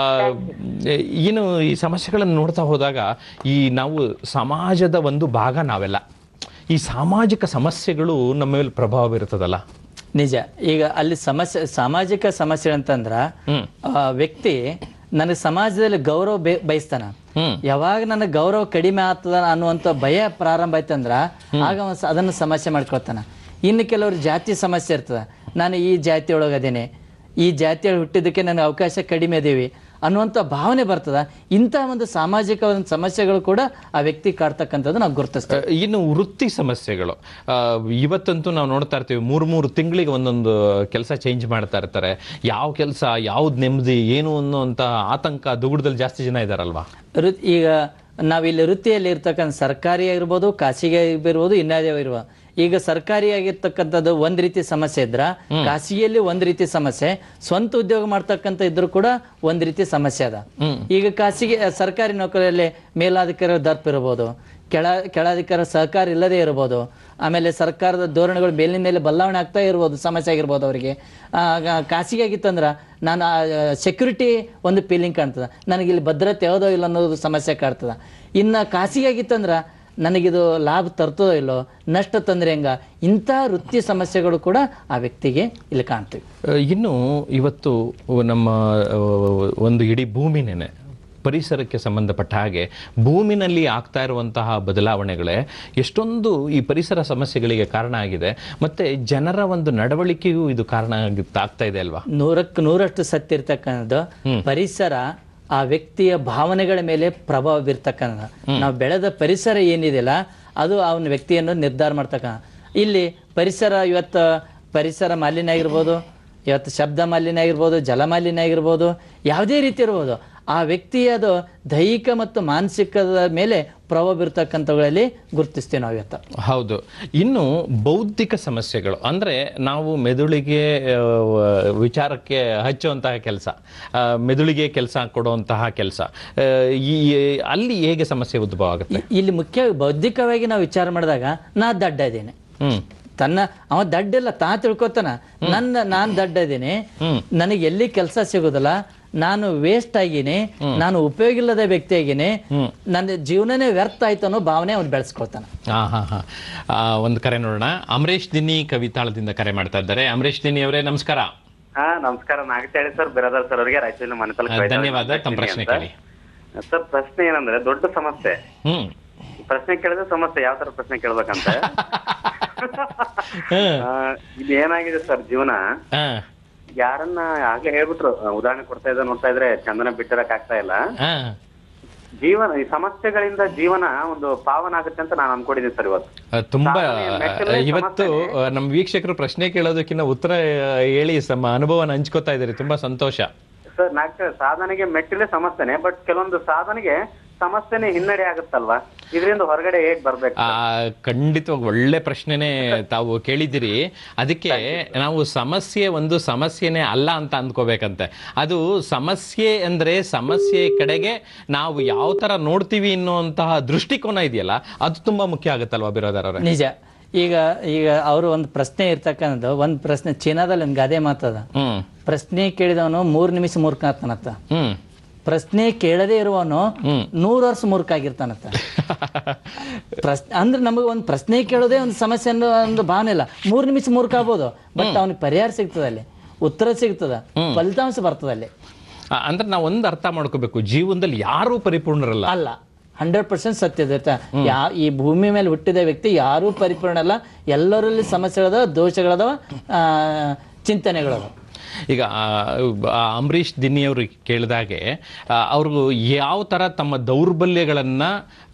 ಏನು ಈ ಸಮಸ್ಯೆಗಳನ್ನು ನೋಡ್ತಾ ಹೋದಾಗ ಈ ನಾವು ಸಮಾಜದ ಒಂದು ಭಾಗ ನಾವೆಲ್ಲ, ಈ ಸಾಮಾಜಿಕ ಸಮಸ್ಯೆಗಳು ನಮ್ಮ ಮೇಲೆ ಪ್ರಭಾವ ಬೀರುತ್ತದಲ್ಲ. ನಿಜ. ಈಗ ಅಲ್ಲಿ ಸಮಸ್ಯೆ, ಸಾಮಾಜಿಕ ಸಮಸ್ಯೆ ಅಂತಂದ್ರ ವ್ಯಕ್ತಿ ನನಗೆ ಸಮಾಜದಲ್ಲಿ ಗೌರವ ಬಯಸ್ತಾನ. ಯಾವಾಗ ನನ್ನ ಗೌರವ ಕಡಿಮೆ ಆಗ್ತದ ಅನ್ನುವಂಥ ಭಯ ಪ್ರಾರಂಭ ಆಯ್ತಂದ್ರ ಆಗ ಅದನ್ನು ಸಮಸ್ಯೆ ಮಾಡ್ಕೊಳ್ತಾನ. ಇನ್ನು ಕೆಲವರು ಜಾತಿ ಸಮಸ್ಯೆ ಇರ್ತದ, ನಾನು ಈ ಜಾತಿಯೊಳಗೆ ಅದೇನೆ, ಈ ಜಾತಿಯೊಳಗೆ ಹುಟ್ಟಿದ್ದಕ್ಕೆ ನನಗೆ ಅವಕಾಶ ಕಡಿಮೆ ಅದೇವಿ ಅನ್ನುವಂಥ ಭಾವನೆ ಬರ್ತದ. ಇಂಥ ಒಂದು ಸಾಮಾಜಿಕ ಒಂದು ಸಮಸ್ಯೆಗಳು ಕೂಡ ಆ ವ್ಯಕ್ತಿ ಕಾಡ್ತಕ್ಕಂಥದ್ದು ನಾವು ಗುರುತಿಸ್ತೇವೆ. ಇನ್ನು ವೃತ್ತಿ ಸಮಸ್ಯೆಗಳು, ಇವತ್ತಂತೂ ನಾವು ನೋಡ್ತಾ ಇರ್ತೀವಿ, ಮೂರು ಮೂರು ತಿಂಗಳಿಗೆ ಒಂದೊಂದು ಕೆಲಸ ಚೇಂಜ್ ಮಾಡ್ತಾ ಇರ್ತಾರೆ. ಯಾವ ಕೆಲಸ, ಯಾವ್ದು ನೆಮ್ಮದಿ, ಏನು ಅನ್ನೋಂಥ ಆತಂಕ, ದುಗುಡದಲ್ಲಿ ಜಾಸ್ತಿ ಜನ ಇದ್ದಾರಲ್ವಾ. ಈಗ ನಾವಿಲ್ಲಿ ವೃತ್ತಿಯಲ್ಲಿ ಇರ್ತಕ್ಕಂಥ ಸರ್ಕಾರಿ ಆಗಿರ್ಬೋದು, ಖಾಸಗಿ ಆಗಿರ್ಬೋದು, ಇನ್ನಾದೇ ಇರುವ. ಈಗ ಸರ್ಕಾರಿ ಆಗಿರ್ತಕ್ಕಂಥದ್ದು ಒಂದ್ ರೀತಿ ಸಮಸ್ಯೆ ಇದ್ರ, ಖಾಸಗಿಯಲ್ಲಿ ಒಂದ್ ರೀತಿ ಸಮಸ್ಯೆ, ಸ್ವಂತ ಉದ್ಯೋಗ ಮಾಡ್ತಕ್ಕಂಥ ಇದ್ರು ಕೂಡ ಒಂದ್ ರೀತಿ ಸಮಸ್ಯೆ ಅದ. ಈಗ ಖಾಸಗಿ ಸರ್ಕಾರಿ ನೌಕರಿಯಲ್ಲಿ ಮೇಲಾಧಿಕಾರಿ ದರ್ಪ ಇರಬಹುದು, ಕೆಳ ಕೆಳಾಧಿಕಾರಿ ಸಹಕಾರ ಇಲ್ಲದೆ ಇರಬಹುದು, ಆಮೇಲೆ ಸರ್ಕಾರದ ಧೋರಣೆಗಳು ಮೇಲಿನ ಮೇಲೆ ಬದಲಾವಣೆ ಆಗ್ತಾ ಇರ್ಬೋದು, ಸಮಸ್ಯೆ ಆಗಿರ್ಬೋದು ಅವರಿಗೆ. ಖಾಸಗಿ ಆಗಿತ್ತಂದ್ರ ನಾನು ಸೆಕ್ಯೂರಿಟಿ ಒಂದು ಫೀಲಿಂಗ್ ಕಾಣ್ತದ, ನನಗೆ ಇಲ್ಲಿ ಭದ್ರತೆ ಯಾವುದೋ ಇಲ್ಲ ಅನ್ನೋದು ಸಮಸ್ಯೆ ಕಾಡ್ತದ. ಇನ್ನು ಖಾಸಗಿ ಆಗಿತ್ತಂದ್ರ ನನಗಿದು ಲಾಭ ತರ್ತದೋ ಇಲ್ಲೋ, ನಷ್ಟ ತಂದ್ರೆ ಹೆಂಗ, ಇಂಥ ವೃತ್ತಿ ಸಮಸ್ಯೆಗಳು ಕೂಡ ಆ ವ್ಯಕ್ತಿಗೆ ಇಲ್ಲಿ ಕಾಣ್ತೀವಿ. ಇನ್ನು ಇವತ್ತು ನಮ್ಮ ಒಂದು ಇಡೀ ಭೂಮಿನೇ ಪರಿಸರಕ್ಕೆ ಸಂಬಂಧಪಟ್ಟ ಹಾಗೆ ಭೂಮಿನಲ್ಲಿ ಆಗ್ತಾ ಇರುವಂತಹ ಬದಲಾವಣೆಗಳೇ ಎಷ್ಟೊಂದು ಈ ಪರಿಸರ ಸಮಸ್ಯೆಗಳಿಗೆ ಕಾರಣ ಆಗಿದೆ. ಮತ್ತೆ ಜನರ ಒಂದು ನಡವಳಿಕೆಗೂ ಇದು ಕಾರಣ ಆಗ್ತಾ ಇದೆ ಅಲ್ವಾ? ನೂರಕ್ಕೆ ನೂರಷ್ಟು ಸತ್ಯ ಇರ್ತಕ್ಕಂಥದ್ದು. ಪರಿಸರ ಆ ವ್ಯಕ್ತಿಯ ಭಾವನೆಗಳ ಮೇಲೆ ಪ್ರಭಾವ ಬೀರ್ತಕ್ಕಂಥ, ನಾವು ಬೆಳೆದ ಪರಿಸರ ಏನಿದೆಯಲ್ಲ ಅದು ಅವನ ವ್ಯಕ್ತಿಯನ್ನು ನಿರ್ಧಾರ ಮಾಡ್ತಕ್ಕಂಥ. ಇಲ್ಲಿ ಪರಿಸರ ಇವತ್ತು ಪರಿಸರ ಮಾಲಿನ್ಯ ಆಗಿರ್ಬೋದು, ಇವತ್ತು ಶಬ್ದ ಮಾಲಿನ್ಯ ಆಗಿರ್ಬೋದು, ಜಲ ಮಾಲಿನ್ಯ ಆಗಿರ್ಬೋದು, ಯಾವುದೇ ರೀತಿ ಇರ್ಬೋದು, ಆ ವ್ಯಕ್ತಿಯದು ದೈಹಿಕ ಮತ್ತು ಮಾನಸಿಕದ ಮೇಲೆ ಪ್ರಭಾವ ಬೀರ್ತಕ್ಕಂಥವುಗಳಲ್ಲಿ ಗುರುತಿಸ್ತೀವಿ ನಾವು ಇವತ್ತು. ಹೌದು. ಇನ್ನು ಬೌದ್ಧಿಕ ಸಮಸ್ಯೆಗಳು ಅಂದರೆ ನಾವು ಮೆದುಳಿಗೆ ವಿಚಾರಕ್ಕೆ ಹಚ್ಚುವಂತಹ ಕೆಲಸ, ಮೆದುಳಿಗೆ ಕೆಲಸ ಕೊಡುವಂತಹ ಕೆಲಸ, ಈ ಅಲ್ಲಿ ಹೇಗೆ ಸಮಸ್ಯೆ ಉದ್ಭವ ಆಗುತ್ತೆ? ಇಲ್ಲಿ ಮುಖ್ಯವಾಗಿ ಬೌದ್ಧಿಕವಾಗಿ ನಾವು ವಿಚಾರ ಮಾಡಿದಾಗ ನಾ ದಡ್ಡ ಇದ್ದೇನೆ, ತನ್ನ ಅವ ದಡ್ಡ ಇಲ್ಲ ತಾ ತಿಳ್ಕೊತಾನ, ನನ್ನ ನಾನ್ ದಡ್ಡ ಇದ್ದೀನಿ, ನನಗೆ ಎಲ್ಲಿ ಕೆಲಸ ಸಿಗೋದಿಲ್ಲ, ನಾನು ವೇಸ್ಟ್ ಆಗೀನಿ, ನಾನು ಉಪಯೋಗ ಇಲ್ಲದ ವ್ಯಕ್ತಿ ಆಗೀನಿ, ನನ್ನ ಜೀವನನೇ ವ್ಯರ್ಥ ಆಯ್ತು ಅನ್ನೋ ಭಾವನೆ ಅವ್ನು ಬೆಳೆಸ್ಕೊಳ್ತಾನೆ. ಹಾ ಹಾ ಹಾ ಒಂದು ಕರೆ ನೋಡೋಣ. ಅಮರೇಶ್ ದಿನಿ ಕವಿತಾಳದಿಂದ ಕರೆ ಮಾಡ್ತಾ ಇದ್ದಾರೆ. ಅಮರೇಶ್ ದಿನಿ ಅವರೇ ನಮಸ್ಕಾರ. ಹಾ ನಮಸ್ಕಾರ. ನಾಗತಿಹಳ್ಳಿ ಸರ್, ಬಿರಾದರ್ ಸರ್ ಅವರಿಗೆ ರಾಯಚೂರಿನ ಮನೆತಲ ಧನ್ಯವಾದ. ತಮ್ಮ ಪ್ರಶ್ನೆ ಕೇಳಿ ಸರ್. ಪ್ರಶ್ನೆ ಏನಂದ್ರೆ ದೊಡ್ಡ ಸಮಸ್ಯೆ. ಹ್ಮ್ ಪ್ರಶ್ನೆ ಕೇಳಿದ್ರೆ ಸಮಸ್ಯೆ ಯಾವ ತರ ಪ್ರಶ್ನೆ ಕೇಳ್ಬೇಕಂತ. ಇದು ಏನಾಗಿದೆ ಸರ್, ಜೀವನ ಯಾರನ್ನ ಆಗ್ಲೇ ಹೇಳ್ಬಿಟ್ರು, ಉದಾಹರಣೆ ಕೊಡ್ತಾ ಇದ್ದ ನೋಡ್ತಾ ಇದ್ರೆ ಚಂದನ ಬಿಟ್ಟಿರಕ್ ಆಗ್ತಾ ಇಲ್ಲ. ಜೀವನ ಈ ಸಮಸ್ಯೆಗಳಿಂದ ಜೀವನ ಒಂದು ಪಾವನ ಆಗುತ್ತೆ ಅಂತ ನಾನು ಅನ್ಕೊಂಡಿದ್ದೀನಿ ಸರ್. ಇವತ್ತು ತುಂಬಾ ಇವತ್ತು ನಮ್ ವೀಕ್ಷಕರು ಪ್ರಶ್ನೆ ಕೇಳೋದಕ್ಕಿಂತ ಉತ್ತರ ಹೇಳಿ ನಮ್ಮ ಅನುಭವನ ಹಂಚ್ಕೋತಾ ಇದ್ದಾರೆ. ತುಂಬಾ ಸಂತೋಷ ಸರ್. ನಾಲ್ಕು ಸಾಧನೆಗೆ ಮೆಟ್ಟಿಲೆ ಸಮಸ್ಯೆನೆ, ಬಟ್ ಕೆಲವೊಂದು ಸಾಧನೆಗೆ ಸಮಸ್ಯೆನೆ ಹಿನ್ನಡೆ ಆಗುತ್ತಲ್ವಾ, ಇದರಿಂದ ಹೊರಗಡೆ ಹೇಗ್ ಬರ್ಬೇಕು? ಖಂಡಿತವಾಗಿ ಒಳ್ಳೆ ಪ್ರಶ್ನೆನೇ ತಾವು ಕೇಳಿದಿರಿ. ಅದಕ್ಕೆ ನಾವು ಸಮಸ್ಯೆ ಒಂದು ಸಮಸ್ಯೆನೇ ಅಲ್ಲ ಅಂತ ಅಂದ್ಕೋಬೇಕಂತೆ. ಅದು ಸಮಸ್ಯೆ ಅಂದ್ರೆ ಸಮಸ್ಯೆ ಕಡೆಗೆ ನಾವು ಯಾವ ತರ ನೋಡ್ತೀವಿ ಅನ್ನುವಂತಹ ದೃಷ್ಟಿಕೋನ ಇದೆಯಲ್ಲ, ಅದು ತುಂಬಾ ಮುಖ್ಯ ಆಗುತ್ತಲ್ವಾ ಬಿರಾದರ್ ಅವರೇ? ನಿಜ. ಈಗ ಈಗ ಅವರು ಒಂದು ಪ್ರಶ್ನೆ ಇರ್ತಕ್ಕಂಥದ್ದು, ಒಂದು ಪ್ರಶ್ನೆ ಚೀನಾದಲ್ಲಿ ಒಂದು ಗಾದೆ ಮಾತದ, ಪ್ರಶ್ನೆ ಕೇಳಿದವನು ಮೂರ್ ನಿಮಿಷ ಮೂರ್ಖನಾಗ್ತಾನತ್ತ, ಪ್ರಶ್ನೆ ಕೇಳದೇ ಇರುವವನು ನೂರು ವರ್ಷ ಮೂರ್ಖ ಆಗಿರ್ತಾನಂತ. ಪ್ರಶ್ನೆ ಅಂದ್ರೆ ನಮಗೆ ಒಂದು ಪ್ರಶ್ನೆ ಕೇಳೋದೇ ಒಂದು ಸಮಸ್ಯೆ ಅನ್ನೋ ಒಂದು ಭಾವನೆ ಇಲ್ಲ. ಮೂರು ನಿಮಿಷ ಮೂರ್ಖ ಆಗ್ಬೋದು, ಬಟ್ ಅವನಿಗೆ ಪರಿಹಾರ ಸಿಗ್ತದೆ, ಅಲ್ಲಿ ಉತ್ತರ ಸಿಗ್ತದ, ಫಲಿತಾಂಶ ಬರ್ತದೆ ಅಲ್ಲಿ. ಅಂದ್ರೆ ನಾವು ಒಂದು ಅರ್ಥ ಮಾಡ್ಕೋಬೇಕು, ಜೀವನದಲ್ಲಿ ಯಾರೂ ಪರಿಪೂರ್ಣರಲ್ಲ. ಅಲ್ಲ, ಹಂಡ್ರೆಡ್ ಪರ್ಸೆಂಟ್ ಸತ್ಯದ. ಯಾ ಈ ಭೂಮಿ ಮೇಲೆ ಹುಟ್ಟಿದ ವ್ಯಕ್ತಿ ಯಾರೂ ಪರಿಪೂರ್ಣ ಅಲ್ಲ. ಎಲ್ಲರಲ್ಲಿ ಸಮಸ್ಯೆಗಳದಾವ, ದೋಷಗಳದಾವ, ಚಿಂತನೆಗಳದಾವ. ಈಗ ಅಂಬರೀಷ್ ದಿನ್ನಿಯವರು ಕೇಳಿದಾಗೆ ಅವ್ರಿಗೂ ಯಾವ ಥರ ತಮ್ಮ ದೌರ್ಬಲ್ಯಗಳನ್ನು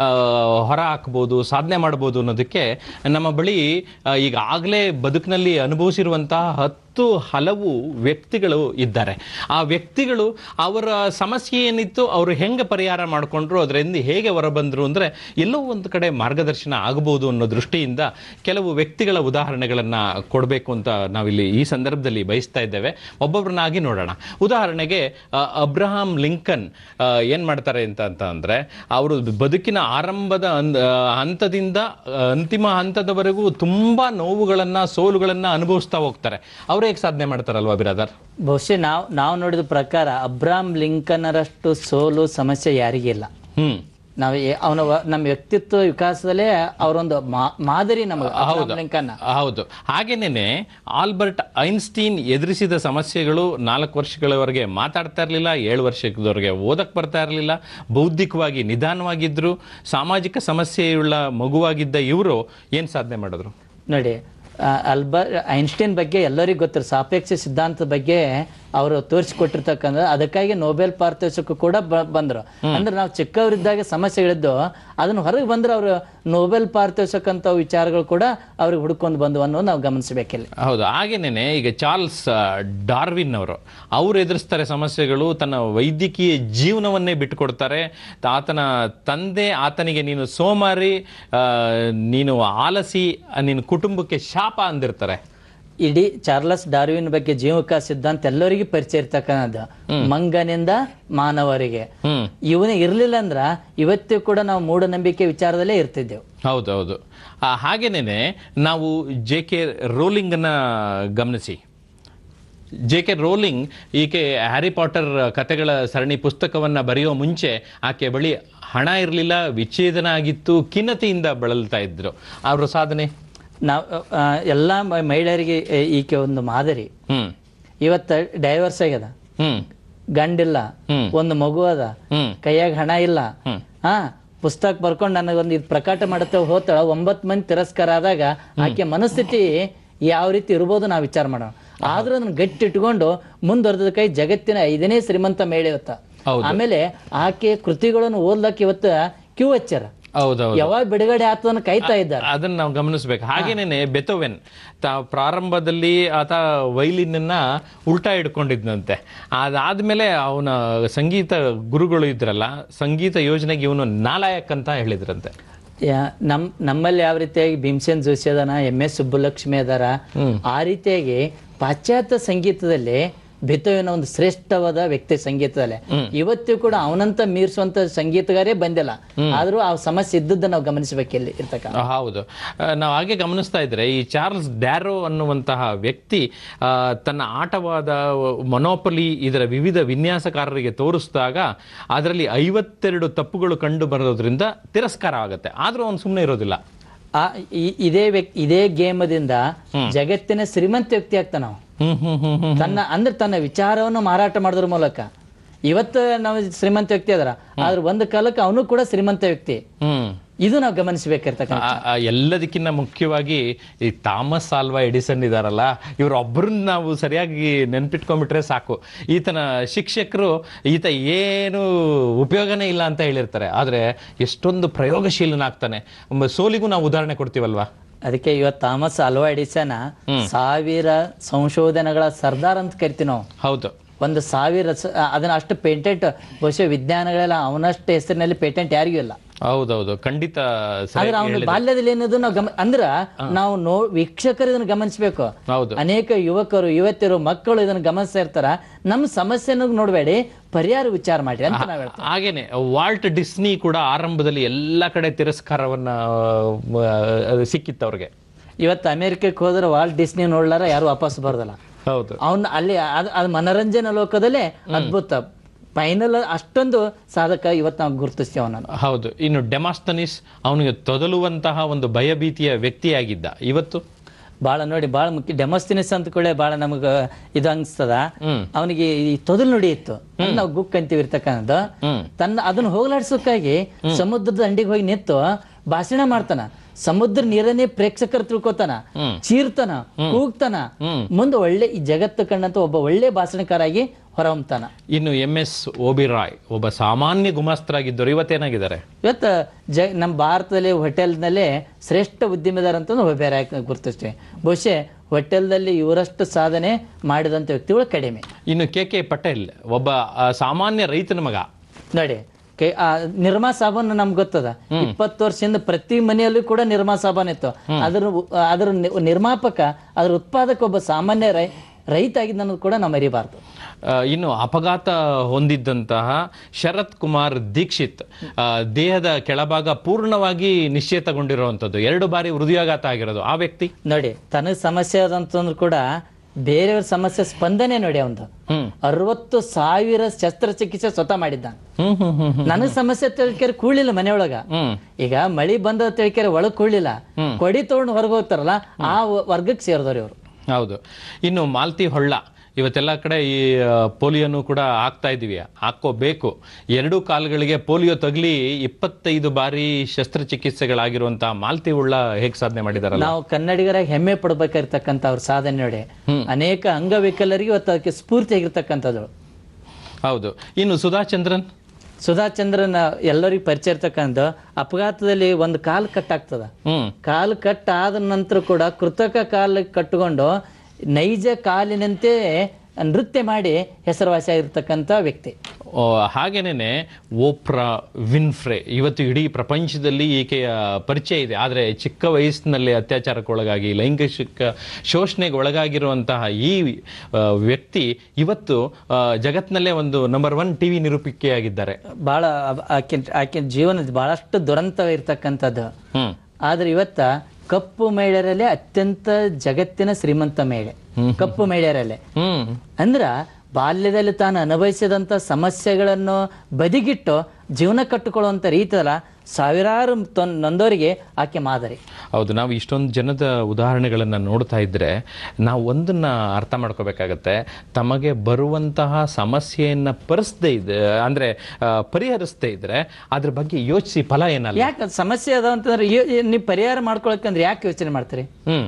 ಹೊರ ಹಾಕ್ಬೋದು, ಸಾಧನೆ ಮಾಡ್ಬೋದು ಅನ್ನೋದಕ್ಕೆ ನಮ್ಮ ಬಳಿ ಈಗಾಗಲೇ ಬದುಕಿನಲ್ಲಿ ಅನುಭವಿಸಿರುವಂತಹ ಹತ್ತು ಹಲವು ವ್ಯಕ್ತಿಗಳು ಇದ್ದಾರೆ. ಆ ವ್ಯಕ್ತಿಗಳು ಅವರ ಸಮಸ್ಯೆ ಏನಿತ್ತು, ಅವರು ಹೆಂಗೆ ಪರಿಹಾರ ಮಾಡಿಕೊಂಡ್ರು, ಅದರಿಂದ ಹೇಗೆ ಹೊರಬಂದರು ಅಂದರೆ ಎಲ್ಲೋ ಒಂದು ಕಡೆ ಮಾರ್ಗದರ್ಶನ ಆಗಬಹುದು ಅನ್ನೋ ದೃಷ್ಟಿಯಿಂದ ಕೆಲವು ವ್ಯಕ್ತಿಗಳ ಉದಾಹರಣೆಗಳನ್ನು ಕೊಡಬೇಕು ಅಂತ ನಾವಿಲ್ಲಿ ಈ ಸಂದರ್ಭದಲ್ಲಿ ಬಯಸ್ತಾ ಇದ್ದೇವೆ. ಒಬ್ಬೊಬ್ಬರನ್ನಾಗಿ ನೋಡೋಣ. ಉದಾಹರಣೆಗೆ ಅಬ್ರಹಾಂ ಲಿಂಕನ್ ಏನು ಮಾಡ್ತಾರೆ ಅಂತ ಅಂತ ಅಂದರೆ, ಅವರು ಬದುಕಿನ ಆರಂಭದ ಹಂತದಿಂದ ಅಂತಿಮ ಹಂತದವರೆಗೂ ತುಂಬ ನೋವುಗಳನ್ನು, ಸೋಲುಗಳನ್ನು ಅನುಭವಿಸ್ತಾ ಹೋಗ್ತಾರೆ. ಅವರು ಹೇಗೆ ಸಾಧನೆ ಮಾಡ್ತಾರಲ್ವಾ ಬಿರಾದರ್? ಬಹುಶಃ ನಾವು ನಾವು ನೋಡಿದ ಪ್ರಕಾರ ಅಬ್ರಹಾಂ ಲಿಂಕನ್ನರಷ್ಟು ಸೋಲು ಸಮಸ್ಯೆ ಯಾರಿಗಿಲ್ಲ. ಹ್ಮ್ ನಾವು ಅವನ ನಮ್ಮ ವ್ಯಕ್ತಿತ್ವ ವಿಕಾಸದಲ್ಲೇ ಅವರೊಂದು ಮಾದರಿ ನಮಗೆ ಅಬ್ರಹಾಂ ಲಿಂಕನ್. ಹೌದು. ಹಾಗೇನೇನೆ ಆಲ್ಬರ್ಟ್ ಐನ್ಸ್ಟೀನ್ ಎದುರಿಸಿದ ಸಮಸ್ಯೆಗಳು ನಾಲ್ಕು ವರ್ಷಗಳವರೆಗೆ ಮಾತಾಡ್ತಾ ಇರಲಿಲ್ಲ, ಏಳು ವರ್ಷದವರೆಗೆ ಓದಕ್ಕೆ ಬರ್ತಾ ಇರಲಿಲ್ಲ, ಬೌದ್ಧಿಕವಾಗಿ ನಿಧಾನವಾಗಿದ್ದರು, ಸಾಮಾಜಿಕ ಸಮಸ್ಯೆಯುಳ್ಳ ಮಗುವಾಗಿದ್ದ ಇವರು ಏನು ಸಾಧನೆ ಮಾಡಿದ್ರು ನೋಡಿ. ಅಲ್ಬರ್ಟ್ ಐನ್ಸ್ಟೀನ್ ಬಗ್ಗೆ ಎಲ್ಲರಿಗೂ ಗೊತ್ತಿರೋ ಸಾಪೇಕ್ಷ ಸಿದ್ಧಾಂತದ ಬಗ್ಗೆ ಅವರು ತೋರಿಸಿಕೊಟ್ಟಿರ್ತಕ್ಕಂಥ, ಅದಕ್ಕಾಗಿ ನೊಬೆಲ್ ಪಾರಿತೋಷಿಕ ಕೂಡ ಬಂದರು. ಅಂದ್ರೆ ನಾವು ಚಿಕ್ಕವರಿದ್ದಾಗ ಸಮಸ್ಯೆಗಳಿದ್ದು ಅದನ್ನ ಹೊರಗೆ ಬಂದ್ರೆ ಅವರು ನೊಬೆಲ್ ಪಾರಿತೋಷಕ ಅಂತ ವಿಚಾರಗಳು ಕೂಡ ಅವ್ರಿಗೆ ಹುಡ್ಕೊಂಡು ಬಂದು ಅನ್ನೋದು ನಾವು ಗಮನಿಸಬೇಕಿಲ್ಲ. ಹೌದು. ಹಾಗೇನೆ ಈಗ ಚಾರ್ಲ್ಸ್ ಡಾರ್ವಿನ್ ಅವರು ಅವ್ರು ಎದುರಿಸ್ತಾರೆ ಸಮಸ್ಯೆಗಳು, ತನ್ನ ವೈದ್ಯಕೀಯ ಜೀವನವನ್ನೇ ಬಿಟ್ಟುಕೊಡ್ತಾರೆ. ಆತನ ತಂದೆ ಆತನಿಗೆ ನೀನು ಸೋಮಾರಿ, ನೀನು ಆಲಸಿ, ನಿನ್ನ ಕುಟುಂಬಕ್ಕೆ ಶಾಪ ಅಂದಿರ್ತಾರೆ. ಇಡೀ ಚಾರ್ಲಸ್ ಡಾರ್ವಿನ್ ಬಗ್ಗೆ ಜೀವಕ ಸಿದ್ಧಾಂತ ಎಲ್ಲರಿಗೂ ಪರಿಚಯ ಇರ್ತಕ್ಕಂಥದ್ದು, ಮಂಗನಿಂದ ಮಾನವರಿಗೆ. ಇವನೇ ಇರ್ಲಿಲ್ಲ ಅಂದ್ರ ಇವತ್ತೂ ಕೂಡ ನಾವು ಮೂಢನಂಬಿಕೆ ವಿಚಾರದಲ್ಲೇ ಇರ್ತಿದ್ದೆವು. ಹೌದೌದು. ಹಾಗೇನೇನೆ ನಾವು ಜೆ ಕೆ ರೋಲಿಂಗ್ ಅನ್ನ ಗಮನಿಸಿ. ಜೆ ಕೆ ರೋಲಿಂಗ್ ಈಕೆ ಹ್ಯಾರಿ ಪಾಟರ್ ಕಥೆಗಳ ಸರಣಿ ಪುಸ್ತಕವನ್ನು ಬರೆಯೋ ಮುಂಚೆ ಆಕೆ ಬಳಿ ಹಣ ಇರಲಿಲ್ಲ, ವಿಚ್ಛೇದನ ಆಗಿತ್ತು, ಖಿನ್ನತೆಯಿಂದ ಬಳಲ್ತಾ ಇದ್ರು. ಅವರ ಸಾಧನೆ ನಾವು ಎಲ್ಲ ಮಹಿಳೆಯರಿಗೆ ಈಕೆ ಒಂದು ಮಾದರಿ. ಇವತ್ತ ಡೈವರ್ಸ್ ಆಗ್ಯದ, ಗಂಡಿಲ್ಲ, ಒಂದು ಮಗು ಅದ, ಕೈಯಾಗ ಹಣ ಇಲ್ಲ, ಹಾ ಪುಸ್ತಕ ಬರ್ಕೊಂಡು ನನಗೊಂದು ಇದು ಪ್ರಕಟ ಮಾಡುತ್ತೆ ಹೋತಾಳ, ಒಂಬತ್ತು ಮಂದಿ ತಿರಸ್ಕಾರ ಆದಾಗ ಆಕೆ ಮನಸ್ಥಿತಿ ಯಾವ ರೀತಿ ಇರ್ಬೋದು ನಾವು ವಿಚಾರ ಮಾಡೋಣ. ಆದ್ರೂ ಅದನ್ನ ಗಟ್ಟಿ ಇಟ್ಕೊಂಡು ಮುಂದುವರೆದ ಕೈ ಜಗತ್ತಿನ ಐದನೇ ಶ್ರೀಮಂತ ಮಹಿಳೆ ಇವತ್ತ. ಆಮೇಲೆ ಆಕೆ ಕೃತಿಗಳನ್ನು ಓದ್ಲಕ್ಕೆ ಇವತ್ತು ಕ್ಯೂ ಹಚ್ಚಾರ. ಯಾವಾಗ ಬಿಡುಗಡೆ ಆತನ ಕಾಯ್ತಾ ಇದ್ದಾರೆ, ಅದನ್ನ ನಾವು ಗಮನಿಸ್ಬೇಕು. ಹಾಗೇನೇನೆ ಬೆಥೋವೆನ್ ತಾ ಪ್ರಾರಂಭದಲ್ಲಿ ಆತ ವೈಲಿನನ್ನ ಉಲ್ಟಾ ಹಿಡ್ಕೊಂಡಿದ್ನಂತೆ. ಅದಾದ್ಮೇಲೆ ಅವನ ಸಂಗೀತ ಗುರುಗಳು ಇದ್ರಲ್ಲ, ಸಂಗೀತ ಯೋಜನೆಗೆ ಇವನು ನಾಲಾಯಕ್ ಅಂತ ಹೇಳಿದ್ರಂತೆ. ನಮ್ ನಮ್ಮಲ್ಲಿ ಯಾವ ರೀತಿಯಾಗಿ ಭೀಮಸೇನ್ ಜೋಶಿ ಅದಾನ, ಎಂ ಎಸ್ ಸುಬ್ಬಲಕ್ಷ್ಮಿ ಅದಾರ, ಆ ರೀತಿಯಾಗಿ ಪಾಶ್ಚಾತ್ಯ ಸಂಗೀತದಲ್ಲಿ ಬೆಥೋವೆನ್ ಒಂದು ಶ್ರೇಷ್ಠವಾದ ವ್ಯಕ್ತಿ ಸಂಗೀತದಲ್ಲಿ. ಇವತ್ತು ಕೂಡ ಅವನಂತ ಮೀರಿಸುವಂತ ಸಂಗೀತಗಾರೇ ಬಂದಿಲ್ಲ, ಆದ್ರೂ ಆ ಸಮಸ್ಯೆ ಇದ್ದದ್ದು ನಾವು ಗಮನಿಸಬೇಕಿಲ್ಲಿ ಇರ್ತಕ್ಕ. ಹೌದು. ನಾವು ಹಾಗೆ ಗಮನಿಸ್ತಾ ಇದ್ರೆ ಈ ಚಾರ್ಲ್ಸ್ ಡ್ಯಾರೋ ಅನ್ನುವಂತಹ ವ್ಯಕ್ತಿ ತನ್ನ ಆಟವಾದ ಮೊನೋಪಲಿ ಇದರ ವಿವಿಧ ವಿನ್ಯಾಸಕಾರರಿಗೆ ತೋರಿಸಿದಾಗ ಅದರಲ್ಲಿ ಐವತ್ತೆರಡು ತಪ್ಪುಗಳು ಕಂಡು ಬರೋದ್ರಿಂದ ತಿರಸ್ಕಾರ ಆಗುತ್ತೆ. ಆದ್ರೂ ಅವನು ಸುಮ್ಮನೆ ಇರೋದಿಲ್ಲ. ಆ ಇದೇ ವ್ಯಕ್ತಿ ಇದೇ ಗೇಮದಿಂದ ಜಗತ್ತಿನ ಶ್ರೀಮಂತ ವ್ಯಕ್ತಿ ಆಗ್ತಾನ ನಾವು. ತನ್ನ ಅಂದ್ರೆ ತನ್ನ ವಿಚಾರವನ್ನು ಮಾರಾಟ ಮಾಡೋದ್ರ ಮೂಲಕ ಇವತ್ತು ನಾವು ಶ್ರೀಮಂತ ವ್ಯಕ್ತಿ ಅದರ, ಆದ್ರೆ ಒಂದು ಕಾಲಕ್ಕೆ ಅವನು ಕೂಡ ಶ್ರೀಮಂತ ವ್ಯಕ್ತಿ. ಇದು ನಾವು ಗಮನಿಸಬೇಕಿರ್ತಕ್ಕಂಥ. ಎಲ್ಲದಕ್ಕಿಂತ ಮುಖ್ಯವಾಗಿ ಈ ಥಾಮಸ್ ಆಲ್ವಾ ಎಡಿಸನ್ ಇದಾರಲ್ಲ, ಇವರೊಬ್ಬರನ್ನ ನಾವು ಸರಿಯಾಗಿ ನೆನ್ಪಿಟ್ಕೊಂಡ್ಬಿಟ್ರೆ ಸಾಕು. ಈತನ ಶಿಕ್ಷಕರು ಈತ ಏನು ಉಪಯೋಗನೇ ಇಲ್ಲ ಅಂತ ಹೇಳಿರ್ತಾರೆ, ಆದ್ರೆ ಎಷ್ಟೊಂದು ಪ್ರಯೋಗಶೀಲನಾಗ್ತಾನೆ. ಸೋಲಿಗೂ ನಾವು ಉದಾಹರಣೆ ಕೊಡ್ತೀವಲ್ವಾ. ಅದಕ್ಕೆ ಇವತ್ತು ಥಾಮಸ್ ಆಲ್ವಾ ಎಡಿಸನ್ ಸಾವಿರ ಸಂಶೋಧನೆಗಳ ಸರ್ದಾರ್ ಅಂತ ಕರಿತೀವಿ ನಾವು. ಹೌದು. ಒಂದು ಸಾವಿರ ಅದನ್ನ ಅಷ್ಟು ಪೇಟೆಂಟ್ ಬಹುಶಃ ವಿಜ್ಞಾನಗಳೆಲ್ಲ ಅವನಷ್ಟು ಹೆಸರಿನಲ್ಲಿ ಪೇಟೆಂಟ್ ಯಾರಿಗೂ ಇಲ್ಲ. ಹೌದೌದು, ಖಂಡಿತ. ಆದ್ರೆ ಅವನ ಬಾಲ್ಯದಲ್ಲಿ ಏನದು ನಾವು ಗಮ ಅಂದ್ರ ನಾವು ನೋ ವೀಕ್ಷಕರು ಇದನ್ನ ಗಮನಿಸಬೇಕು. ಅನೇಕ ಯುವಕರು ಯುವತಿಯರು ಮಕ್ಕಳು ಇದನ್ನ ಗಮನಿಸ್ತಾ ಇರ್ತಾರ. ನಮ್ಮ ಸಮಸ್ಯೆನ ನೋಡ್ಬೇಡಿ, ಪರಿಹಾರ ವಿಚಾರ ಮಾಡಿ ಅಂತ ನಾವ್ ಹೇಳ್ತೀವಿ. ಹಾಗೇನೆ ವಾಲ್ಟ್ ಡಿಸ್ನಿ ಕೂಡ ಆರಂಭದಲ್ಲಿ ಎಲ್ಲ ಕಡೆ ತಿರಸ್ಕಾರವನ್ನ ಸಿಕ್ಕಿತ್ತು ಅವ್ರಿಗೆ. ಇವತ್ತು ಅಮೆರಿಕಕ್ಕೆ ಹೋದ್ರೆ ವಾಲ್ಟ್ ಡಿಸ್ನಿ ನೋಡ್ಲಾರ ಯಾರು ವಾಪಸ್ ಬರೋದಲ್ಲ. ಹೌದು. ಅವನ್ ಅಲ್ಲಿ ಅದು ಮನರಂಜನಾ ಲೋಕದಲ್ಲೇ ಅದ್ಭುತ ಫೈನಲ್ ಅಷ್ಟೊಂದು ಸಾಧಕ ಇವತ್ತು ನಾವು ಗುರುತಿಸ್ತೇವೆ ಅವನನ್ನು. ಹೌದು. ಇನ್ನು ಡೆಮಾಸ್ತನಿಸ್ ಅವನಿಗೆ ತೊದಲುವಂತಹ ಒಂದು ಭಯಭೀತಿಯ ವ್ಯಕ್ತಿಯಾಗಿದ್ದ, ಇವತ್ತು ಭಾಳ ನೋಡಿ ಭಾಳ ಮುಖ್ಯ. ಡೆಮೋಸ್ತಿನಿಸ್ ಅಂತ ಕೂಡ ಭಾಳ ನಮಗೆ ಇದು ಅನಿಸ್ತದ. ಅವನಿಗೆ ಈ ತೊದಲು ನುಡಿ ಇತ್ತು, ನಾವು ಗುಕ್ ಅಂತೀವಿ ಇರ್ತಕ್ಕಂಥದ್ದು. ತನ್ನ ಅದನ್ನ ಹೋಗ್ಲಾಡ್ಸೋಕ್ಕಾಗಿ ಸಮುದ್ರದ ದಂಡಿಗೆ ಹೋಗಿ ನಿಂತು ಭಾಷಣ ಮಾಡ್ತಾನ. ಸಮುದ್ರ ನೀರನ್ನೇ ಪ್ರೇಕ್ಷಕರು ತಿಳ್ಕೊತಾನ, ಚೀರ್ತಾನ, ಕೂಗ್ತಾನ. ಮುಂದೆ ಒಳ್ಳೆ ಈ ಜಗತ್ತು ಕಂಡಂತ ಒಬ್ಬ ಒಳ್ಳೆ ಭಾಷಣಕಾರಾಗಿ ಹೊರಹೊಮ್ತಾನ. ಇನ್ನು ಎಂ ಎಸ್ ಓಬಿರಾಯ್ ಒಬ್ಬ ಸಾಮಾನ್ಯ ಗುಮಾಸ್ತರಾಗಿದ್ದರು, ಇವತ್ತೇನಾಗಿದ್ದಾರೆ? ಇವತ್ತು ಜ ನಮ್ಮ ಭಾರತದಲ್ಲಿ ಹೋಟೆಲ್ನಲ್ಲೇ ಶ್ರೇಷ್ಠ ಉದ್ಯಮಿದಾರ ಅಂತ ಓಬಿರಾಯ್ ಗುರುತಿಸ್ತೀವಿ. ಬಹುಶಃ ಹೋಟೆಲ್ದಲ್ಲಿ ಇವರಷ್ಟು ಸಾಧನೆ ಮಾಡಿದಂಥ ವ್ಯಕ್ತಿಗಳು ಕಡಿಮೆ. ಇನ್ನು ಕೆ ಕೆ ಪಟೇಲ್ ಒಬ್ಬ ಸಾಮಾನ್ಯ ರೈತನ ಮಗ ನೋಡಿ. ನಿರ್ಮಾ ಸಾಬನ್ ನಮ್ಗೆ ಗೊತ್ತದ, ಇಪ್ಪತ್ತು ವರ್ಷದಿಂದ ಪ್ರತಿ ಮನೆಯಲ್ಲೂ ಕೂಡ ನಿರ್ಮಾ ಸಾಬನ್ ಇತ್ತು. ಅದ್ರ ಅದ್ರ ನಿರ್ಮಾಪಕ, ಅದ್ರ ಉತ್ಪಾದಕ ಒಬ್ಬ ಸಾಮಾನ್ಯ ರೈ ರೈತ ಆಗಿದ್ದ ಅನ್ನೋದು ಕೂಡ ನಾವು ಮರಿಬಾರ್ದು. ಇನ್ನು ಅಪಘಾತ ಹೊಂದಿದ್ದಂತಹ ಶರತ್ ಕುಮಾರ್ ದೀಕ್ಷಿತ್, ದೇಹದ ಕೆಳಭಾಗ ಪೂರ್ಣವಾಗಿ ನಿಶ್ಚೇತಗೊಂಡಿರುವಂಥದ್ದು, ಎರಡು ಬಾರಿ ಹೃದಯಾಘಾತ ಆಗಿರೋದು ಆ ವ್ಯಕ್ತಿ. ನೋಡಿ, ತನಗೆ ಸಮಸ್ಯೆ ಅದಂತಂದ್ರೂ ಕೂಡ ಬೇರೆಯವ್ರ ಸಮಸ್ಯೆ ಸ್ಪಂದನೆ ನೋಡಿ. ಅವಂದು ಅರವತ್ತು ಸಾವಿರ ಶಸ್ತ್ರಚಿಕಿತ್ಸೆ ಸ್ವತಃ ಮಾಡಿದ್ದ. ನನಗ್ ಸಮಸ್ಯೆ ತಿಳ್ಕೆರೆ ಕೂಡ್ಲಿಲ್ಲ ಮನೆಯೊಳಗ. ಈಗ ಮಳಿ ಬಂದ ತಿಳ್ಕೆರೆ ಒಳಗ್ ಕೂಡ್ಲಿಲ್ಲ, ಕೊಡಿ ತಗೊಂಡು ಹೊರಗೆ ಹೋಗ್ತಾರಲ್ಲ ಆ ವರ್ಗಕ್ಕೆ ಸೇರಿದವ್ರು ಇವರು. ಹೌದು. ಇನ್ನು ಮಾಲ್ತಿ ಹೊಳ್ಳ, ಇವತ್ತೆಲ್ಲ ಕಡೆ ಈ ಪೋಲಿಯೋನು ಕೂಡ ಹಾಕ್ತಾ ಇದೀವಿ, ಹಾಕೋಬೇಕು. ಎರಡು ಕಾಲುಗಳಿಗೆ ಪೋಲಿಯೋ ತಗಲಿ ಇಪ್ಪತ್ತೈದು ಬಾರಿ ಶಸ್ತ್ರಚಿಕಿತ್ಸೆಗಳಾಗಿರುವಂತಹ ಮಾಲ್ತಿ ಹುಳ್ಳ ಹೇಗೆ ಸಾಧನೆ ಮಾಡಿದಾರಲ್ಲ. ನಾವು ಕನ್ನಡಿಗರಾಗಿ ಹೆಮ್ಮೆ ಪಡ್ಬೇಕಾಗಿರ್ತಕ್ಕಂಥ ಅವ್ರ ಸಾಧನೆ ನೋಡಿ. ಅನೇಕ ಅಂಗವಿಕಲರಿಗೆ ಇವತ್ತು ಅದಕ್ಕೆ ಸ್ಫೂರ್ತಿ ಆಗಿರ್ತಕ್ಕಂಥದ್ದು. ಹೌದು. ಇನ್ನು ಸುಧಾ ಚಂದ್ರನ್ ಸುಧಾ ಚಂದ್ರನ್ ಎಲ್ಲರಿಗೂ ಪರಿಚಯ ಇರ್ತಕ್ಕಂಥ ಅಪಘಾತದಲ್ಲಿ ಒಂದು ಕಾಲು ಕಟ್ಟಾಗ್ತದ. ಕಾಲು ಕಟ್ ಆದ ನಂತರ ಕೂಡ ಕೃತಕ ಕಾಲು ಕಟ್ಟಿಕೊಂಡು ನೈಜ ಕಾಲಿನಂತೆ ನೃತ್ಯ ಮಾಡಿ ಹೆಸರುವಾಸಿ ಆಗಿರ್ತಕ್ಕಂಥ ವ್ಯಕ್ತಿ. ಹಾಗೇನೆ ಓಪ್ರಾ ವಿನ್ಫ್ರೆ, ಇವತ್ತು ಇಡೀ ಪ್ರಪಂಚದಲ್ಲಿ ಈಕೆಯ ಪರಿಚಯ ಇದೆ. ಆದರೆ ಚಿಕ್ಕ ವಯಸ್ಸಿನಲ್ಲಿ ಅತ್ಯಾಚಾರಕ್ಕೊಳಗಾಗಿ ಲೈಂಗಿಕ ಶೋಷಣೆಗೆ ಒಳಗಾಗಿರುವಂತಹ ಈ ವ್ಯಕ್ತಿ ಇವತ್ತು ಜಗತ್ತಿನಲ್ಲೇ ಒಂದು ನಂಬರ್ ಒನ್ ಟಿವಿ ನಿರೂಪಿಕೆಯಾಗಿದ್ದಾರೆ. ಬಹಳ ಆಕೆ ಆಕೆ ಜೀವನ ಬಹಳಷ್ಟು ದುರಂತ ಇರ್ತಕ್ಕಂಥದ್ದು. ಆದ್ರೆ ಇವತ್ತ ಕಪ್ಪು ಮಹಿಳೆಯರಲ್ಲೇ ಅತ್ಯಂತ ಜಗತ್ತಿನ ಶ್ರೀಮಂತ ಮಹಿಳೆ ಕಪ್ಪು ಮಹಿಳೆಯರಲ್ಲೇ. ಅಂದ್ರ ಬಾಲ್ಯದಲ್ಲಿ ತಾನು ಅನುಭವಿಸಿದಂಥ ಸಮಸ್ಯೆಗಳನ್ನು ಬದಿಗಿಟ್ಟು ಜೀವನ ಕಟ್ಟಿಕೊಳ್ಳುವಂಥ ರೀತಿಯಲ್ಲ ಸಾವಿರಾರು ನೊಂದವರಿಗೆ ಆಕೆ ಮಾದರಿ. ಹೌದು. ನಾವು ಇಷ್ಟೊಂದು ಜನದ ಉದಾಹರಣೆಗಳನ್ನು ನೋಡ್ತಾ ಇದ್ರೆ ನಾವು ಒಂದನ್ನ ಅರ್ಥ ಮಾಡ್ಕೋಬೇಕಾಗತ್ತೆ. ತಮಗೆ ಬರುವಂತಹ ಸಮಸ್ಯೆಯನ್ನ ಪರಿಸದೇ ಇದೆ ಅಂದ್ರೆ ಪರಿಹರಿಸದೇ ಇದ್ರೆ ಅದ್ರ ಬಗ್ಗೆ ಯೋಚಿಸಿ ಫಲ ಏನಲ್ಲ. ಯಾಕೆ ಸಮಸ್ಯೆ ಅದ ಅಂತಂದ್ರೆ ನೀವು ಪರಿಹಾರ ಮಾಡ್ಕೊಳಕಂದ್ರೆ ಯಾಕೆ ಯೋಚನೆ ಮಾಡ್ತೀರಿ? ಹ್ಮ್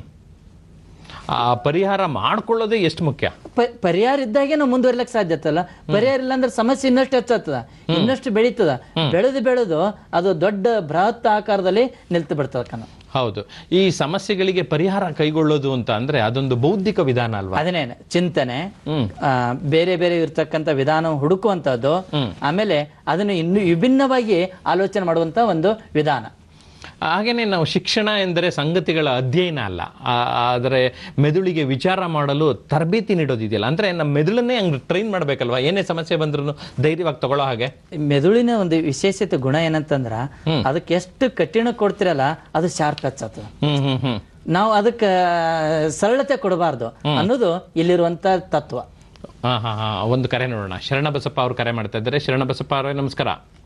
ಆ ಪರಿಹಾರ ಮಾಡ್ಕೊಳ್ಳೋದೇ ಎಷ್ಟು ಮುಖ್ಯ. ಪರಿಹಾರ ಇದ್ದಾಗೆ ನಾವು ಮುಂದುವರ್ಲಿಕ್ಕೆ ಸಾಧ್ಯತೆ ಅಲ್ಲ. ಪರಿಹಾರ ಇಲ್ಲ ಅಂದ್ರೆ ಸಮಸ್ಯೆ ಇನ್ನಷ್ಟು ಹೆಚ್ಚಾಗ್ತದ, ಇನ್ನಷ್ಟು ಬೆಳೀತದ. ಬೆಳೆದು ಬೆಳೆದು ಅದು ದೊಡ್ಡ ಬೃಹತ್ ಆಕಾರದಲ್ಲಿ ನಿಲ್ತು ಬಿಡ್ತದ. ಹೌದು. ಈ ಸಮಸ್ಯೆಗಳಿಗೆ ಪರಿಹಾರ ಕೈಗೊಳ್ಳೋದು ಅಂತ ಅಂದ್ರೆ ಅದೊಂದು ಬೌದ್ಧಿಕ ವಿಧಾನ ಅಲ್ವಾ? ಅದನ್ನೇನೆ ಚಿಂತನೆ, ಬೇರೆ ಬೇರೆ ಇರ್ತಕ್ಕಂಥ ವಿಧಾನ ಹುಡುಕುವಂತದ್ದು, ಆಮೇಲೆ ಅದನ್ನು ಇನ್ನು ವಿಭಿನ್ನವಾಗಿ ಆಲೋಚನೆ ಮಾಡುವಂತ ಒಂದು ವಿಧಾನ. ಹಾಗೇನೆ ನಾವು ಶಿಕ್ಷಣ ಎಂದರೆ ಸಂಗತಿಗಳ ಅಧ್ಯಯನ ಅಲ್ಲ, ಆದರೆ ಮೆದುಳಿಗೆ ವಿಚಾರ ಮಾಡಲು ತರಬೇತಿ ನೀಡೋದಿದೆಯಲ್ಲ. ಅಂದ್ರೆ ನಮ್ಮ ಮೆದುಳನ್ನೇ ಹಂಗೆ ಟ್ರೈನ್ ಮಾಡ್ಬೇಕಲ್ವಾ? ಏನೇ ಸಮಸ್ಯೆ ಬಂದ್ರು ಧೈರ್ಯವಾಗಿ ತಗೊಳ್ಳೋ ಹಾಗೆ. ಮೆದುಳಿನ ಒಂದು ವಿಶೇಷತೆ ಗುಣ ಏನಂತಂದ್ರ ಅದಕ್ಕೆ ಎಷ್ಟು ಕಠಿಣ ಕೊಡ್ತಿರಲ್ಲ ಅದು ಶಾರ್ಪ್ ಟಚ್ ಆಗ್ತದೆ. ನಾವು ಅದಕ್ಕೆ ಸರಳತೆ ಕೊಡಬಾರ್ದು ಅನ್ನೋದು ಇಲ್ಲಿರುವಂತ ತತ್ವ. ಹಾ ಹಾ ಹಾ ಒಂದು ಕರೆ ನೋಡೋಣ. ಶರಣಬಸಪ್ಪ ಅವರು ಕರೆ ಮಾಡ್ತಾ ಇದ್ದಾರೆ. ಶರಣಬಸಪ್ಪ ಅವರೇ ನಮಸ್ಕಾರ.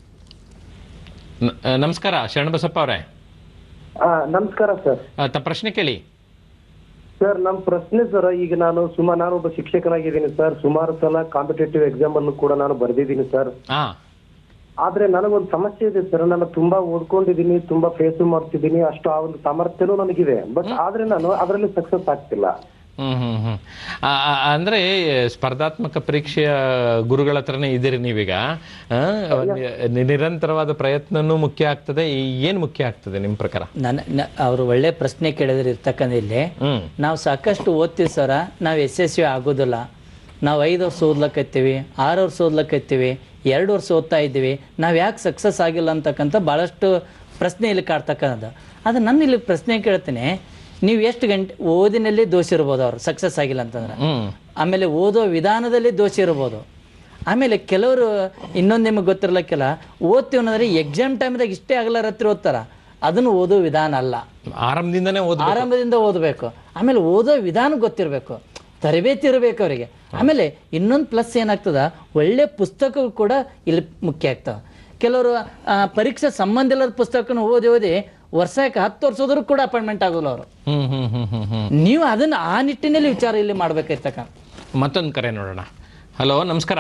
ನಮಸ್ಕಾರ ಶರಣಬಸಪ್ಪ ಅವರೇ. ನಮಸ್ಕಾರ ಸರ್. ತಮ್ಮ ಪ್ರಶ್ನೆ ಕೇಳಿ ಸರ್. ನಮ್ಮ ಪ್ರಶ್ನೆ ಸರ್, ಈಗ ನಾನು ಸುಮಾರು ನಾನು ಒಬ್ಬ ಶಿಕ್ಷಕನಾಗಿದ್ದೀನಿ ಸರ್. ಸುಮಾರು ಸಲ ಕಾಂಪಿಟೇಟಿವ್ ಎಕ್ಸಾಮ್ ಅನ್ನು ಕೂಡ ನಾನು ಬರೆದಿದ್ದೀನಿ ಸರ್. ಆದ್ರೆ ನನಗೊಂದು ಸಮಸ್ಯೆ ಇದೆ ಸರ್. ನಾನು ತುಂಬಾ ಓದ್ಕೊಂಡಿದ್ದೀನಿ, ತುಂಬಾ ಫೇಸ್ ಮಾಡ್ತಿದ್ದೀನಿ, ಅಷ್ಟು ಆ ಒಂದು ಸಾಮರ್ಥ್ಯನೂ ನನಗಿದೆ. ಬಟ್ ಆದ್ರೆ ನಾನು ಅದರಲ್ಲಿ ಸಕ್ಸಸ್ ಆಗ್ತಿಲ್ಲ. ಹ್ಮ್ ಹ್ಮ್ ಹ್ಮ್ ಅಂದ್ರೆ ಸ್ಪರ್ಧಾತ್ಮಕ ಪರೀಕ್ಷೆಯ ಗುರುಗಳ ಹತ್ರನೇ ಇದ್ದೀರಿ ನೀವೀಗ. ನಿರಂತರವಾದ ಪ್ರಯತ್ನನೂ ಮುಖ್ಯ ಆಗ್ತದೆ. ಏನ್ ಮುಖ್ಯ ಆಗ್ತದೆ ನಿಮ್ ಪ್ರಕಾರ? ನನ್ನ ಅವ್ರು ಒಳ್ಳೆ ಪ್ರಶ್ನೆ ಕೇಳಿದ್ರೆ ಇರ್ತಕ್ಕಂಥ ಇಲ್ಲಿ ನಾವು ಸಾಕಷ್ಟು ಓದ್ತೀವಿ ಸರ, ನಾವು ಯಶಸ್ವಿ ಆಗೋದಿಲ್ಲ. ನಾವು ಐದು ವರ್ಷ ಓದ್ಲಕ್ಕತ್ತೀವಿ, ಆರು ವರ್ಷ ಓದ್ಲಕ್ಕತ್ತೀವಿ, ಎರಡು ವರ್ಷ ಓದ್ತಾ ಇದ್ದೀವಿ, ನಾವು ಯಾಕೆ ಸಕ್ಸಸ್ ಆಗಿಲ್ಲ ಅಂತಕ್ಕಂಥ ಭಾಳಷ್ಟು ಪ್ರಶ್ನೆ ಇಲ್ಲಿ ಕಾಡ್ತಕ್ಕಂಥದ್ದು. ಅದು ನನ್ನ ಇಲ್ಲಿ ಪ್ರಶ್ನೆ ಕೇಳ್ತೀನಿ, ನೀವು ಎಷ್ಟು ಗಂಟೆ ಓದಿನಲ್ಲಿ ದೋಷ ಇರ್ಬೋದು, ಅವ್ರು ಸಕ್ಸಸ್ ಆಗಿಲ್ಲ ಅಂತಂದ್ರೆ. ಆಮೇಲೆ ಓದೋ ವಿಧಾನದಲ್ಲಿ ದೋಷ ಇರ್ಬೋದು. ಆಮೇಲೆ ಕೆಲವರು ಇನ್ನೊಂದು ನಿಮಗೆ ಗೊತ್ತಿರ್ಲಕ್ಕೆಲ್ಲ ಓದ್ತೀವಿ ಅನ್ನೋದ್ರೆ ಎಕ್ಸಾಮ್ ಟೈಮ್ದಾಗ ಇಷ್ಟೇ ಆಗಲ್ಲ ರಾತ್ರಿ ಓದ್ತಾರ. ಅದನ್ನು ಓದೋ ವಿಧಾನ ಅಲ್ಲ, ಆರಂಭದಿಂದನೇ ಆರಂಭದಿಂದ ಓದಬೇಕು. ಆಮೇಲೆ ಓದೋ ವಿಧಾನ ಗೊತ್ತಿರಬೇಕು, ತರಬೇತಿ ಇರಬೇಕು ಅವರಿಗೆ. ಆಮೇಲೆ ಇನ್ನೊಂದು ಪ್ಲಸ್ ಏನಾಗ್ತದ, ಒಳ್ಳೆ ಪುಸ್ತಕಗಳು ಕೂಡ ಇಲ್ಲಿ ಮುಖ್ಯ ಆಗ್ತಾವ. ಕೆಲವರು ಪರೀಕ್ಷೆ ಸಂಬಂಧ ಇಲ್ಲದ ಪುಸ್ತಕನ ಓದಿ ಓದಿ ವರ್ಷಕ್ಕೆ ಹತ್ತು ವರ್ಷದವರು ಕೂಡ ಅಪಾಯಿಂಟ್ಮೆಂಟ್ ಆಗೋಲ್ಲ ಅವರು. ನೀವು ಅದನ್ನ ಆ ನಿಟ್ಟಿನಲ್ಲಿ ವಿಚಾರ ಇಲ್ಲಿ ಮಾಡ್ಬೇಕಾಯ್ತಕ್ಕ. ಮತ್ತೊಂದು ಕರೆ ನೋಡೋಣ. ಹಲೋ, ನಮಸ್ಕಾರ.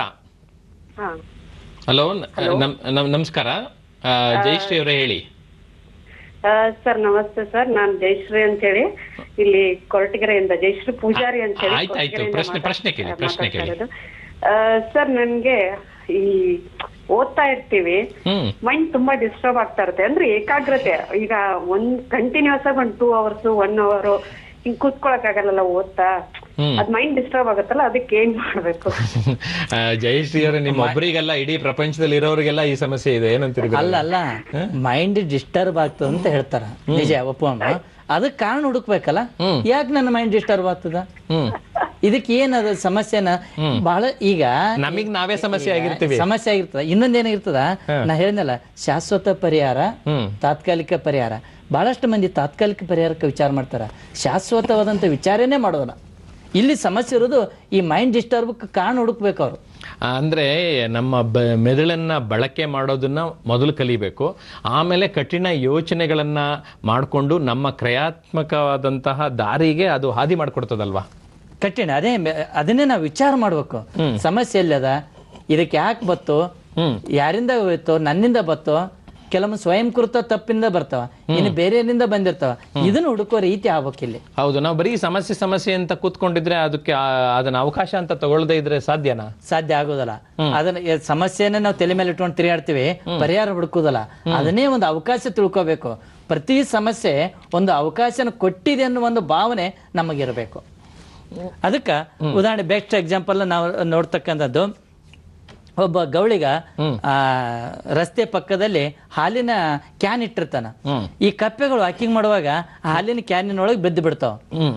ಹಲೋ, ನಮಸ್ಕಾರ. ಜಯಶ್ರೀ ಅವರೇ ಹೇಳಿ. ಸರ್ ನಮಸ್ತೆ ಸರ್, ನಾನು ಜಯಶ್ರೀ ಅಂತ ಹೇಳಿ ಇಲ್ಲಿ ಕೊರಟಗೆರೆಯಿಂದ ಜಯಶ್ರೀ ಪೂಜಾರಿ ಅಂತ ಹೇಳಿ ಸರ್. ನನ್ಗೆ ಈ ಓದ್ತಾ ಇರ್ತೀವಿ, ಮೈಂಡ್ ತುಂಬಾ ಡಿಸ್ಟರ್ಬ್ ಆಗ್ತಾ ಇರುತ್ತೆ. ಅಂದ್ರೆ ಏಕಾಗ್ರತೆ, ಈಗ ಒಂದ್ ಕಂಟಿನ್ಯೂಸ್ ಆಗಿ ಒಂದ್ ಟೂ ಅವರ್ಸ್ ಒನ್ ಅವರ್ ಹಿಂಗ್ ಕೂತ್ಕೊಳಕ್ ಆಗಲ್ಲ ಓದ್ತಾ, ಅದ್ ಮೈಂಡ್ ಡಿಸ್ಟರ್ಬ್ ಆಗತ್ತಲ್ಲ, ಅದಕ್ಕೆ ಏನ್ ಮಾಡ್ಬೇಕು? ಜಯಶ್ರೀ ಅವರೇ, ನಿಮ್ಮ ಒಬ್ಬರಿಗೆಲ್ಲ ಇಡೀ ಪ್ರಪಂಚದಲ್ಲಿ ಇರೋರಿಗೆಲ್ಲ ಈ ಸಮಸ್ಯೆ ಇದೆ ಏನಂತೀರಿ? ಅಲ್ಲ ಅಲ್ಲ, ಮೈಂಡ್ ಡಿಸ್ಟರ್ಬ್ ಆಗ್ತದ ಅಂತ ಹೇಳ್ತಾರ, ನಿಜ ಒಪ್ಪೋಣ. ಅದಕ್ಕೆ ಕಾರಣ ಹುಡುಕ್ಬೇಕಲ್ಲ, ಯಾಕೆ ನನ್ನ ಮೈಂಡ್ ಡಿಸ್ಟರ್ಬ್ ಆಗ್ತದ, ಇದಕ್ಕೆ ಏನದ ಸಮಸ್ಯೆನ ಬಹಳ ಈಗ ನಮಗ್ ನಾವೇ ಸಮಸ್ಯೆ ಆಗಿರ್ತೀವಿ, ಸಮಸ್ಯೆ ಆಗಿರ್ತದ. ಇನ್ನೊಂದೇನಾಗಿರ್ತದ, ನಾ ಹೇಳಿದ್ನಲ್ಲ, ಶಾಶ್ವತ ಪರಿಹಾರ, ತಾತ್ಕಾಲಿಕ ಪರಿಹಾರ. ಬಹಳಷ್ಟು ಮಂದಿ ತಾತ್ಕಾಲಿಕ ಪರಿಹಾರಕ್ಕೆ ವಿಚಾರ ಮಾಡ್ತಾರ, ಶಾಶ್ವತವಾದಂತ ವಿಚಾರನೇ ಮಾಡೋಲ್ಲ. ಇಲ್ಲಿ ಸಮಸ್ಯೆ ಇರೋದು ಈ ಮೈಂಡ್ ಡಿಸ್ಟರ್ಬ್ ಕಾರಣ ಹುಡುಕ್ಬೇಕು ಅವರು. ಅಂದ್ರೆ ನಮ್ಮ ಬ ಮೆದುಳನ್ನ ಬಳಕೆ ಮಾಡೋದನ್ನ ಮೊದಲು ಕಲಿಬೇಕು, ಆಮೇಲೆ ಕಠಿಣ ಯೋಚನೆಗಳನ್ನ ಮಾಡಿಕೊಂಡು ನಮ್ಮ ಕ್ರಿಯಾತ್ಮಕವಾದಂತಹ ದಾರಿಗೆ ಅದು ಹಾದಿ ಮಾಡಿಕೊಡ್ತದಲ್ವಾ. ಕಠಿಣ ಅದೇ ಅದನ್ನೇ ನಾವು ವಿಚಾರ ಮಾಡ್ಬೇಕು. ಸಮಸ್ಯೆ ಎಲ್ಲದ, ಇದಕ್ಕೆ ಯಾಕೆ ಬತ್ತು, ಯಾರಿಂದ ಹೋಯ್ತು, ನನ್ನಿಂದ ಬತ್ತು, ಕೆಲವೊಮ್ಮೆ ಸ್ವಯಂಕೃತ ತಪ್ಪಿಂದ ಬರ್ತಾವ, ಇನ್ನು ಬೇರೆಯಿಂದ ಬಂದಿರ್ತಾವ. ಇದನ್ನ ಹುಡುಕೋ ರೀತಿ ಆಗ್ಬೇಕಿಲ್ಲಿ. ಹೌದು, ನಾವು ಬರೀ ಸಮಸ್ಯೆ ಸಮಸ್ಯೆ ಅಂತ ಕೂತ್ಕೊಂಡಿದ್ರೆ ಅದಕ್ಕೆ ಅದನ್ನ ಅವಕಾಶ ಅಂತ ತಗೊಳ್ಳದೇ ಇದ್ರೆ ಸಾಧ್ಯನಾ? ಸಾಧ್ಯ ಆಗೋದಲ್ಲ. ಅದನ್ನ ಸಮಸ್ಯೆನ ನಾವು ತಲೆ ಮೇಲೆ ಇಟ್ಕೊಂಡು ತಿರುಗಾಡ್ತೀವಿ, ಪರಿಹಾರ ಹುಡುಕೋದಲ್ಲ. ಅದನ್ನೇ ಒಂದು ಅವಕಾಶ ತಿಳ್ಕೋಬೇಕು. ಪ್ರತಿ ಸಮಸ್ಯೆ ಒಂದು ಅವಕಾಶನ ಕೊಟ್ಟಿದೆ ಅನ್ನೋ ಒಂದು ಭಾವನೆ ನಮಗಿರಬೇಕು. ಅದಕ್ಕ ಉದಾಹರಣೆ ಬೆಸ್ಟ್ ಎಕ್ಸಾಂಪಲ್ ನಾವು ನೋಡ್ತಕ್ಕಂಥದ್ದು, ಒಬ್ಬ ಗೌಳಿಗ ಆ ರಸ್ತೆ ಪಕ್ಕದಲ್ಲಿ ಹಾಲಿನ ಕ್ಯಾನ್ ಇಟ್ಟಿರ್ತಾನ. ಈ ಕಪ್ಪೆಗಳು ವಾಕಿಂಗ್ ಮಾಡುವಾಗ ಹಾಲಿನ ಕ್ಯಾನಿನೊಳಗೆ ಬಿದ್ದು ಬಿಡ್ತಾವ.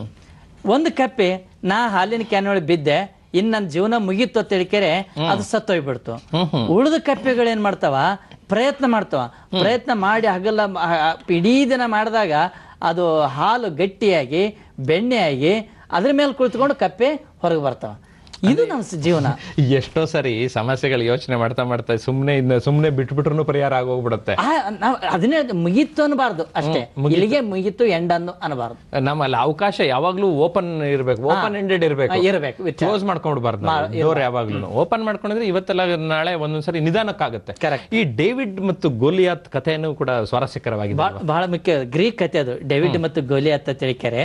ಒಂದು ಕಪ್ಪೆ, ನಾ ಹಾಲಿನ ಕ್ಯಾನಿನೊಳಗೆ ಬಿದ್ದೆ, ಇನ್ ನನ್ನ ಜೀವನ ಮುಗೀತು ಅಂತ ಹೇಳಿಕೆರೆ ಅದು ಸತ್ತೋಗ್ಬಿಡ್ತು. ಉಳಿದ ಕಪ್ಪೆಗಳು ಏನ್ ಮಾಡ್ತಾವ, ಪ್ರಯತ್ನ ಮಾಡ್ತಾವ. ಪ್ರಯತ್ನ ಮಾಡಿ ಹಗಲ ಇಡೀ ದಿನ ಮಾಡಿದಾಗ ಅದು ಹಾಲು ಗಟ್ಟಿಯಾಗಿ ಬೆಣ್ಣೆಯಾಗಿ ಅದ್ರ ಮೇಲೆ ಕುಳಿತುಕೊಂಡು ಕಪ್ಪೆ ಹೊರಗೆ ಬರ್ತಾವ. ಇದು ನಮ್ಮ ಜೀವನ. ಎಷ್ಟೋ ಸರಿ ಸಮಸ್ಯೆಗಳು ಯೋಚನೆ ಮಾಡ್ತಾ ಮಾಡ್ತಾ ಸುಮ್ನೆ ಸುಮ್ನೆ ಬಿಟ್ಬಿಟ್ರು ಪರಿಹಾರ ಆಗೋಗ್ಬಿಡುತ್ತೆ. ನಾವು ಅದನ್ನೇ ಮುಗೀತು ಅನ್ಬಾರ್ದು, ಅಷ್ಟೇ ಇಲ್ಲಿಗೆ ಮುಗೀತು ಎಂಡ್ ಅನ್ನು ಅನ್ಬಾರ್ದು. ನಮ್ಮಲ್ಲಿ ಅವಕಾಶ ಯಾವಾಗ್ಲೂ ಓಪನ್ ಇರ್ಬೇಕು, ಓಪನ್ ಎಂಡೆಡ್ ಇರ್ಬೇಕು, ಇರಬೇಕು. ಕ್ಲೋಸ್ ಮಾಡ್ಕೊಂಡ್ಬಾರ್ದು ಡೋರ್ ಯಾವಾಗ್ಲೂ. ಓಪನ್ ಮಾಡ್ಕೊಂಡಿದ್ರೆ ಇವತ್ತೆಲ್ಲ ನಾಳೆ ಒಂದೊಂದ್ಸರಿ ನಿಧಾನಕ್ಕಾಗುತ್ತೆ. ಈ ಡೇವಿಡ್ ಮತ್ತು ಗೋಲಿಯಾತ್ ಕಥೆಯನ್ನು ಕೂಡ ಸ್ವಾರಸ್ಯಕರವಾಗಿದೆ, ಬಹಳ ಮುಖ್ಯ. ಗ್ರೀಕ್ ಕಥೆ ಅದು, ಡೇವಿಡ್ ಮತ್ತು ಗೋಲಿಯಾತ್ ಅಂತ ಹೇಳಿಕೆರೆ.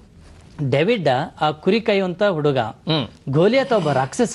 ಡೇವಿಡ್ ಆ ಕುರಿ ಕಾಯುವಂತ ಹುಡುಗ, ಗೋಲಿಯಾತ್ ಒಬ್ಬ ರಾಕ್ಷಸ.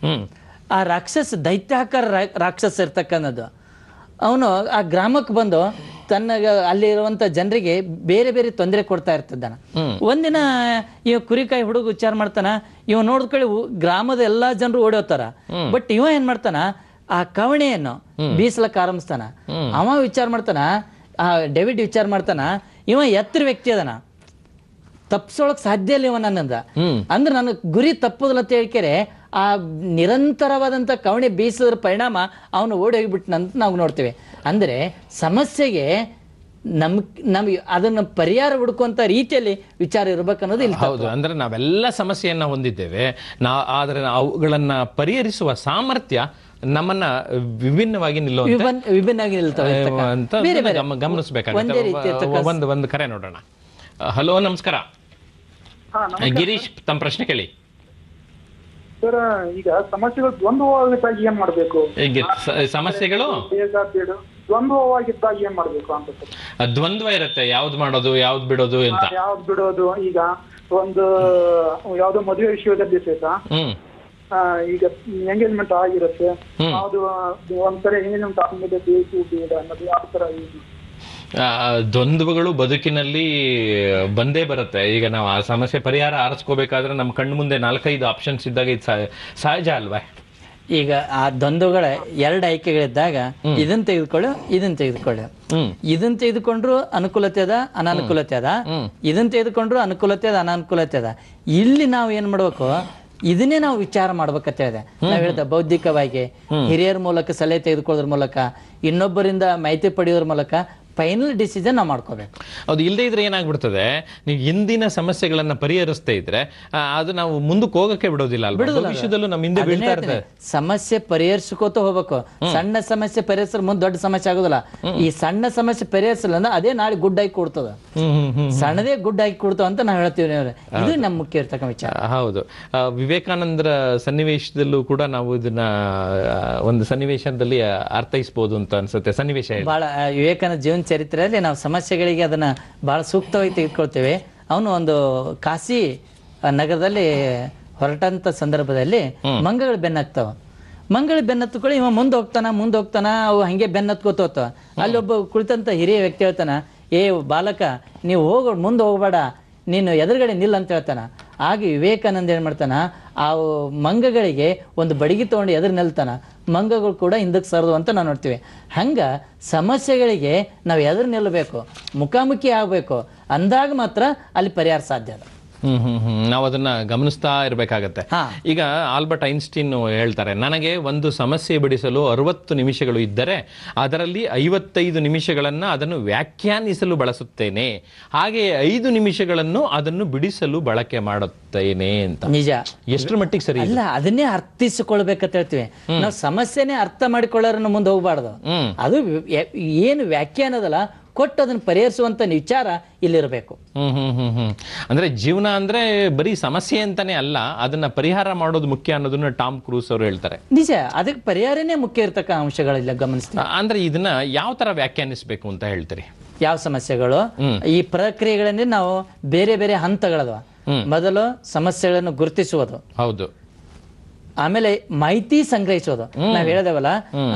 ಆ ರಾಕ್ಷಸ ದೈತ್ಯಾಕಾರ ರಾಕ್ಷಸ ಇರ್ತಕ್ಕಂಥದ್ದು. ಅವನು ಆ ಗ್ರಾಮಕ್ಕೆ ಬಂದು ತನ್ನ ಅಲ್ಲಿರುವಂತ ಜನರಿಗೆ ಬೇರೆ ಬೇರೆ ತೊಂದರೆ ಕೊಡ್ತಾ ಇರ್ತಿದ್ದಾನ. ಒಂದಿನ ಇವ ಕುರಿಕಾಯಿ ಹುಡುಗ ವಿಚಾರ ಮಾಡ್ತಾನ, ಇವ ನೋಡ್ಕೊಳ್ಳಿ ಗ್ರಾಮದ ಎಲ್ಲಾ ಜನರು ಓಡೋತಾರ, ಬಟ್ ಇವ ಏನ್ ಮಾಡ್ತಾನ, ಆ ಕವಣೆಯನ್ನು ಬೀಸಲಕ್ಕೆ ಆರಂಭಿಸ್ತಾನ. ಅವ ವಿಚಾರ ಮಾಡ್ತಾನ, ಆ ಡೇವಿಡ್ ವಿಚಾರ ಮಾಡ್ತಾನ, ಇವ ಎತ್ತರ ವ್ಯಕ್ತಿ ಅದನ, ತಪ್ಪಿಸೋಳಕ್ ಸಾಧ್ಯ ಇಲ್ಲ ಇವ ನನ್ನಂದ. ಅಂದ್ರೆ ನನ್ನ ಗುರಿ ತಪ್ಪುದಿಲ್ಲ ಅಂತ ಹೇಳ್ಕೆರೆ ಆ ನಿರಂತರವಾದಂತ ಕವಣೆ ಬೀಸೋದ್ರ ಪರಿಣಾಮ ಅವನು ಓಡಿ ಹೋಗಿಬಿಟ್ನಂತ ನಾವು ನೋಡ್ತೇವೆ. ಅಂದ್ರೆ ಸಮಸ್ಯೆಗೆ ನಮ್ ನಮ್ ಅದನ್ನ ಪರಿಹಾರ ಹುಡುಕುವಂತ ರೀತಿಯಲ್ಲಿ ವಿಚಾರ ಇರ್ಬೇಕನ್ನೋದು ಇಲ್ಲಿ. ಹೌದು, ಅಂದ್ರೆ ನಾವೆಲ್ಲ ಸಮಸ್ಯೆಯನ್ನ ಹೊಂದಿದ್ದೇವೆ, ನಾ ಆದ್ರೆ ಅವುಗಳನ್ನ ಪರಿಹರಿಸುವ ಸಾಮರ್ಥ್ಯ ನಮ್ಮನ್ನ ವಿಭಿನ್ನವಾಗಿ ನಿಲ್ಲುವಂತೆ ವಿಭಿನ್ನವಾಗಿ ನಿಲ್ತವೆ ಅಂತ ಗಮನಿಸಬೇಕಾಗುತ್ತೆ. ಒಂದು ಒಂದು ಕರೆ ನೋಡೋಣ. ಹಲೋ, ನಮಸ್ಕಾರ. ಗಿರೀಶ್, ತಮ್ಮ ಪ್ರಶ್ನೆ ಕೇಳಿ. ಸರ್, ಈಗ ಸಮಸ್ಯೆಗಳು ದ್ವಂದ್ವವಾಗಿದ್ದಾಗ ಏನ್ ಮಾಡ್ಬೇಕು? ಸಮಸ್ಯೆಗಳು ದ್ವಂದ್ವವಾಗಿದ್ದಾಗ ಏನ್ ಮಾಡ್ಬೇಕು ಅಂತ ಸರ್? ದ್ವಂದ್ವ ಇರುತ್ತೆ, ಯಾವ್ದು ಮಾಡೋದು ಯಾವ್ದು ಬಿಡೋದು ಅಂತ. ಯಾವ್ದು ಬಿಡೋದು, ಈಗ ಒಂದು ಯಾವ್ದೋ ಮದುವೆ ವಿಷಯದಲ್ಲಿ ಸಹಿತ ಈಗ ಎಂಗೇಜ್ಮೆಂಟ್ ಆಗಿರುತ್ತೆ, ಯಾವ್ದು ಒಂದ್ಸರಿ ಎಂಗೇಜ್ಮೆಂಟ್ ಆದ್ಮೇಲೆ ಬೇಕು ಬೇಡ ಅನ್ನೋದು ಯಾವ ತರ? ದ್ವಂದ್ವಗಳು ಬದುಕಿನಲ್ಲಿ ಬಂದೇ ಬರುತ್ತೆ. ಈಗ ನಾವು ಆ ಸಮಸ್ಯೆ ಪರಿಹಾರ ಆರಿಸ್ಕೋಬೇಕಾದ್ರೆ ನಮ್ಮ ಕಣ್ಣು ಮುಂದೆ ನಾಲ್ಕೈದು ಆಪ್ಷನ್ಸ್ ಇದ್ದಾಗ ಇದು ಸಹಜ ಅಲ್ವಾ? ಈಗ ಆ ದ್ವಂದ್ವಗಳ ಎರಡು ಆಯ್ಕೆಗಳಿದ್ದಾಗ ಇದನ್ನ ತೆಗೆದುಕೊಳ್ಳು, ಇದನ್ನ ತೆಗೆದುಕೊಳ್ಳು. ಇದನ್ನ ತೆಗೆದುಕೊಂಡ್ರು ಅನುಕೂಲತೆ ಅದ, ಅನಾನುಕೂಲತೆ ಅದ. ಇದನ್ನ ತೆಗೆದುಕೊಂಡ್ರು ಅನುಕೂಲತೆ ಅದ, ಅನಾನುಕೂಲತೆ ಅದ. ಇಲ್ಲಿ ನಾವು ಏನ್ ಮಾಡ್ಬೇಕು, ಇದನ್ನೇ ನಾವು ವಿಚಾರ ಮಾಡ್ಬೇಕಂತ ಹೇಳಿದೆ. ನಾವ್ ಹೇಳ್ದ ಬೌದ್ಧಿಕವಾಗಿ ಹಿರಿಯರ ಮೂಲಕ ಸಲಹೆ ತೆಗೆದುಕೊಳ್ಳೋದ್ರ ಮೂಲಕ, ಇನ್ನೊಬ್ಬರಿಂದ ಮಾಹಿತಿ ಪಡೆಯೋದ್ರ ಮೂಲಕ ಫೈನಲ್ ಡಿಸಿಷನ್ ನಾವು ಮಾಡ್ಕೋಬೇಕು. ಅದು ಇಲ್ಲದೆ ಇದ್ರೆ ಏನಾಗ್ಬಿಡ್ತದೆ, ನೀವು ಹಿಂದಿನ ಸಮಸ್ಯೆಗಳನ್ನ ಪರಿಹರಿಸ್ತಾ ಇದ್ರೆ ಅದು ನಾವು ಮುಂದಕ್ಕೆ ಹೋಗಕ್ಕೆ ಬಿಡೋದಿಲ್ಲ ಅಲ್ವಾ, ಭವಿಷ್ಯದಲ್ಲೂ ನಮ್ಮ ಹಿಂದೆ ಬೀಳ್ತಾ ಇರ್ತದೆ. ಸಮಸ್ಯೆ ಪರಿಹರಿಸ್ಕೋತ ಹೋಗ್ಬೇಕು. ಸಣ್ಣ ಸಮಸ್ಯೆ ಪರಿಹರಿಸಿದ್ರೆ ಮುಂದೆ ದೊಡ್ಡ ಸಮಸ್ಯೆ ಆಗೋದಿಲ್ಲ. ಈ ಸಣ್ಣ ಸಮಸ್ಯೆ ಪರಿಹರಿಸಲ್ಲ ಅಂದ್ರೆ ಅದೇ ನಾಳೆ ಗುಡ್ ಆಗಿ ಕೊಡ್ತದ, ಸಣ್ಣದೇ ಗುಡ್ ಆಗಿ ಕೊಡ್ತಾವ ಅಂತ ನಾವು ಹೇಳ್ತೀವಿ. ಇದು ನಮ್ಮ ಮುಖ್ಯ ಇರ್ತಕ್ಕ ವಿಚಾರ. ಹೌದು, ವಿವೇಕಾನಂದರ ಸನ್ನಿವೇಶದಲ್ಲೂ ಕೂಡ ನಾವು ಇದನ್ನ ಒಂದು ಸನ್ನಿವೇಶದಲ್ಲಿ ಅರ್ಥೈಸಬಹುದು ಅಂತ ಅನ್ಸುತ್ತೆ. ಸನ್ನಿವೇಶ ಬಹಳ ವಿವೇಕಾನಂದ ಜೀವನ ಚರಿತ್ರೆಯಲ್ಲಿ ನಾವು ಸಮಸ್ಯೆಗಳಿಗೆ ಅದನ್ನ ಬಹಳ ಸೂಕ್ತವಾಗಿ ತೆಗೆದುಕೊಳ್ತೇವೆ. ಅವನು ಒಂದು ಕಾಶಿ ನಗರದಲ್ಲಿ ಹೊರಟಂತ ಸಂದರ್ಭದಲ್ಲಿ ಮಂಗಗಳು ಬೆನ್ನತ್ತಾವ. ಮಂಗಳ ಬೆನ್ನತ್ತುಕೊಳ್ಳಿ ಇವ ಮುಂದೆ ಹೋಗ್ತಾನ ಮುಂದೆ ಹೋಗ್ತಾನ ಅವು ಹಂಗೆ ಬೆನ್ನತ್ಕೋತ ಹೋಗ್ತಾವ. ಅಲ್ಲಿ ಒಬ್ಬ ಕುಳಿತಂತ ಹಿರಿಯ ವ್ಯಕ್ತಿ ಹೇಳ್ತಾನ, ಏ ಬಾಲಕ ನೀವು ಹೋಗ ಮುಂದೆ ಹೋಗ್ಬೇಡ, ನೀನು ಎದುರುಗಡೆ ನಿಲ್ಲ ಅಂತ ಹೇಳ್ತಾನ. ಆಗ ವಿವೇಕಾನಂದ ಏನ್ ಮಾಡ್ತಾನ, ಆ ಮಂಗಗಳಿಗೆ ಒಂದು ಬಡಗಿ ತಗೊಂಡು ಎದುರು ನಿಲ್ತಾನ. ಮಂಗಗಳು ಕೂಡ ಹಿಂದಕ್ಕೆ ಸರದು ಅಂತ ನಾವು ನೋಡ್ತೀವಿ. ಹಂಗ ಸಮಸ್ಯೆಗಳಿಗೆ ನಾವು ಎದುರು ನಿಲ್ಲಬೇಕು, ಮುಖಾಮುಖಿ ಆಗಬೇಕು, ಅಂದಾಗ ಮಾತ್ರ ಅಲ್ಲಿ ಪರಿಹಾರ ಸಾಧ್ಯ ಅದ. ಹ್ಮ್ ಹ್ಮ್ ಹ್ಮ್ ನಾವು ಅದನ್ನ ಗಮನಿಸ್ತಾ ಇರ್ಬೇಕಾಗತ್ತೆ. ಈಗ ಆಲ್ಬರ್ಟ್ ಐನ್ಸ್ಟೀನ್ ಹೇಳ್ತಾರೆ, ನನಗೆ ಒಂದು ಸಮಸ್ಯೆ ಬಿಡಿಸಲು ಅರವತ್ತು ನಿಮಿಷಗಳು ಇದ್ದರೆ ಅದರಲ್ಲಿ ಐವತ್ತೈದು ನಿಮಿಷಗಳನ್ನ ಅದನ್ನು ವ್ಯಾಖ್ಯಾನಿಸಲು ಬಳಸುತ್ತೇನೆ, ಹಾಗೆ ಐದು ನಿಮಿಷಗಳನ್ನು ಅದನ್ನು ಬಿಡಿಸಲು ಬಳಕೆ ಮಾಡುತ್ತೇನೆ ಅಂತ. ನಿಜ. ಎಷ್ಟರ ಮಟ್ಟಿಗೆ ಸರಿ ಅಲ್ಲ, ಅದನ್ನೇ ಅರ್ಥಿಸಿಕೊಳ್ಬೇಕಂತ ಹೇಳ್ತೀವಿ ನಾವು. ಸಮಸ್ಯೆನೇ ಅರ್ಥ ಮಾಡಿಕೊಳ್ಳೋರನ್ನ ಮುಂದೆ ಹೋಗ್ಬಾರ್ದು. ಅದು ಏನು ವ್ಯಾಖ್ಯಾನ ಅದಲ್ಲ ಕೊಟ್ಟು ಅದನ್ನ ಪರಿಹರಿಸುವಂತ ವಿಚಾರ ಇಲ್ಲಿರಬೇಕು. ಹ್ಮ್ ಹ್ಮ್ ಹ್ಮ್ ಹ್ಮ್ ಅಂದ್ರೆ ಜೀವನ ಅಂದ್ರೆ ಬರೀ ಸಮಸ್ಯೆ ಅಂತಾನೆ ಅಲ್ಲ, ಅದನ್ನ ಪರಿಹಾರ ಮಾಡೋದು ಮುಖ್ಯ ಅನ್ನೋದನ್ನ ಟಾಮ್ ಕ್ರೂಸ್ ಅವರು ಹೇಳ್ತಾರೆ. ನಿಜ, ಅದಕ್ಕೆ ಪರಿಹಾರನೇ ಮುಖ್ಯ ಇರ್ತಕ್ಕ ಅಂಶಗಳಿಲ್ಲ ಗಮನಿಸ್ತೀವಿ. ಅಂದ್ರೆ ಇದನ್ನ ಯಾವ ತರ ವ್ಯಾಖ್ಯಾನಿಸಬೇಕು ಅಂತ ಹೇಳ್ತೀರಿ? ಯಾವ ಸಮಸ್ಯೆಗಳು, ಈ ಪ್ರಕ್ರಿಯೆಗಳಲ್ಲಿ ನಾವು ಬೇರೆ ಬೇರೆ ಹಂತಗಳದವ. ಮೊದಲು ಸಮಸ್ಯೆಗಳನ್ನು ಗುರುತಿಸುವುದು, ಹೌದು. ಆಮೇಲೆ ಮಾಹಿತಿ ಸಂಗ್ರಹಿಸೋದು. ನಾವ್ ಹೇಳಿದವಲ್ಲ,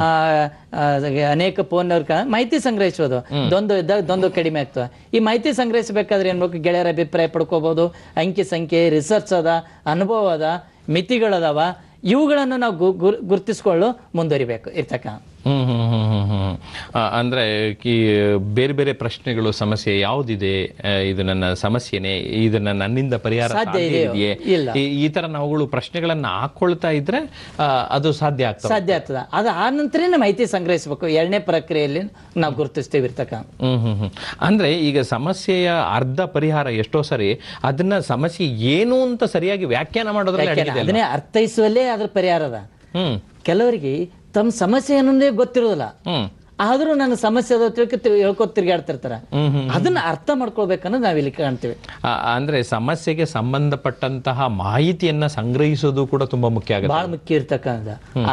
ಅನೇಕ ಫೋನ್ ಮಾಹಿತಿ ಸಂಗ್ರಹಿಸೋದು, ದೊಂದು ಇದ್ದಾಗ ದೊಂದು ಕಡಿಮೆ ಆಗ್ತದೆ. ಈ ಮಾಹಿತಿ ಸಂಗ್ರಹಿಸಬೇಕಾದ್ರೆ ಏನ್ ಬೇಕು, ಗೆಳೆಯರ ಅಭಿಪ್ರಾಯ ಪಡ್ಕೋಬಹುದು, ಅಂಕಿ ಸಂಖ್ಯೆ, ರಿಸರ್ಚ್ ಅದ, ಅನುಭವ ಅದ, ಮಿತಿಗಳದಾವ, ಇವುಗಳನ್ನು ನಾವು ಗುರುತಿಸ್ಕೊಳ್ಳು ಮುಂದುವರಿಬೇಕು ಇರ್ತಕ್ಕ. ಹ್ಮ್ ಹ್ಮ್ ಹ್ಮ್ ಹ್ಮ್ ಹ್ಮ್ ಅಂದ್ರೆ ಈ ಬೇರೆ ಬೇರೆ ಪ್ರಶ್ನೆಗಳು, ಸಮಸ್ಯೆ ಯಾವ್ದಿದೆ, ಇದು ನನ್ನ ಸಮಸ್ಯೆನೇ, ಇದನ್ನ ನನ್ನಿಂದ ಪರಿಹಾರ ಸಾಧ್ಯ ಇದೆಯೇ, ಈ ತರ ನಾವುಗಳು ಪ್ರಶ್ನೆಗಳನ್ನ ಹಾಕೊಳ್ತಾ ಇದ್ರೆ ಅದು ಸಾಧ್ಯ ಆಗ್ತದೆ ಸಾಧ್ಯ ಆಗ್ತದ. ಅದ ಆ ನಂತರ ಮಾಹಿತಿ ಸಂಗ್ರಹಿಸಬೇಕು. ಎರಡನೇ ಪ್ರಕ್ರಿಯೆಯಲ್ಲಿ ನಾವು ಗುರುತಿಸ್ತೇವೆ ಇರ್ತಕ್ಕ. ಹ್ಮ್ ಹ್ಮ್ ಹ್ಮ್ ಅಂದ್ರೆ ಈಗ ಸಮಸ್ಯೆಯ ಅರ್ಧ ಪರಿಹಾರ ಎಷ್ಟೋ ಸರಿ ಅದನ್ನ ಸಮಸ್ಯೆ ಏನು ಅಂತ ಸರಿಯಾಗಿ ವ್ಯಾಖ್ಯಾನ ಮಾಡೋದ್ರಲ್ಲಿ ಅದನ್ನೇ ಅರ್ಥೈಸುವಲ್ಲೇ ಅದ್ರ ಪರಿಹಾರ ಅದ. ಕೆಲವರಿಗೆ ತಮ್ಮ ಸಮಸ್ಯೆ ಅನ್ನೋದೇ ಗೊತ್ತಿರೋದಿಲ್ಲ, ಆದ್ರೂ ನನ್ನ ಸಮಸ್ಯೆ ಅದ ಹೇಳ್ಕೊತ ತಿರ್ಗಾಡ್ತಿರ್ತಾರ. ಅದನ್ನ ಅರ್ಥ ಮಾಡ್ಕೊಳ್ಬೇಕನ್ನೋದು ನಾವ್ ಇಲ್ಲಿ ಕಾಣ್ತೀವಿ. ಅಂದ್ರೆ ಸಮಸ್ಯೆಗೆ ಸಂಬಂಧಪಟ್ಟಂತಹ ಮಾಹಿತಿಯನ್ನ ಸಂಗ್ರಹಿಸೋದು ಕೂಡ ತುಂಬಾ ಮುಖ್ಯ ಆಗುತ್ತೆ, ಬಹಳ ಮುಖ್ಯ ಇರ್ತಕ್ಕಂಥ.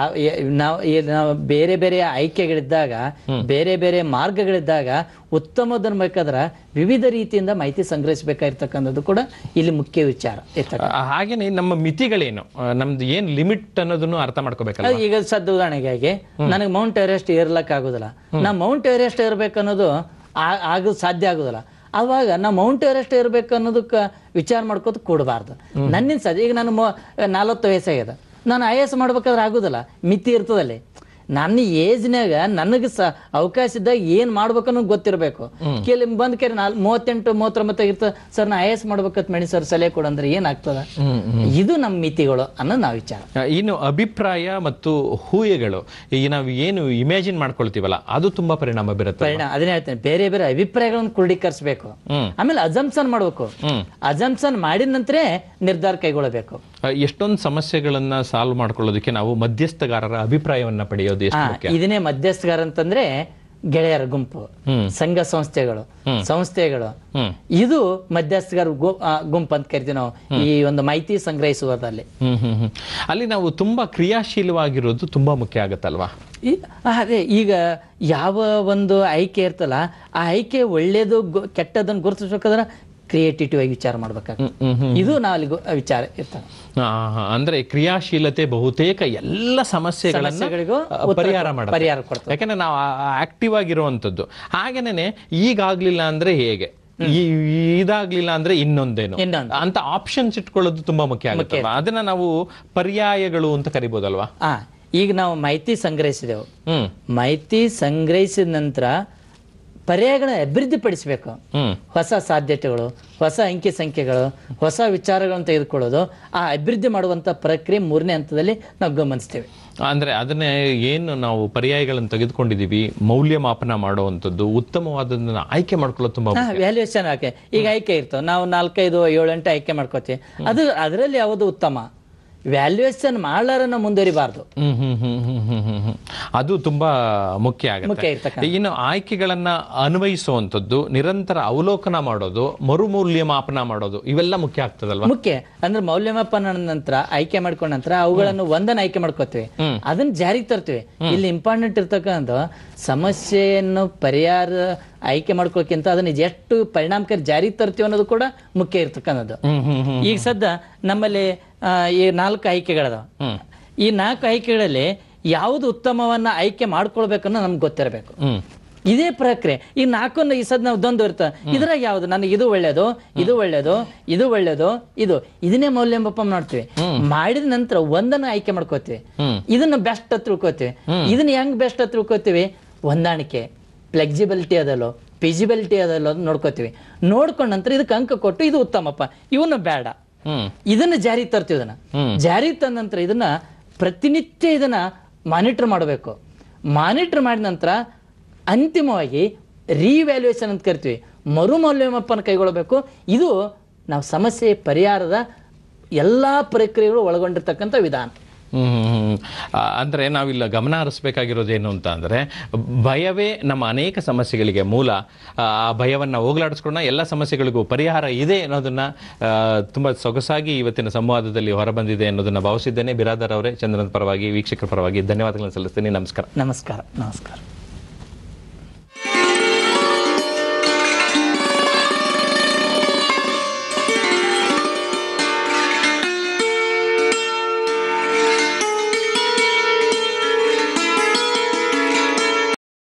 ನಾವು ನಾವು ಬೇರೆ ಬೇರೆ ಆಯ್ಕೆಗಳಿದ್ದಾಗ, ಬೇರೆ ಬೇರೆ ಮಾರ್ಗಗಳಿದ್ದಾಗ ಉತ್ತಮದನ್ನ ಬೇಕಾದ್ರೆ ವಿವಿಧ ರೀತಿಯಿಂದ ಮಾಹಿತಿ ಸಂಗ್ರಹಿಸಬೇಕಾಗಿರ್ತಕ್ಕಂಥದ್ದು ಕೂಡ ಇಲ್ಲಿ ಮುಖ್ಯ ವಿಚಾರ ಇರ್ತಕ್ಕ. ಹಾಗೇನೆ ನಮ್ಮ ಮಿತಿಗಳೇನು, ನಮ್ದು ಏನ್ ಲಿಮಿಟ್ ಅನ್ನೋದನ್ನು ಅರ್ಥ ಮಾಡ್ಕೋಬೇಕಲ್ಲ. ಈಗ ಸದ್ದ ಉದಾಹರಣೆಗಾಗಿ ನನಗೆ ಮೌಂಟ್ ಎವರೆಸ್ಟ್ ಏರ್ಲಕ್ ಆಗುದಿಲ್ಲ, ನಾ ಮೌಂಟ್ ಎವರೆಸ್ಟ್ ಇರ್ಬೇಕನ್ನೋದು ಆಗ ಸಾಧ್ಯ ಆಗುದಿಲ್ಲ. ಅವಾಗ ನಾ ಮೌಂಟ್ ಎವರೆಸ್ಟ್ ಇರ್ಬೇಕು ಅನ್ನೋದಕ್ಕೆ ವಿಚಾರ ಮಾಡ್ಕೋತ ಕೂಡಬಾರ್ದು. ನನ್ನಿಂದ ಸಾಧ್ಯ. ಈಗ ನಾನು ನಲವತ್ತು ವಯಸ್ಸಾಗ್ಯದ, ನಾನು ಐ ಎಸ್ ಮಾಡ್ಬೇಕಾದ್ರೆ ಆಗುದಿಲ್ಲ, ಮಿತಿ ಇರ್ತದಲ್ಲಿ. ನನ್ನ ಏಜ್ನಾಗ ನನಗೆ ಸ ಅವಕಾಶ ಇದ್ದಾಗ ಏನ್ ಮಾಡ್ಬೇಕನ್ನೋ ಗೊತ್ತಿರಬೇಕು. ಕೆಲ ಬಂದ್ ಕೆರೆ ನಾಲ್ ಮೂವತ್ತೆಂಟು ಮೂವತ್ತೊಂಬತ್ತು ಇರ್ತದೆ, ಸರ್ ನಾ ಐ ಎಸ್ ಮಾಡ್ಬೇಕಂತ ಮೇಡಿ ಸರ್ ಸಲಹೆ ಕೊಡಂದ್ರೆ ಏನಾಗ್ತದ, ಇದು ನಮ್ಮ ಮಿತಿಗಳು ಅನ್ನೋದು ನಾವು ವಿಚಾರ. ಇನ್ನು ಅಭಿಪ್ರಾಯ ಮತ್ತು ಊಹೆಗಳು, ಈಗ ನಾವು ಏನು ಇಮ್ಯಾಜಿನ್ ಮಾಡ್ಕೊಳ್ತೀವಲ್ಲ ಅದು ತುಂಬಾ ಪರಿಣಾಮ ಬೀರುತ್ತೆ. ಪರಿಣಾಮ ಅದನ್ನೇ ಹೇಳ್ತೇನೆ, ಬೇರೆ ಬೇರೆ ಅಭಿಪ್ರಾಯಗಳನ್ನು ಕ್ರೋಢೀಕರಿಸಬೇಕು. ಆಮೇಲೆ ಅಜಂಪ್ಷನ್ ಮಾಡ್ಬೇಕು. ಅಜಂಪ್ಷನ್ ಮಾಡಿದ ನಂತರ ನಿರ್ಧಾರ ಕೈಗೊಳ್ಳಬೇಕು. ಎಷ್ಟೊಂದು ಸಮಸ್ಯೆಗಳನ್ನ ಸಾಲ್ವ್ ಮಾಡ್ಕೊಳ್ಳೋದಕ್ಕೆ ನಾವು ಮಧ್ಯಸ್ಥಗಾರರ ಅಭಿಪ್ರಾಯವನ್ನ ಪಡೆಯೋದು ಇದನ್ನೇ ಮಧ್ಯಸ್ಥಗಾರ ಅಂತಂದ್ರೆ ಗೆಳೆಯರ ಗುಂಪು, ಸಂಘ ಸಂಸ್ಥೆಗಳು, ಸಂಸ್ಥೆಗಳು, ಇದು ಮಧ್ಯಸ್ಥಗಾರ ಗುಂಪು ಅಂತ ಕರಿತೀವಿ ನಾವು ಈ ಒಂದು ಮಾಹಿತಿ ಸಂಗ್ರಹಿಸುವುದಲ್ಲಿ. ಹ್ಮ್ ಹ್ಮ್ ಹ್ಮ್ ಅಲ್ಲಿ ನಾವು ತುಂಬಾ ಕ್ರಿಯಾಶೀಲವಾಗಿರೋದು ತುಂಬಾ ಮುಖ್ಯ ಆಗತ್ತಲ್ವಾ? ಅದೇ ಈಗ ಯಾವ ಒಂದು ಆಯ್ಕೆ ಇರ್ತಲ್ಲ, ಆ ಆಯ್ಕೆ ಒಳ್ಳೇದು ಕೆಟ್ಟದನ್ನು ಗುರುತಿಸ್ಬೇಕಾದ್ರೆ ಕ್ರಿಯೇಟಿವ್ ಆಗಿ ವಿಚಾರ ಮಾಡ್ಬೇಕಾಗ್ತದೆ. ಇದು ನಾವು ಅಲ್ಲಿ ವಿಚಾರ ಇರ್ತದೆ. ಅಂದ್ರೆ ಕ್ರಿಯಾಶೀಲತೆ ಬಹುತೇಕ ಎಲ್ಲ ಸಮಸ್ಯೆಗಳಿಗೂ ಪರಿಹಾರ ಮಾಡ ಪರಿಹಾರ ಕೊಡ್ತದೆ. ಯಾಕಂದ್ರೆ ನಾವು ಆಕ್ಟಿವ್ ಆಗಿರುವಂತದ್ದು. ಹಾಗೇನೆ ಈಗಾಗ್ಲಿಲ್ಲ ಅಂದ್ರೆ ಹೇಗೆ, ಇದಾಗ್ಲಿಲ್ಲ ಅಂದ್ರೆ ಇನ್ನೊಂದೇನು ಅಂತ ಆಪ್ಷನ್ಸ್ ಇಟ್ಕೊಳ್ಳೋದು ತುಂಬಾ ಮುಖ್ಯ ಆಗುತ್ತೆ. ಅದನ್ನ ನಾವು ಪರ್ಯಾಯಗಳು ಅಂತ ಕರಿಬಹುದಲ್ವಾ? ಆ ಈಗ ನಾವು ಮಾಹಿತಿ ಸಂಗ್ರಹಿಸಿದೆವು, ಮಾಹಿತಿ ಸಂಗ್ರಹಿಸಿದ ನಂತರ ಪರ್ಯಾಯಗಳ ಅಭಿವೃದ್ಧಿ ಪಡಿಸಬೇಕು. ಹೊಸ ಸಾಧ್ಯತೆಗಳು, ಹೊಸ ಅಂಕಿ ಸಂಖ್ಯೆಗಳು, ಹೊಸ ವಿಚಾರಗಳನ್ನು ತೆಗೆದುಕೊಳ್ಳೋದು, ಆ ಅಭಿವೃದ್ಧಿ ಮಾಡುವಂತ ಪ್ರಕ್ರಿಯೆ ಮೂರನೇ ಹಂತದಲ್ಲಿ ನಾವು ಗಮನಿಸ್ತೇವೆ. ಅಂದರೆ ಅದನ್ನೇ ಏನು ನಾವು ಪರ್ಯಾಯಗಳನ್ನು ತೆಗೆದುಕೊಂಡಿದ್ದೀವಿ, ಮೌಲ್ಯಮಾಪನ ಮಾಡುವಂಥದ್ದು, ಉತ್ತಮವಾದದನ್ನು ಆಯ್ಕೆ ಮಾಡ್ಕೊಳ್ಳೋದು ತುಂಬ ವ್ಯಾಲ್ಯೂಯೇಷನ್ ಹಾಕಿ ಈಗ ಆಯ್ಕೆ ಇರ್ತವೆ, ನಾವು ನಾಲ್ಕೈದು ಏಳು ಎಂಟು ಆಯ್ಕೆ ಮಾಡ್ಕೋತೀವಿ, ಅದು ಅದರಲ್ಲಿ ಯಾವುದು ಉತ್ತಮ ವ್ಯಾಲ್ಯೂಯೇಷನ್ ಮಾಡಲಾರನ್ನ ಮುಂದುವರಿಬಾರ್ದು. ಹ್ಮ್ ಹ್ಮ್ ಹ್ಮ್ ಹ್ಮ್ ಹ್ಮ್ ಹ್ಮ್ ಹ್ಮ್ ಅದು ತುಂಬಾ ಮುಖ್ಯ ಆಗುತ್ತೆ. ಇನ್ನು ಆಯ್ಕೆಗಳನ್ನ ಅನ್ವಯಿಸುವಂಥದ್ದು, ನಿರಂತರ ಅವಲೋಕನ ಮಾಡೋದು, ಮರುಮೌಲ್ಯಮಾಪನ ಮಾಡೋದು, ಇವೆಲ್ಲ ಮುಖ್ಯ ಆಗ್ತದಲ್ವಾ? ಮುಖ್ಯ ಅಂದ್ರೆ ಮೌಲ್ಯಮಾಪನ ನಂತರ ಆಯ್ಕೆ ಮಾಡ್ಕೊಂಡ ನಂತರ ಅವುಗಳನ್ನು ಒಂದನ್ನ ಆಯ್ಕೆ ಮಾಡ್ಕೋತೀವಿ, ಅದನ್ನ ಜಾರಿಗೆ ತರ್ತೀವಿ. ಇಲ್ಲಿ ಇಂಪಾರ್ಟೆಂಟ್ ಇರ್ತಕ್ಕಂಥ ಸಮಸ್ಯೆಯನ್ನು ಪರಿಹಾರ ಆಯ್ಕೆ ಮಾಡ್ಕೊಳಕ್ಕಿಂತ ಅದನ್ನ ಎಷ್ಟು ಪರಿಣಾಮಕಾರಿ ಜಾರಿ ತರ್ತೀವಿ ಅನ್ನೋದು ಕೂಡ ಮುಖ್ಯ ಇರ್ತಕ್ಕಂಥದ್ದು. ಈಗ ಸದ್ದ ನಮ್ಮಲ್ಲಿ ಈ ನಾಲ್ಕು ಆಯ್ಕೆಗಳದಾವ. ಈ ನಾಲ್ಕು ಆಯ್ಕೆಗಳಲ್ಲಿ ಯಾವುದು ಉತ್ತಮವನ್ನ ಆಯ್ಕೆ ಮಾಡ್ಕೊಳ್ಬೇಕನ್ನೋ ನಮ್ಗೆ ಗೊತ್ತಿರಬೇಕು. ಇದೇ ಪ್ರಕ್ರಿಯೆ ಈ ನಾಲ್ಕನ್ನು ಈ ಸದ್ ನಾವು ದೊಂದು ಇರ್ತ ಇದ್ರಾಗ ಯಾವ್ದು ನನಗೆ ಇದು ಒಳ್ಳೇದು, ಇದು ಒಳ್ಳೇದು, ಇದು ಒಳ್ಳೇದು, ಇದು ಇದನ್ನೇ ಮೌಲ್ಯಮಾಪನ ಮಾಡ್ತೀವಿ. ಮಾಡಿದ ನಂತರ ಒಂದನ್ನ ಆಯ್ಕೆ ಮಾಡ್ಕೋತೀವಿ, ಇದನ್ನ ಬೆಸ್ಟ್ ತಿಳ್ಕೊತೀವಿ. ಇದನ್ನ ಹೆಂಗ್ ಬೆಸ್ಟ್ ತಿಳ್ಕೊತೀವಿ? ಹೊಂದಾಣಿಕೆ, ಫ್ಲೆಕ್ಸಿಬಿಲಿಟಿ ಅದಲ್ಲೋ, ಫಿಸಿಬಿಲಿಟಿ ಅದಲ್ಲೋ ನೋಡ್ಕೋತೀವಿ. ನೋಡ್ಕೊಂಡ ನಂತರ ಇದಕ್ಕೆ ಅಂಕ ಕೊಟ್ಟು ಇದು ಉತ್ತಮಪ್ಪ, ಇವನು ಬೇಡ, ಇದನ್ನ ಜಾರಿ ತರ್ತೀವಿ. ಇದನ್ನ ಜಾರಿ ತಂದ ನಂತರ ಇದನ್ನ ಪ್ರತಿನಿತ್ಯ ಇದನ್ನ ಮಾನಿಟರ್ ಮಾಡಬೇಕು. ಮಾನಿಟರ್ ಮಾಡಿದ ನಂತರ ಅಂತಿಮವಾಗಿ ರಿವ್ಯಾಲ್ಯೂಯೇಷನ್ ಅಂತ ಕರಿತೀವಿ, ಮರು ಮೌಲ್ಯಮಾಪನ ಕೈಗೊಳ್ಳಬೇಕು. ಇದು ನಾವು ಸಮಸ್ಯೆ ಪರಿಹಾರದ ಎಲ್ಲಾ ಪ್ರಕ್ರಿಯೆಗಳು ಒಳಗೊಂಡಿರ್ತಕ್ಕಂಥ ವಿಧಾನ. ಹ್ಮ್ ಅಂದರೆ ನಾವಿಲ್ಲ ಗಮನ ಹರಿಸ್ಬೇಕಾಗಿರೋದೇನು ಅಂತ ಅಂದರೆ, ಭಯವೇ ನಮ್ಮ ಅನೇಕ ಸಮಸ್ಯೆಗಳಿಗೆ ಮೂಲ. ಆ ಭಯವನ್ನು ಹೋಗಲಾಡಿಸ್ಕೊಂಡ ಎಲ್ಲ ಸಮಸ್ಯೆಗಳಿಗೂ ಪರಿಹಾರ ಇದೆ ಅನ್ನೋದನ್ನು ತುಂಬ ಸೊಗಸಾಗಿ ಇವತ್ತಿನ ಸಂವಾದದಲ್ಲಿ ಹೊರಬಂದಿದೆ ಅನ್ನೋದನ್ನು ಭಾವಿಸಿದ್ದೇನೆ. ಬಿರಾದರ್ ಅವರೇ, ಚಂದ್ರನ ಪರವಾಗಿ, ವೀಕ್ಷಕರ ಪರವಾಗಿ ಧನ್ಯವಾದಗಳನ್ನು ಸಲ್ಲಿಸ್ತೀನಿ. ನಮಸ್ಕಾರ. ನಮಸ್ಕಾರ. ನಮಸ್ಕಾರ.